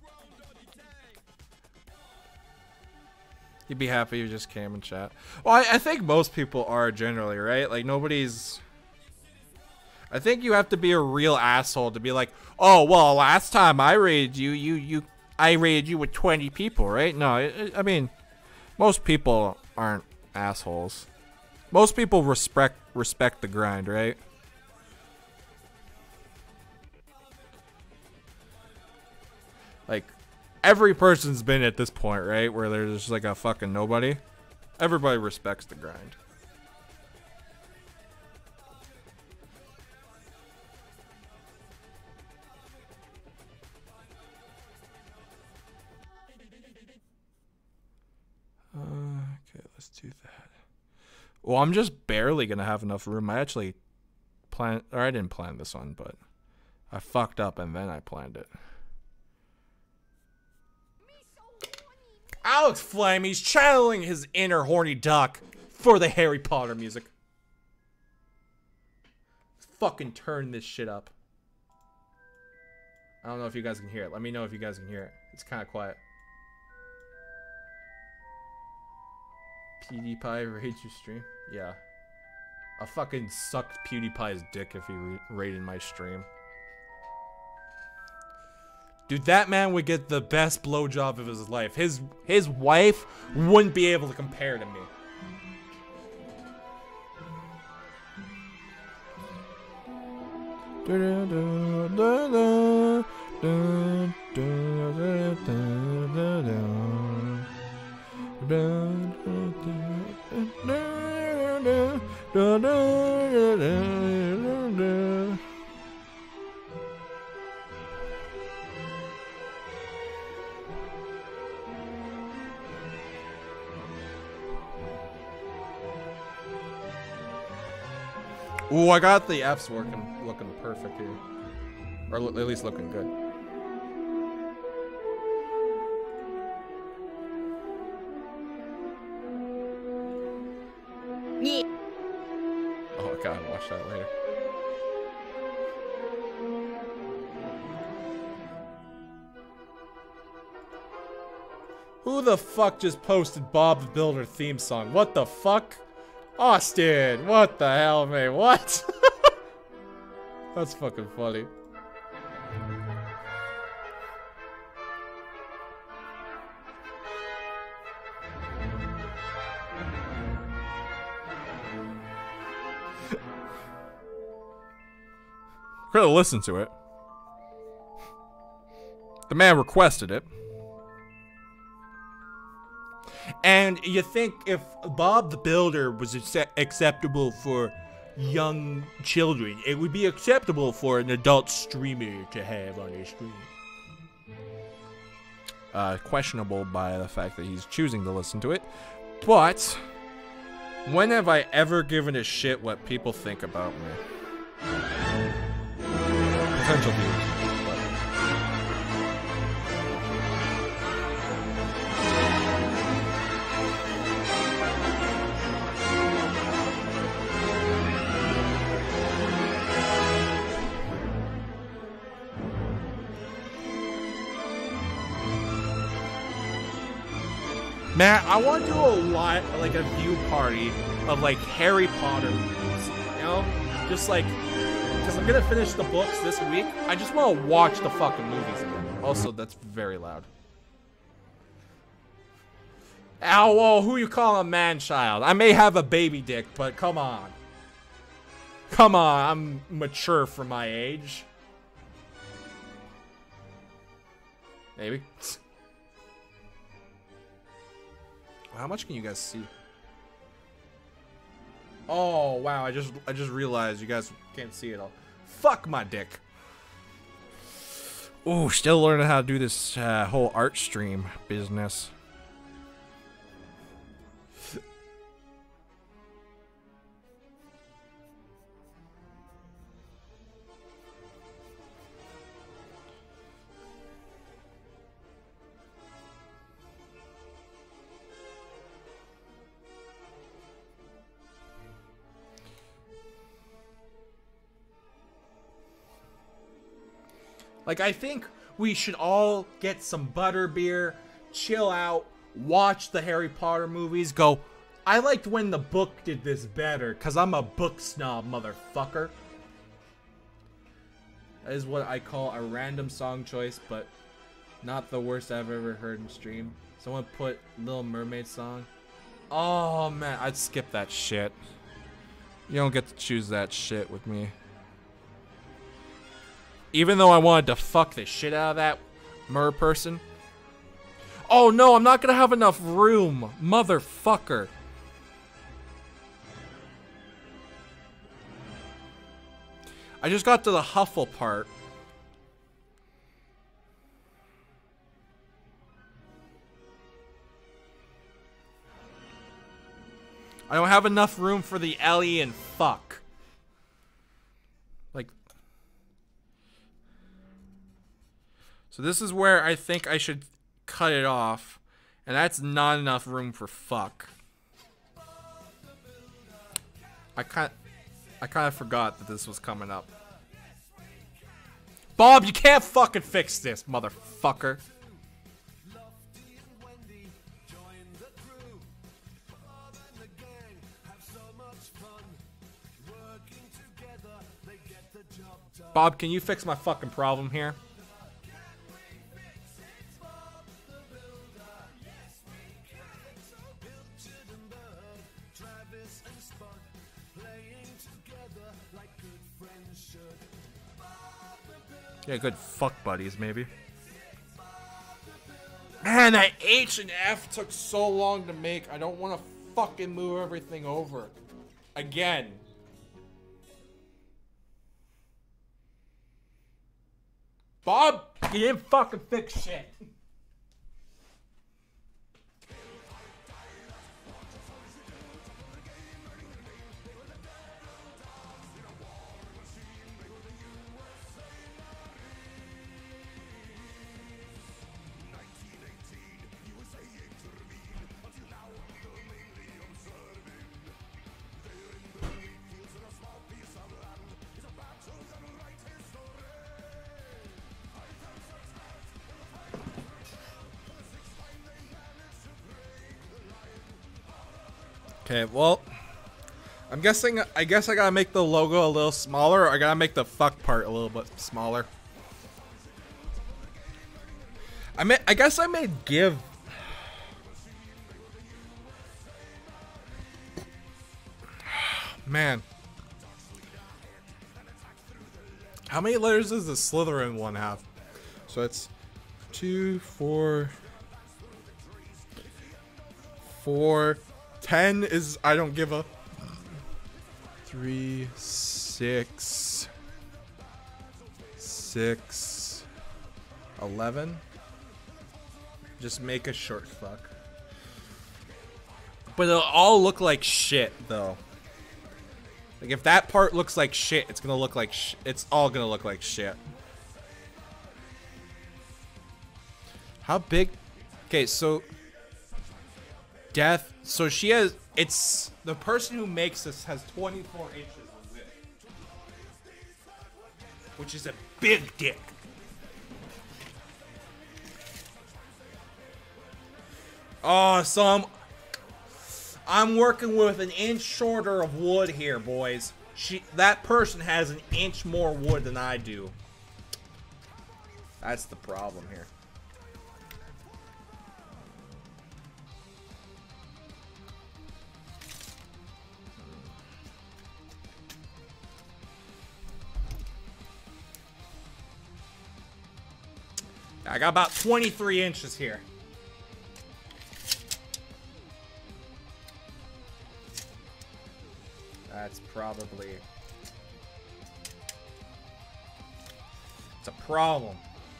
You'd be happy you just came and chat. Well, I think most people are generally, right? Like, nobody's... I think you have to be a real asshole to be like, oh, well, last time I raided you, I raided you with 20 people, right? No, I mean, most people aren't assholes. Most people respect the grind, right? Like, every person's been at this point, right? Where they're just like a fucking nobody. Everybody respects the grind. Okay, let's do that. Well, I'm just barely gonna have enough room. I actually planned, or I didn't plan this one, but I fucked up and then I planned it. Alex Flame, he's channeling his inner horny duck for the Harry Potter music. Let's fucking turn this shit up. I don't know if you guys can hear it. Let me know if you guys can hear it. It's kind of quiet. PewDiePie raids your stream? Yeah. I fucking sucked PewDiePie's dick if he raided my stream. Dude, that man would get the best blowjob of his life. His wife wouldn't be able to compare to me. Ooh, I got the Fs looking perfect here. Or at least looking good. Yeah. Oh, I gotta watch that later. Who the fuck just posted Bob the Builder theme song? What the fuck? Austin! What the hell, man? What? That's fucking funny. Could have listened to it. The man requested it. And you think if Bob the Builder was acceptable for young children, it would be acceptable for an adult streamer to have on his stream. Questionable by the fact that he's choosing to listen to it. But when have I ever given a shit what people think about me? Potential viewers. Matt, I want to do a view party of like Harry Potter movies, you know? Just like, because I'm gonna finish the books this week. I just want to watch the fucking movies again. Also, that's very loud. Ow, whoa, who you call a man-child? I may have a baby dick, but come on. Come on, I'm mature for my age. Maybe. How much can you guys see? Oh wow, I just realized you guys can't see it all. Fuck my dick. Ooh, still learning how to do this whole art stream business. Like, I think we should all get some butterbeer, chill out, watch the Harry Potter movies, go, I liked when the book did this better, because I'm a book snob, motherfucker. That is what I call a random song choice, but not the worst I've ever heard in stream. Someone put Little Mermaid song. Oh, man, I'd skip that shit. You don't get to choose that shit with me. Even though I wanted to fuck the shit out of that mer person. Oh no, I'm not gonna have enough room, motherfucker. I just got to the Huffle part. I don't have enough room for the Ellie and fuck. Like... So this is where I think I should cut it off. And that's not enough room for fuck. I kind of forgot that this was coming up. Bob, you can't fucking fix this, motherfucker. Bob, can you fix my fucking problem here? Yeah, good fuck buddies, maybe. Man, that H and F took so long to make. I don't want to fucking move everything over. Again. Bob, you didn't fucking fix shit. Okay, well, I guess I gotta make the logo a little smaller, or I gotta make the fuck part a little bit smaller. I guess I may give... Man. How many letters does the Slytherin one have? So it's 2, 4... 10 is I don't give a 3, 6, 11. Just make a short fuck. But it'll all look like shit though. Like if that part looks like shit, it's gonna look like it's all gonna look like shit. How big? Okay, so Death. So she has. It's the person who makes this has 24 inches of width, which is a big dick. Oh, so I'm working with an inch shorter of wood here, boys. That person has an inch more wood than I do. That's the problem here. I got about 23 inches here. That's probably... It's a problem.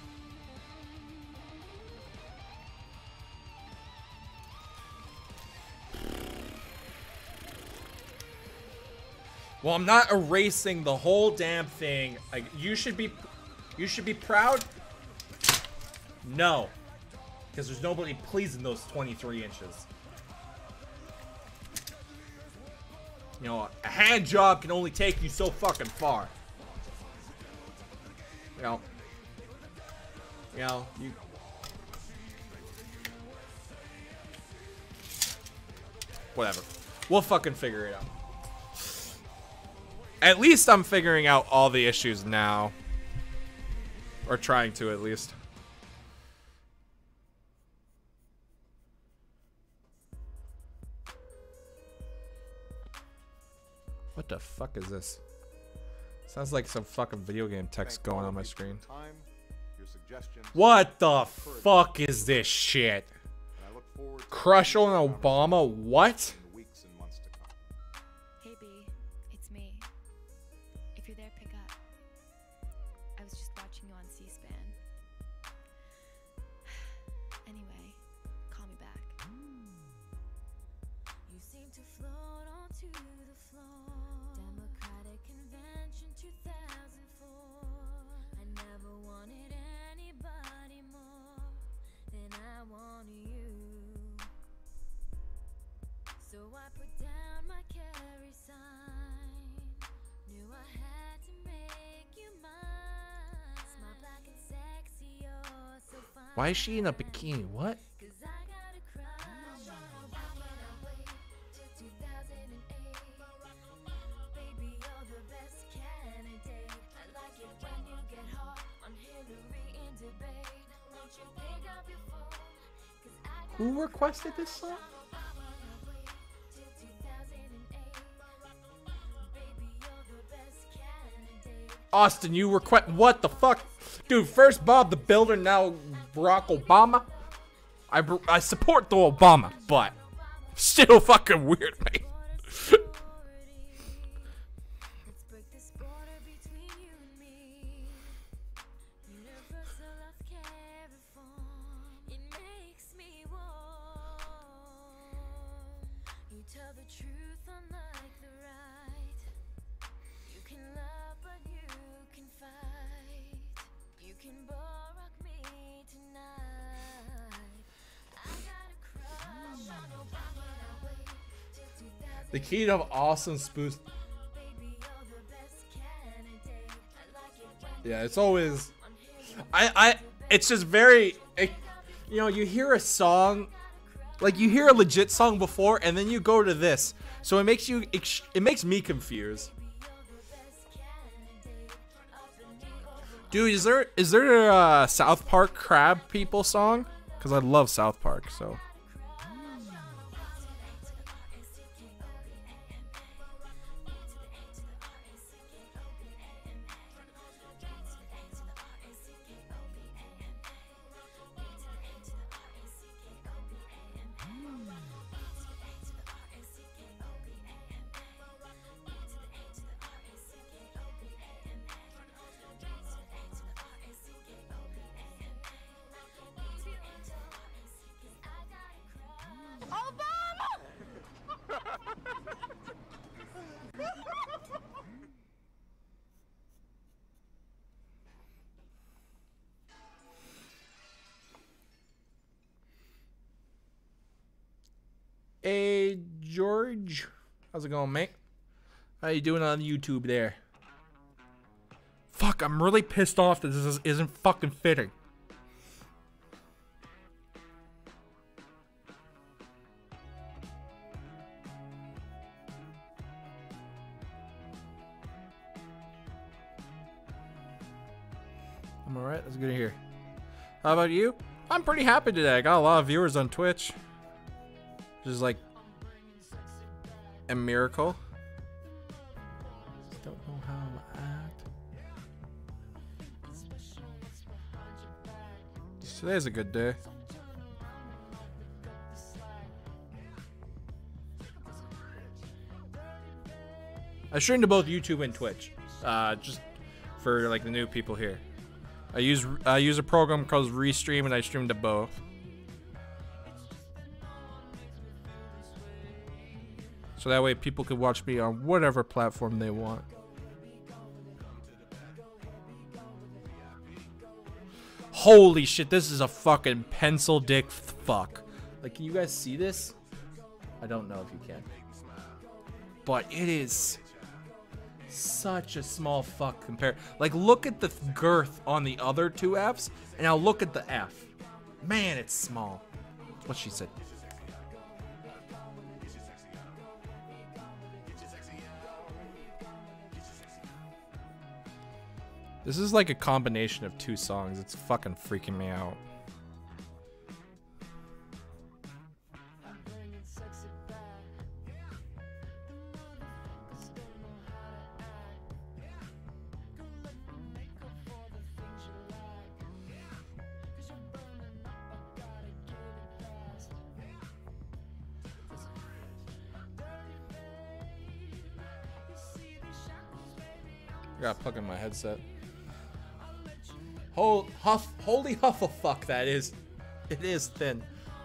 Well, I'm not erasing the whole damn thing. Like, you should be proud. No, because there's nobody pleasing those 23 inches. You know, a hand job can only take you so fucking far. You know, you. Whatever. We'll fucking figure it out. At least I'm figuring out all the issues now. Or trying to, at least. What the fuck is this? Sounds like some fucking video game text going on my screen. Time, your suggestions, What the fuck is this shit? and I look forward to Crush on Obama? What? in the weeks and months to come. Hey B, it's me. If you're there, pick up. I was just watching you on C-SPAN. Anyway, call me back. You seem to float onto the floor. Democratic Convention 2004. I never wanted anybody more than I wanted you. So I put down my carry sign. Knew I had to make you mine. Smile black and sexy, you're so fine. Why is she in a bikini? What? 'Cause I got a crush on Obama. I wait till 2008. Baby, you're the best candidate. I like it when you get hot on Hillary in debate. Won't you pick up your phone? 'Cause I got Who requested this song? Obama. I wait till 2008. Baby, you're the best candidate. Austin, you request what the fuck? Dude, first Bob the Builder, now Barack Obama. I support the Obama, but still fucking weird, mate. Let's break this border between you and me. Universal healthcare reform. It makes me warm. You tell the truth unlike the right. You can love but you can fight. You can Barack me tonight. I got a crush on Obama. I wait till 2000. The key to awesome spoofs. Baby, you're the best candidate. I like it when Yeah, it's always. It's just very. You know, you hear a song, like you hear a legit song before, and then you go to this, so it makes you. It makes me confused. Dude, is there a South Park Crab People song? Because I love South Park, so. Hey, George. How's it going, mate? How you doing on YouTube there? Fuck, I'm really pissed off that this isn't fucking fitting. I'm alright, that's good to hear. How about you? I'm pretty happy today. I got a lot of viewers on Twitch. Which is like a miracle. Just don't know how I'm at. Today's a good day. I stream to both YouTube and Twitch, just for like the new people here. I use a program called Restream, and I stream to both. So that way people could watch me on whatever platform they want. Holy shit, this is a fucking pencil dick fuck. Like, can you guys see this? I don't know if you can. But it is such a small fuck compared. Like, look at the girth on the other two Fs, and now look at the F. Man, it's small. That's what she said. This is like a combination of two songs. It's fucking freaking me out. I gotta plug in my headset. Holy Hufflefuck, that is. It is thin.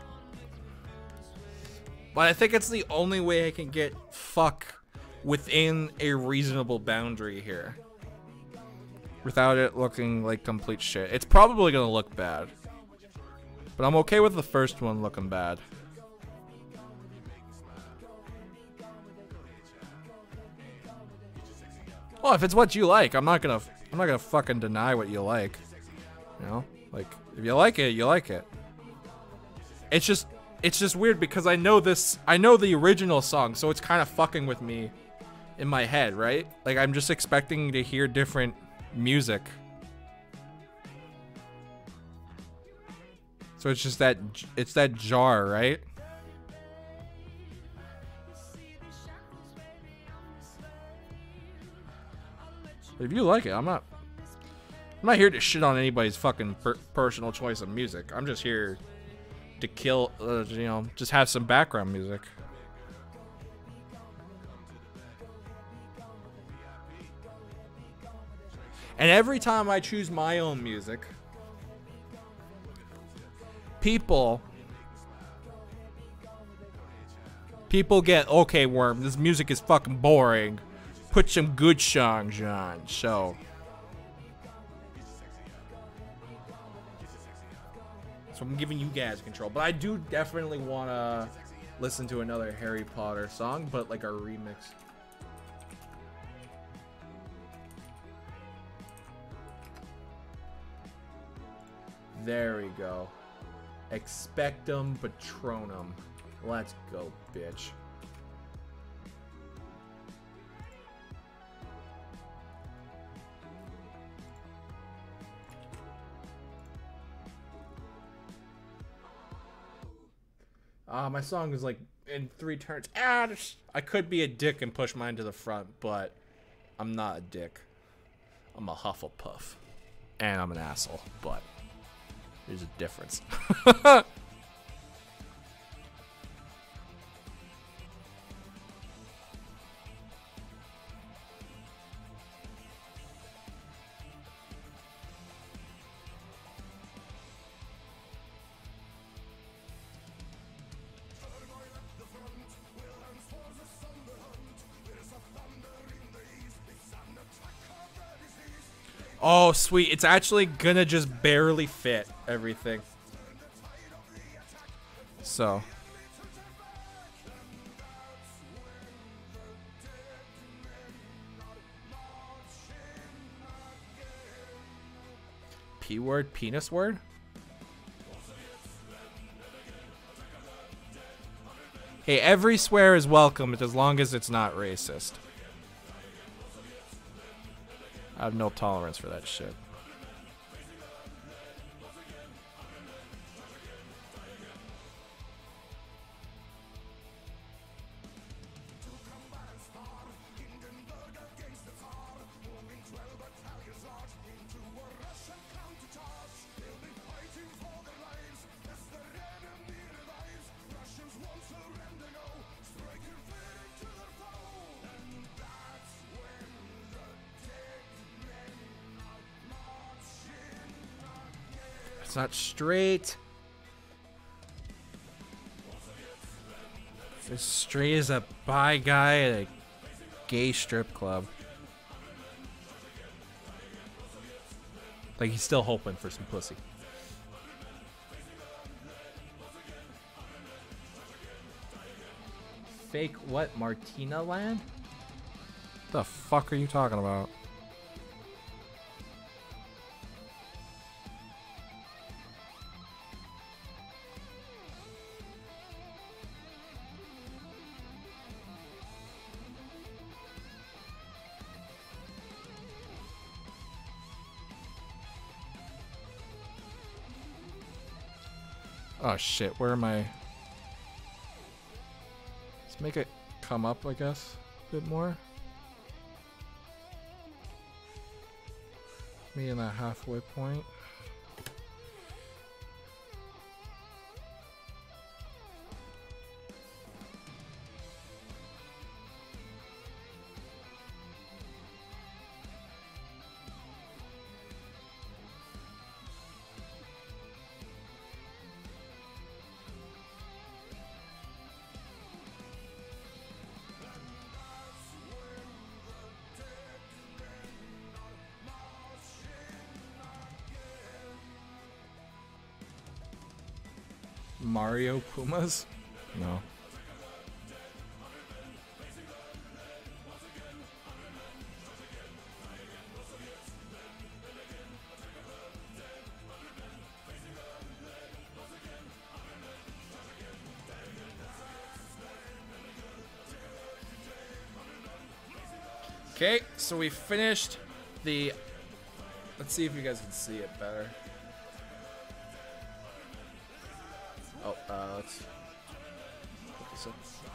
But I think it's the only way I can get fuck within a reasonable boundary here. Without it looking like complete shit. It's probably gonna look bad. But I'm okay with the first one looking bad. Well, if it's what you like, I'm not gonna fucking deny what you like. You know? Like, if you like it, you like it. It's just weird because I know the original song, so it's kind of fucking with me in my head, right? Like, I'm just expecting to hear different music. So it's just that, it's that jar, right? But if you like it, I'm not here to shit on anybody's fucking personal choice of music. I'm just here to kill, you know, just have some background music. And every time I choose my own music, people get, okay, Worm, this music is fucking boring. Put some good songs on, so I'm giving you guys control. But I do definitely want to listen to another Harry Potter song, but like a remix. There we go. Expectum Patronum. Let's go, bitch. My song is like in 3 turns. I could be a dick and push mine to the front, but I'm not a dick. I'm a Hufflepuff. And I'm an asshole, but there's a difference. Oh, sweet. It's actually gonna just barely fit everything. So. P word? Penis word? Hey, every swear is welcome as long as it's not racist. I have no tolerance for that shit. It's not straight. It's straight as a bi guy at a gay strip club. Like he's still hoping for some pussy. Fake what? Martina Land? The fuck are you talking about? Oh shit, where am I? Let's make it come up, I guess, a bit more. Me in that halfway point. Mario Pumas? No. Okay, so we finished the... Let's see if you guys can see it better. Oh, let's put this up.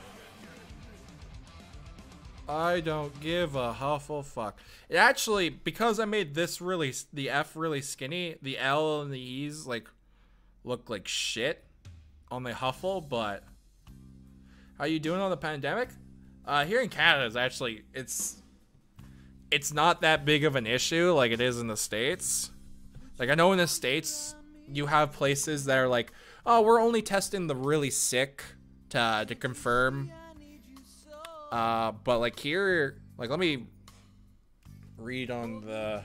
I don't give a huffle fuck. It actually, because I made this really, the F really skinny, the L and the E's like look like shit on the huffle. But how you doing on the pandemic? Here in Canada is actually it's not that big of an issue like it is in the States. Like I know in the States you have places that are like, oh, we're only testing the really sick to confirm. But like here, like let me read on the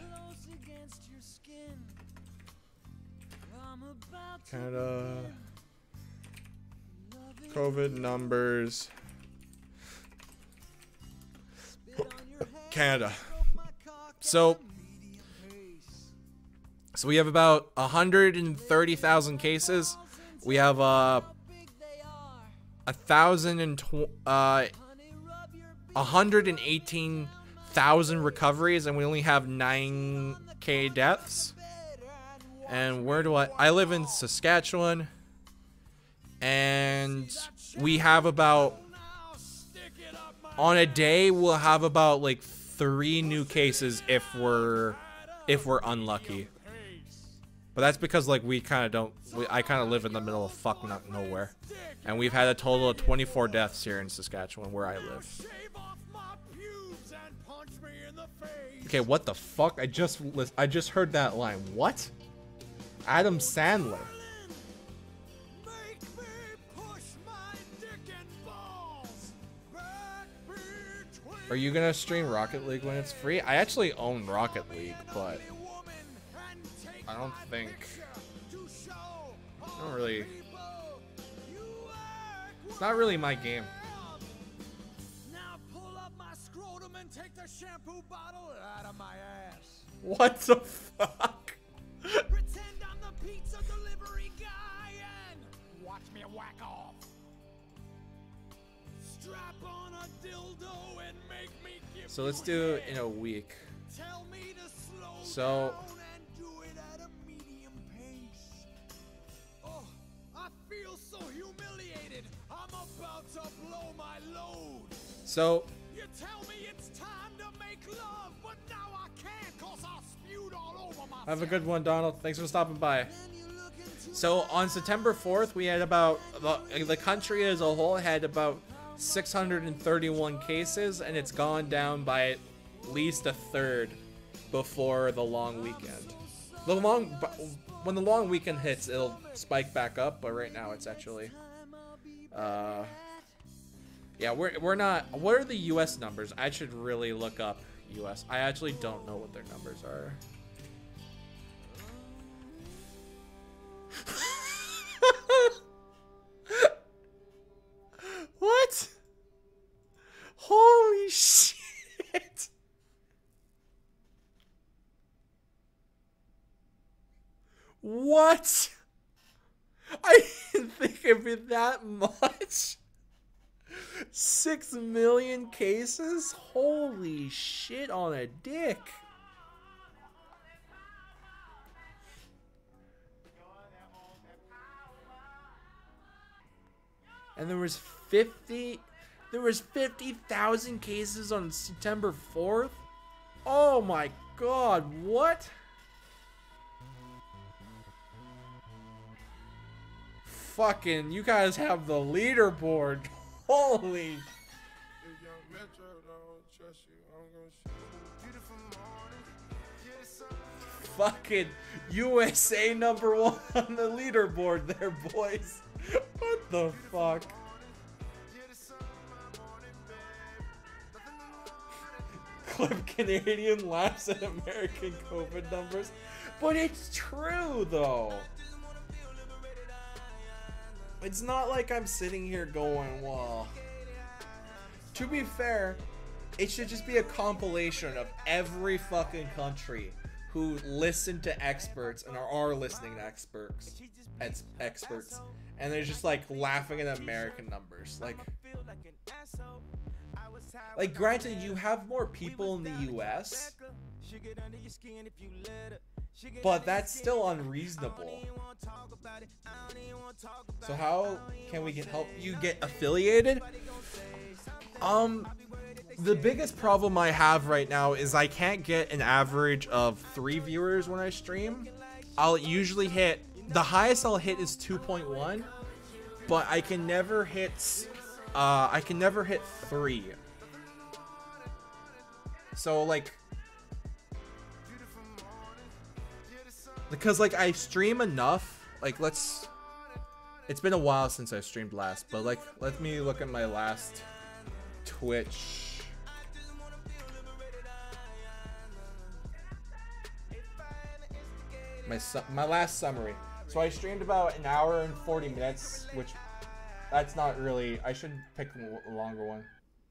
Canada COVID numbers. Canada. So we have about 130,000 cases. We have 118,000 recoveries, and we only have 9K deaths. And where do I live in Saskatchewan, and we have about, on a day we'll have about like 3 new cases if we're unlucky. But that's because like we kind of don't. I kind of live in the middle of fucking nowhere, and we've had a total of 24 deaths here in Saskatchewan, where I live. Okay, what the fuck? I just heard that line. What? Adam Sandler. Are you gonna stream Rocket League when it's free? I actually own Rocket League, but I don't think. I don't really. It's not really my game. Now pull up my scrotum and take the shampoo bottle out of my ass. What the fuck? Pretend I'm the pizza delivery guy and watch me whack off. Strap on a dildo and make me give. So let's do it in a week. Tell me to slow So. down and do it at a medium pace. Oh, I feel so humiliated. I'm about to blow my load. So. You tell me it's time to make love, but now I can't 'cause I spewed all over myself. Have a good one, Donald. Thanks for stopping by. So on September 4th, we had about the country as a whole had about 631 cases, and it's gone down by at least a third before the long weekend. When the long weekend hits, it'll spike back up, but right now it's actually yeah, we're not. What are the US numbers? I should really look up US. I actually don't know what their numbers are. What? Holy shit. What? I didn't think it'd be that much. 6 million cases? Holy shit on a dick. And there was 50,000 cases on September 4th? Oh my god, what? Fucking, you guys have the leaderboard. Holy. Fucking USA #1 on the leaderboard there, boys. What the fuck? Clip Canadian laughs at American COVID numbers. But it's true, though. It's not like I'm sitting here going, well, to be fair, it should just be a compilation of every fucking country who listen to experts and are listening to experts, and they're just like laughing at American numbers. Like granted, you have more people in the US, but that's still unreasonable. So how can we help you get affiliated? The biggest problem I have right now is I can't get an average of 3 viewers when I stream. I'll usually hit, the highest I'll hit is 2.1, but I can never hit 3. So like, because like I stream enough, like it's been a while since I streamed last, but like let me look at my last Twitch. My last summary. So I streamed about an hour and 40 minutes, which that's not really, I should pick a longer one.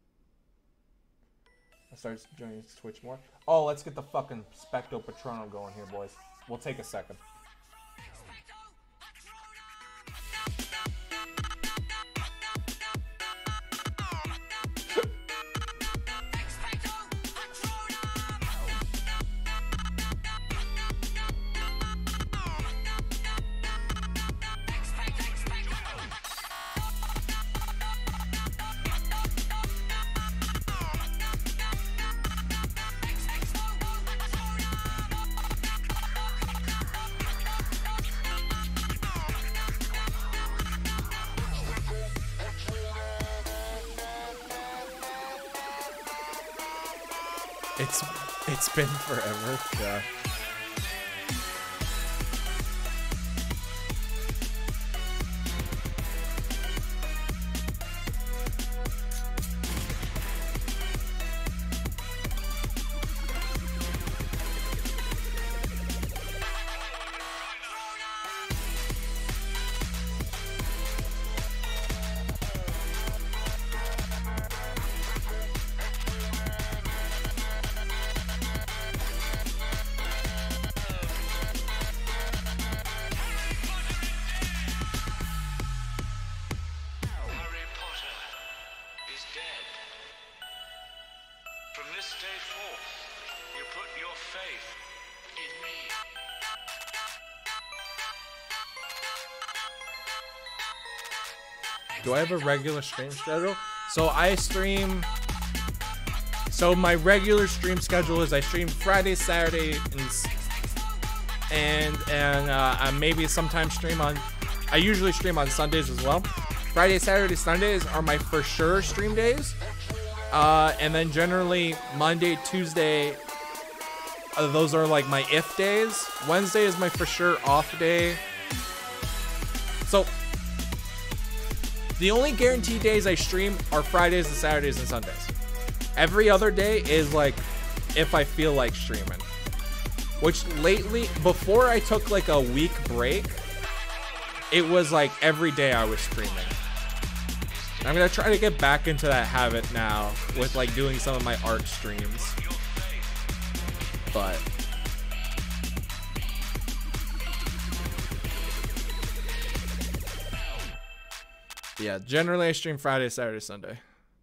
I'll start joining Twitch more. Oh, let's get the fucking Specto Patrono going here, boys. We'll take a second. It's been forever. Yeah. Do I have a regular stream schedule? So I stream. So my regular stream schedule is I stream Friday, Saturday, and maybe sometimes stream on. I usually stream on Sundays as well. Friday, Saturday, Sundays are my for sure stream days, and then generally Monday, Tuesday, those are like my if days. Wednesday is my for sure off day. So the only guaranteed days I stream are Fridays and Saturdays and Sundays. Every other day is like if I feel like streaming. Which lately, before I took like a week break, it was like every day I was streaming. I'm gonna try to get back into that habit now with like doing some of my art streams. But yeah, generally I stream Friday, Saturday, Sunday.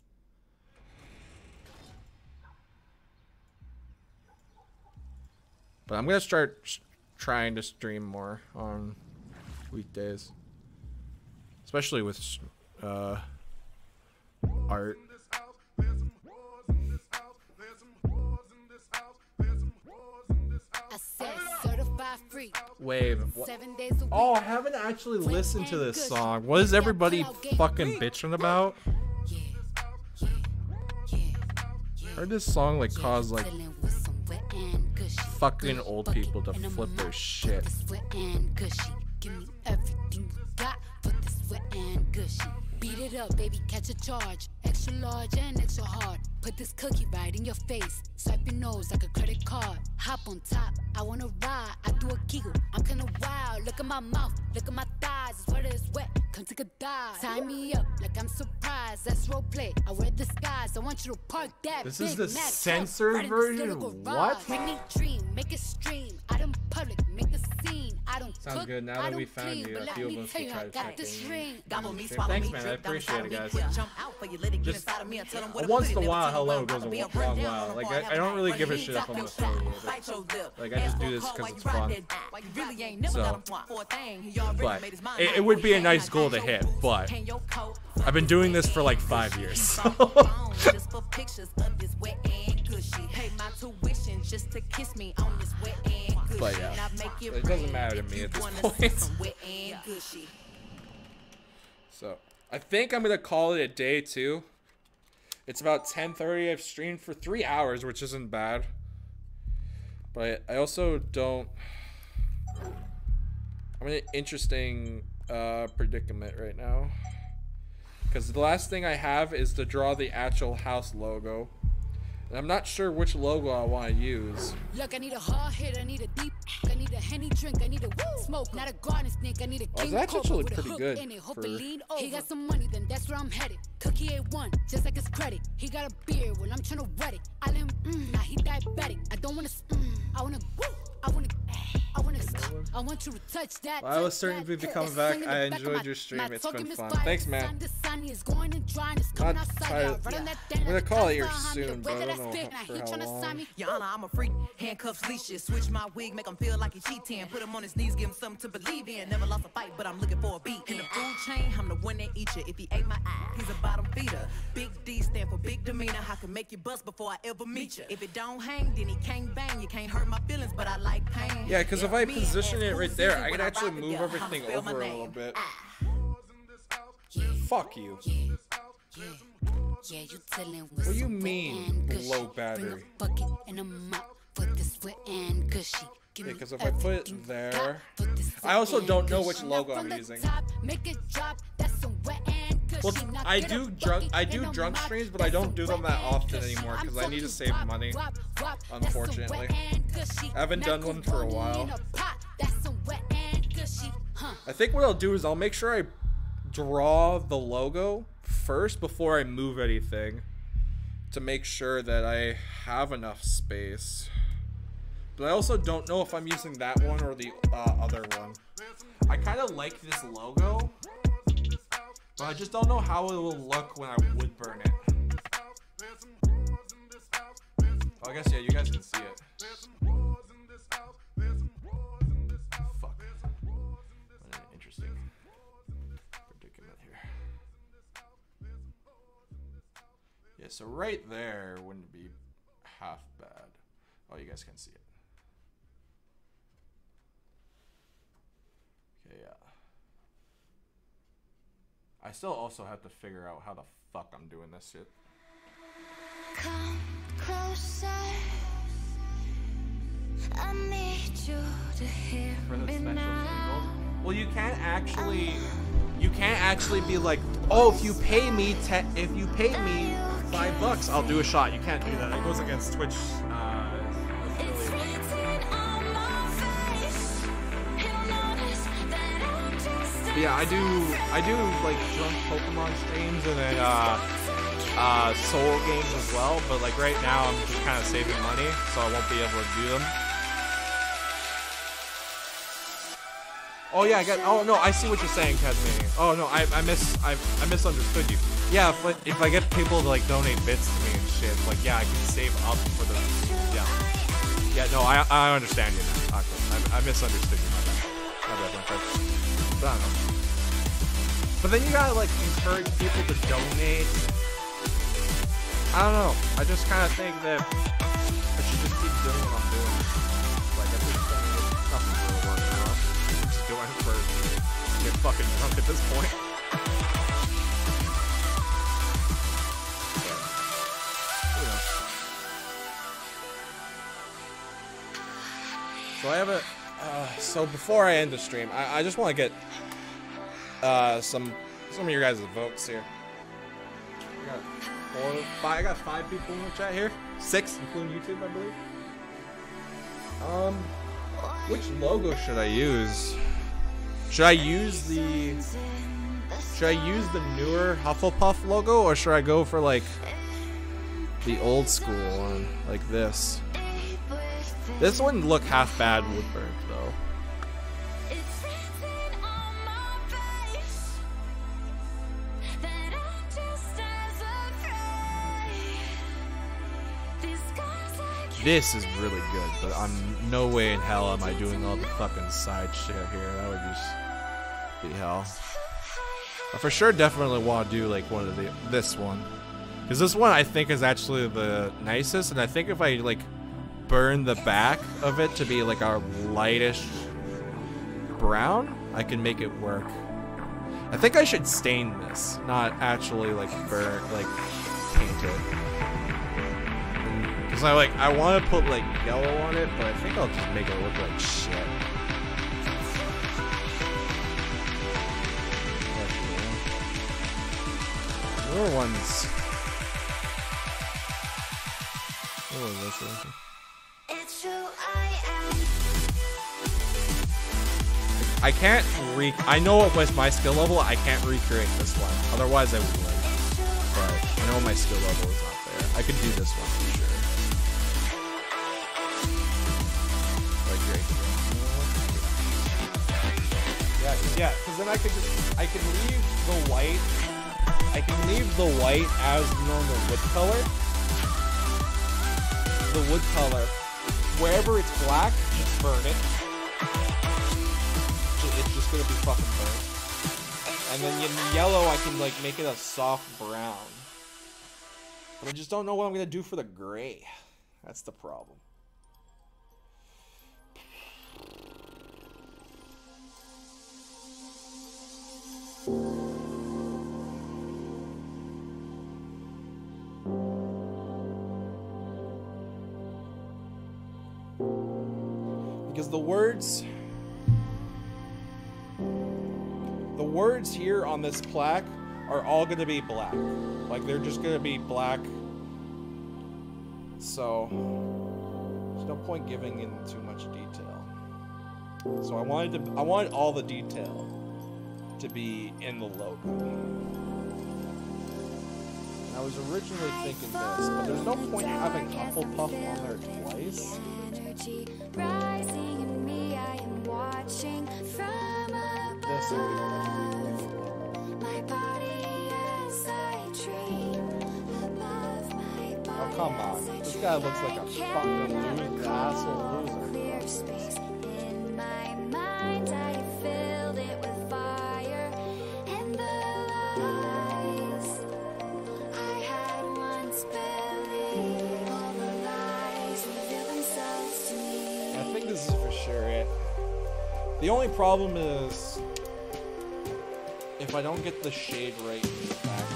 But I'm gonna start trying to stream more on weekdays, especially with art. I said certified free. Wave. 7 days a week. Oh, I haven't actually listened to this song. What is everybody fucking bitching about? Yeah, yeah, yeah, yeah. Heard this song like cause like Chillin' with some wet and gushy. fucking old people to flip their shit. This wet and gushy. Give me everything you got for this wet and gushy. Beat it up, baby, catch a charge. Extra large and extra hard. Put this cookie right in your face. Swipe your nose like a credit card. Hop on top, I wanna ride. I do a giggle, I'm kinda wild. Look at my mouth, look at my thighs. It's wet, it's wet, come take a dive. Tie me up like I'm surprised. That's role play. I wear disguise. I want you to park that. This is Big the Mac truck censored right in this version? little What? garage. Make me dream, make it stream. Out in public, make a scene. I don't Sounds cook, good. Now I that don't we found clean, you, but a let few of me us tell will you, try I to got check this in. ring. Gobble me, Thanks, swallow me, man. I drip down the appreciate side it, of me, guys. quick jump out for you, let it get Just inside of me and tell them what once to in a put it, while, never tell hello them goes why, a be long run down while. on Like, the bar, I don't really have give a a shit if I'm lean, affiliated. bite your lip. Like, I just Ask do for a this call 'cause while it's you ride fun. that dick. Why you really ain't never So, got 'em for a thing. He already but made his mind it up. would be a Hey, nice I goal got to your hit, boots, but can your coat I've been doing this for like 5 years. So. just for pictures of this wet and gushy. Pay my tuition just to kiss me on this wet and gushy. But yeah, Now make it it doesn't rain matter to if me you at this wanna see point. some wet and gushy. So I think I'm gonna call it a day too. It's about 10:30. I've streamed for 3 hours, which isn't bad. But I also don't. I'm in an interesting predicament right now, because the last thing I have is to draw the actual house logo, and I'm not sure which logo I want to use. Look, I need a hard hit, I need a deep, I need a Henny drink, I need a smoke, not a garden snake, I need a king that's cobra actually with a pretty hook good in it. Hope for- it lean over. He got some money, then that's where I'm headed. Cookie A1, just like his credit. He got a beard, well I'm tryna wet it. I let him, now he diabetic. I don't wanna, I wanna, I wanna, I want you to touch that. Well, I was touch certain that. to be It's coming back. swinging I the back of enjoyed my- your stream. my It's talking been is fun. fire. Thanks, man. Sun, the sun is going and drying, it's coming Not outside, tired. yeah. Right on that I'm gonna call it here behind me, the soon, way but I that don't know spit, now for he how tryna long. sign me. Your Honor, I'm a freak. Handcuffs, leashes. Switch my wig, make him feel like he cheating. Put him on his knees, give him something to believe in. Never lost a fight, but I'm looking for a beat. In the food chain, I'm the one that eat you. If he ate my eye, he's a bottom feeder. Big D stand for big demeanor. I can make you bust before I ever meet you. If it don't hang, then he can't bang. You can't hurt my feelings, but I like pain. Yeah, because if I Me position and it right Fool there, Season, I when can actually rock move together, everything I'ma spell my over a name. little bit. Yeah, Fuck you. yeah, yeah. Yeah, you tellin' with What do you some wet mean, and gushy. low battery? Bring a bucket and a mop for this wet and gushy. Give Yeah, me 'cause if I put it everything you there- got for this I wet also and don't know gushy. which logo Now I'm from the using. top, make it drop, that's some wet and gushy. Well, Now I get a do bucket drunk and a mop, streams, but I don't that's do some them wet that and often gushy. anymore, I'm 'cause I need to talking save wop, money, wop, wop, that's some unfortunately. wet and gushy. I haven't done one for a Macaroni while. in a pot, that's some wet and gushy. Huh. I think what I'll do is I'll make sure I draw the logo first before I move anything, to make sure that I have enough space. But I also don't know if I'm using that one or the other one. I kind of like this logo, but I just don't know how it will look when I wood burn it. Well, I guess, yeah, you guys can see it. Fuck. What an interesting predicament here. Yeah, so right there wouldn't be half bad. Oh, you guys can see it. Okay, yeah. I still also have to figure out how the fuck I'm doing this shit. Come closer. I need you to hear For the me special now. single. Well, you can't actually be like, oh, if you pay me $5, I'll do a shot. You can't do that. It goes against Twitch. It's written on my face. You'll notice that I'm just But yeah, I do like drunk Pokemon streams and then Soul games as well. But like right now, I'm just kind of saving money, so I won't be able to do them. Oh yeah, oh no, I see what you're saying, Tasmania. Oh no, I misunderstood you. Yeah, but if I get people to like donate bits to me and shit, like yeah, I can save up for the yeah. No, I understand you now. Okay. I misunderstood you. My bad, my friend. But I don't know. But then you gotta like encourage people to donate. I don't know. I just kind of think that I should just keep doing what I'm doing. Like at this point, nothing's really working out. I'm just doing it for get fucking drunk at this point. But, you know. So I have a. So before I end the stream, I just want to get some of your guys' votes here. I got 5 people in the chat here. 6, including YouTube, I believe. Which logo should I use? Should I use the newer Hufflepuff logo, or should I go for like the old school one, like this? This wouldn't look half bad with Woodburn though. It's written on my face that I'm just as afraid. These scars I This is really good, but I'm no way in hell am I doing all the fucking side shit here. That would just be hell. I for sure definitely want to do like one of this one, because this one I think is actually the nicest, and I think if I like burn the back of it to be like a lightish brown, I can make it work. I think I should stain this, not actually like burn, like paint it. Cause I want to put like yellow on it, but I think I'll just make it look like shit. Newer ones. What was this one? It's who I am. I can't I know it was my skill level, I can't recreate this one. Otherwise I would. But I know my skill level is not there. I could do this one for sure. Like great. Yeah, because then I can leave the white. I can leave the white as normal wood color. The wood color. Wherever it's black, just burn it. It's just gonna be fucking burnt. And then in yellow, I can like make it a soft brown. But I just don't know what I'm gonna do for the gray. That's the problem. Because the words here on this plaque are all going to be black. Like they're just going to be black. So there's no point giving in too much detail. So I wanted all the detail to be in the logo. And I was originally thinking this, but there's no point in having Hufflepuff on there twice. Energy rising in me, I am watching from This above. My body as I dream above my body. Oh, come on. This guy looks like a fucking asshole loser. Clear space in my mind, I filled it with fire and the lies I had once believed. All the lies reveal themselves to me. I think this is for sure it. The only problem is if I don't get the shade right in the background.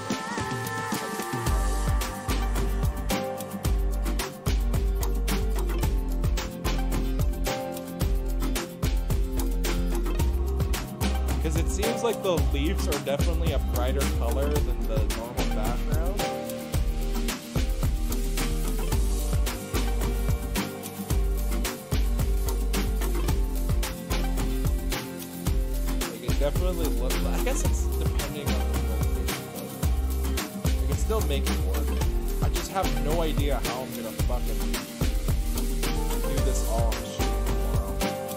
it seems like the leaves are definitely a brighter color than the normal background. Like it definitely looks. I guess it's depending on the location. I can still make it work. I just have no idea how I'm gonna fucking do this all on the stream tomorrow.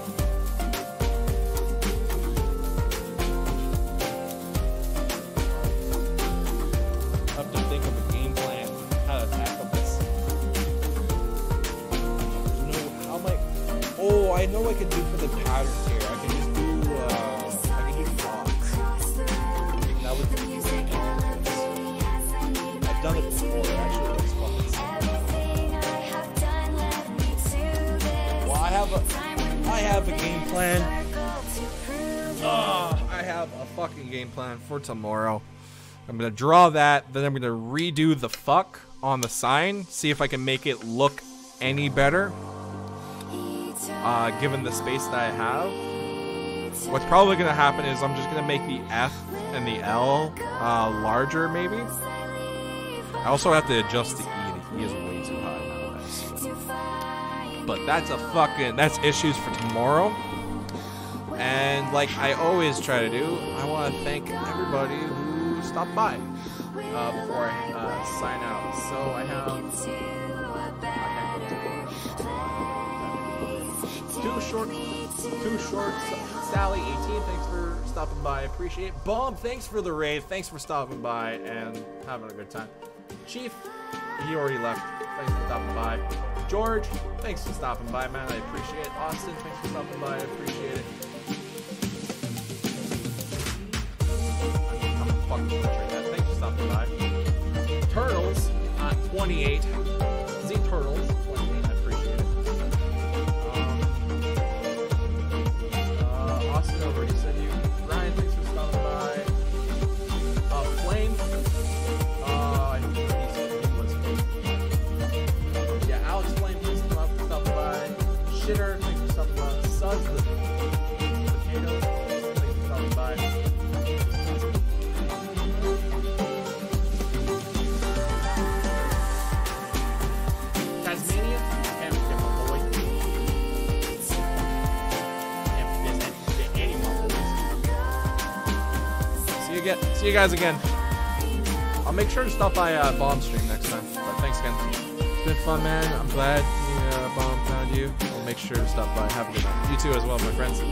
I have to think of a game plan how to tackle this. How am I? Oh, I know what I can do for the patterns here. I can just do blocks. That would be great. I've done it before. It actually looks fucking simple. Well, I have a game plan. I have a fucking game plan for tomorrow. I'm gonna draw that, then I'm gonna redo the fuck on the sign, see if I can make it look any better, given the space that I have. What's probably gonna happen is I'm just gonna make the F and the L larger, maybe. I also have to adjust the E. The E is way too high now. But that's issues for tomorrow. And like I always try to do, I want to thank everybody who stopped by before I sign out. So I have Too short. Sally 18, thanks for stopping by. I appreciate it. Bomb, thanks for the raid. Thanks for stopping by and having a good time. Chief, he already left. Thanks for stopping by. George, thanks for stopping by, man. I appreciate it. Austin, thanks for stopping by. I appreciate it. I'm fucking butchering that. Thanks for stopping by. Turtles, 28. Z Turtles, 28. I appreciate it. Austin already said you. Ryan, thanks for stopping by. Flame. I think he's listening. Yeah, Alex Flame, thanks for stopping by. Shitter, thanks for stopping by. Suds the Potato, thanks for stopping by. Tasmania, and my boy. See you guys again. I'll make sure to stop by Bomb Stream next time. But thanks again. It's been fun, man. I'm glad Bomb found you. I'll make sure to stop by. Have a good night. You too as well, my friends.